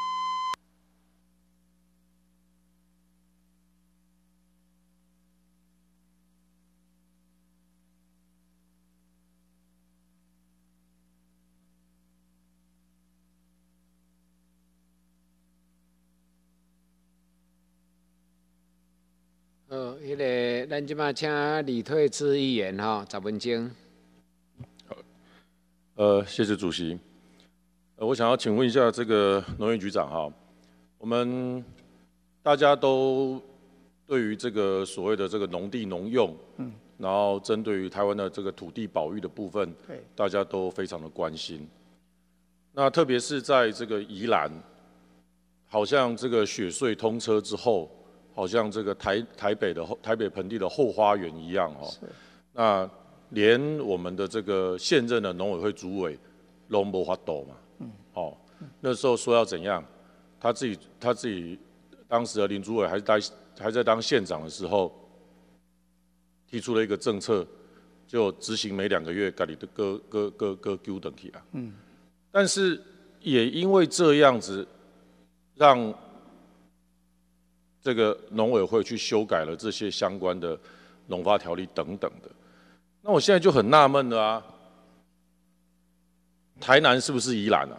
咱即马请李退志议员10分钟。 谢谢主席。我想要请问一下这个农业局长我们大家都对于这个所谓的这个农地农用，然后针对于台湾的这个土地保育的部分，大家都非常的关心。那特别是在这个宜兰，好像这个雪隧通车之后。好像这个台北盆地的后花园一样那连我们的这个现任的农委会主委都没法度嘛，那时候说要怎样，他自己当时的林主委还在当县长的时候，提出了一个政策，就执行每2个月家里的各丢等去但是也因为这样子，让这个农委会去修改了这些相关的农发条例等等的， 那我现在就很纳闷了啊，台南是不是宜兰啊？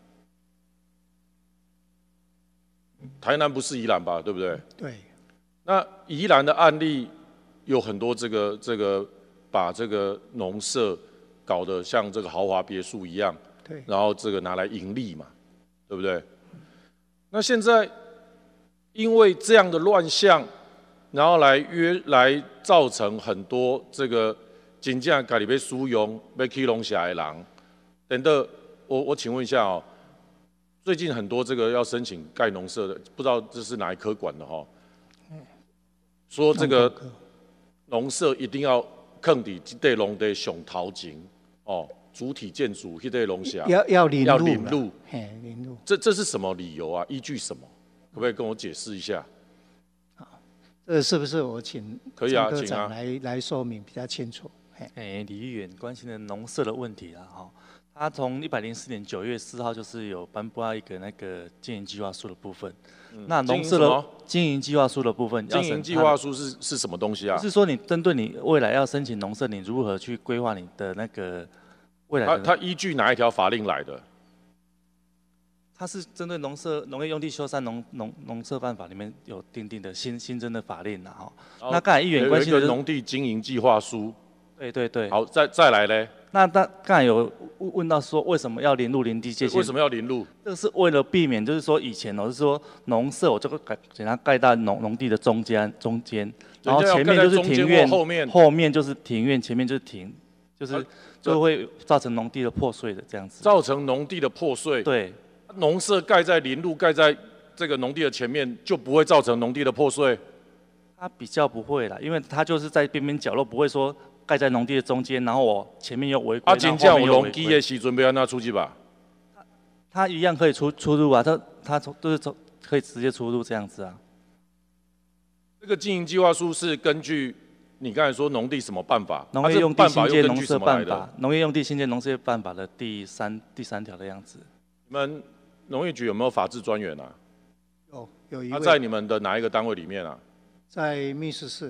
台南不是宜兰吧，对不对？ 对。 那宜兰的案例有很多，把这个农舍搞得像这个豪华别墅一样， 对。 然后这个拿来盈利嘛，对不对？那现在因为这样的乱象，然后来造成很多这个真正家里被疏用、被去龙峡的人，等等，我请问一下哦，最近很多这个要申请盖农舍的，不知道这是哪一科管的哈？说这个农舍一定要坑底这对农的上头前哦，主体建筑这对龙峡要临路， 临路。 这是什么理由啊？依据什么？可不可以跟我解释一下？ 这是不是我请可以啊， 科长来说明比较清楚？ 李议员关心的农舍的问题啦，哈，他从104年9月4号就是有颁布一个那个经营计划书的部分。那农舍的经营计划书的部分， 经营计划书是什么东西啊？ 是说你针对你未来要申请农舍，你如何去规划你的那个未来的？ 他依据哪一条法令来的？ 它是针对农业用地修缮农舍办法里面有订定的新增的法令啦，哈。那刚才议员关心的有一个农地经营计划书。 对。 好，再来嘞。 那刚才有问到说，为什么要临入林地界限？ 为什么要临入？ 这个是为了避免，就是说以前是说农舍我就会给它盖到农地的中间，然后前面就是庭院，后面就是庭院，前面就是就会造成农地的破碎的这样子。 造成农地的破碎。 对。 农舍盖在林路，盖在这个农地的前面，就不会造成农地的破碎。 它比较不会啦，因为它就是在边边角落，不会说盖在农地的中间，然后我前面又违规， 真正有农机的时阵，要安怎处置吧？ 它一样可以出入啊，它都是可以直接出入这样子啊。 这个经营计划书是根据你刚才说农地什么办法？ 农业用地新建农舍办法，农业用地新建农舍办法的第三条的样子。 你们农业局有没有法制专员啊？ 有一位。 他在你们的哪一个单位里面啊？ 在密室室。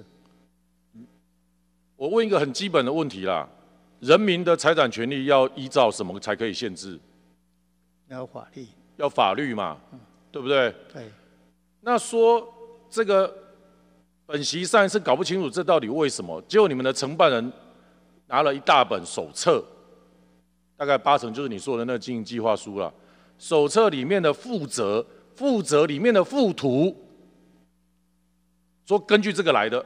我问一个很基本的问题啦，人民的财产权利要依照什么才可以限制？ 要法律。 要法律嘛，对不对？ 对。 那说这个本席上是搞不清楚这到底为什么，结果你们的承办人拿了一大本手册，大概80%就是你说的那个经营计划书了。手册里面的附则里面的附图，说根据这个来的，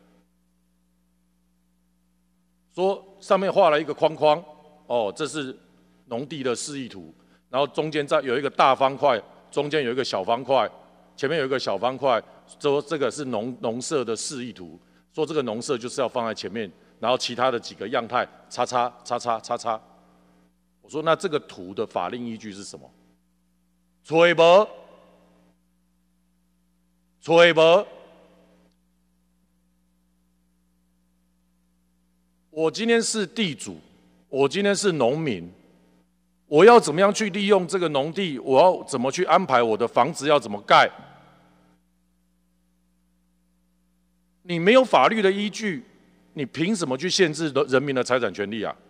说上面画了一个框框，哦，这是农地的示意图，然后中间再有一个大方块，中间有一个小方块，前面有一个小方块，说这个是农舍的示意图，说这个农舍就是要放在前面，然后其他的几个样态，叉叉叉叉叉叉。我说那这个图的法令依据是什么？揣无。我今天是地主，我今天是农民，我要怎么样去利用这个农地？我要怎么去安排我的房子要怎么盖？你没有法律的依据，你凭什么去限制人民的财产权利啊？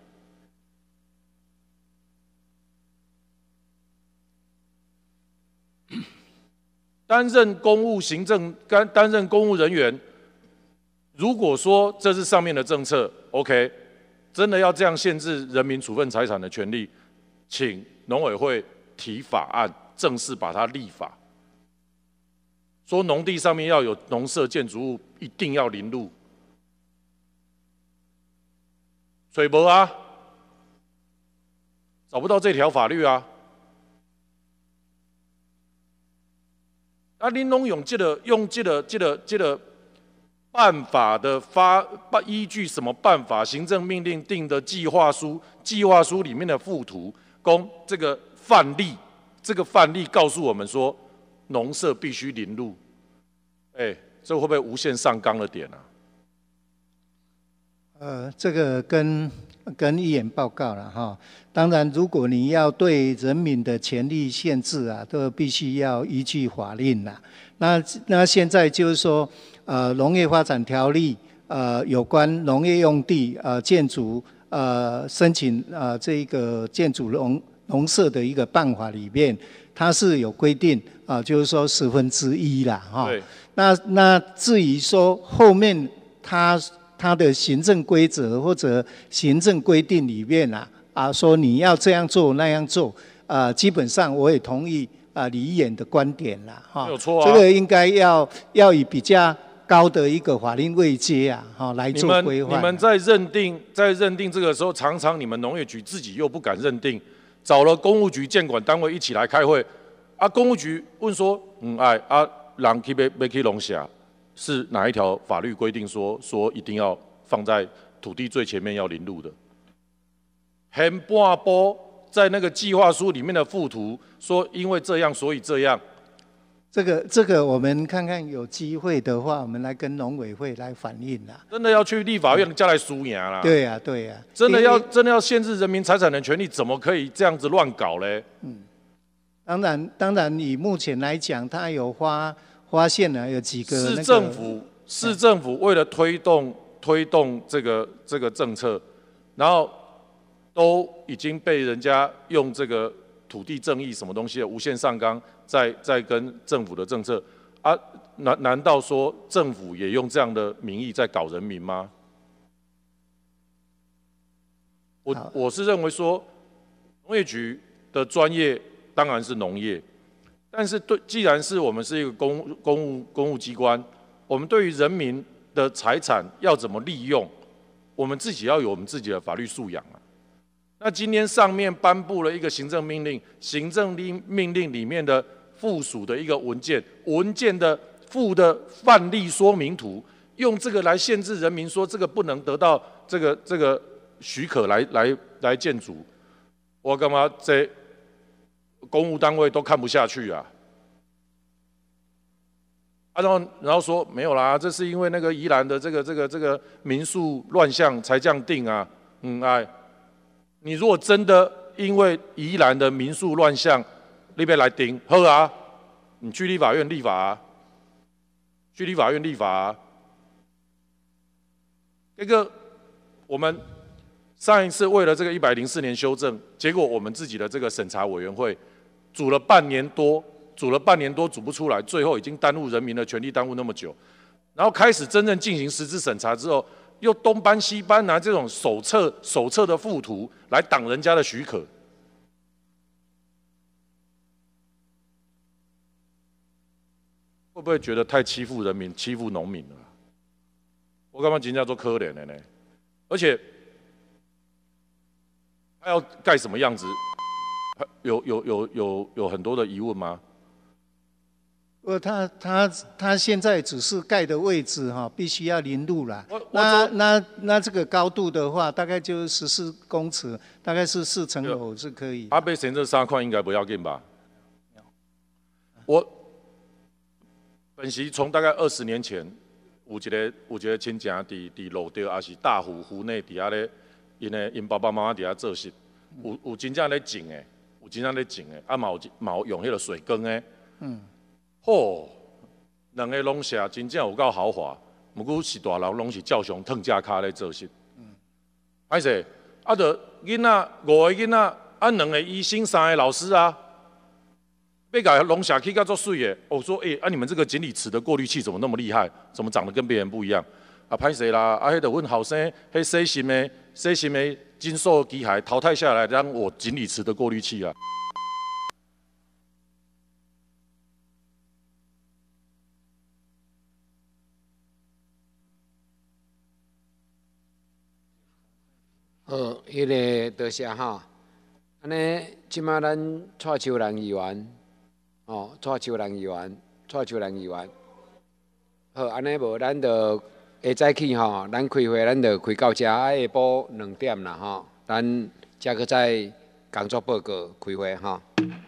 担任公务行政、担任公务人员，如果说这是上面的政策 ，OK， 真的要这样限制人民处分财产的权利，请农委会提法案，正式把它立法，说农地上面要有农舍建筑物，一定要临路。水博啊，找不到这条法律啊。啊，恁拢用这个办法的依据什么办法？行政命令定的计划书，计划书里面的附图，供这个范例，这个范例告诉我们说，农舍必须临路。这会不会无限上纲了点啊？ 这个跟议员报告了哈。当然，如果你要对人民的权利限制啊，都必须要依据法令啦。那现在就是说，农业发展条例有关农业用地建筑申请这个建筑农舍的一个办法里面，它是有规定就是说1/10啦哈。那至于说后面它的行政规则或者行政规定里面说你要这样做那样做，基本上我也同意李议员的观点啦哈。 没有错啊。 这个应该要以比较高的一个法令位阶来做规划。 你们在认定这个时候，常常你们农业局自己又不敢认定，找了公务局监管单位一起来开会，公务局问说，人去要去农舍，是哪一条法律规定说一定要放在土地最前面要林路的？很半波在那个计划书里面的附图说，因为这样所以这样。 这个我们看看有机会的话，我们来跟农委会来反映啦。 真的要去立法院再来输赢啦。 对呀，对呀。 真的要限制人民财产的权利，怎么可以这样子乱搞嘞？ 当然，以目前来讲，它有发现了有几个市政府为了推动这个政策，然后都已经被人家用这个土地正义什么东西的无限上纲，在跟政府的政策难道说政府也用这样的名义在搞人民吗？我是认为说，农业局的专业当然是农业，但是既然是我们是一个公务机关，我们对于人民的财产要怎么利用，我们自己要有我们自己的法律素养啊。那今天上面颁布了一个行政命令，行政命令里面的附属的一个文件的附的范例说明图，用这个来限制人民说这个不能得到这个许可来建筑，我干嘛这公务单位都看不下去啊？然后说没有啦，这是因为那个宜兰的这个民宿乱象才这样定啊。你如果真的因为宜兰的民宿乱象，你要来定，好啊，你去立法院立法啊，这个我们上一次为了这个104年修正，结果我们自己的这个审查委员会煮了半年多煮不出来，最后已经耽误人民的权利，耽误那么久，然后开始真正进行实质审查之后，又东搬西搬，拿这种手册的附图来挡人家的许可。会不会觉得太欺负人民、欺负农民了？我干嘛真叫做可怜的呢？而且他要盖什么样子？有很多的疑问吗？ 他现在只是盖的位置必须要临路啦。那这个高度的话，大概就14公尺，大概是4层楼是可以。 阿贝先这3块应该不要紧吧？我本席从大概20年前，有一个亲戚伫路钓，也是大湖内底下咧，因爸爸妈妈底下做事，有真正咧种的，嘛有用迄个水耕的。两个农舍真正有够豪华，不过是大人拢是照常褪价卡咧做事。歹势，就囡仔5个囡仔，2个医生，3个老师啊，要甲农舍起甲足水的。我说，你们这个锦鲤池的过滤器怎么那么厉害？怎么长得跟别人不一样？歹势啦，迄个阮后生，迄细心的金属机械淘汰下来，让我锦鲤池的过滤器啊。 迄个多谢哈，安尼即马咱蔡秋兰议员，蔡秋兰议员，好，安尼无咱就下早起咱开会咱就开到这，下晡2点啦咱再搁再工作报告开会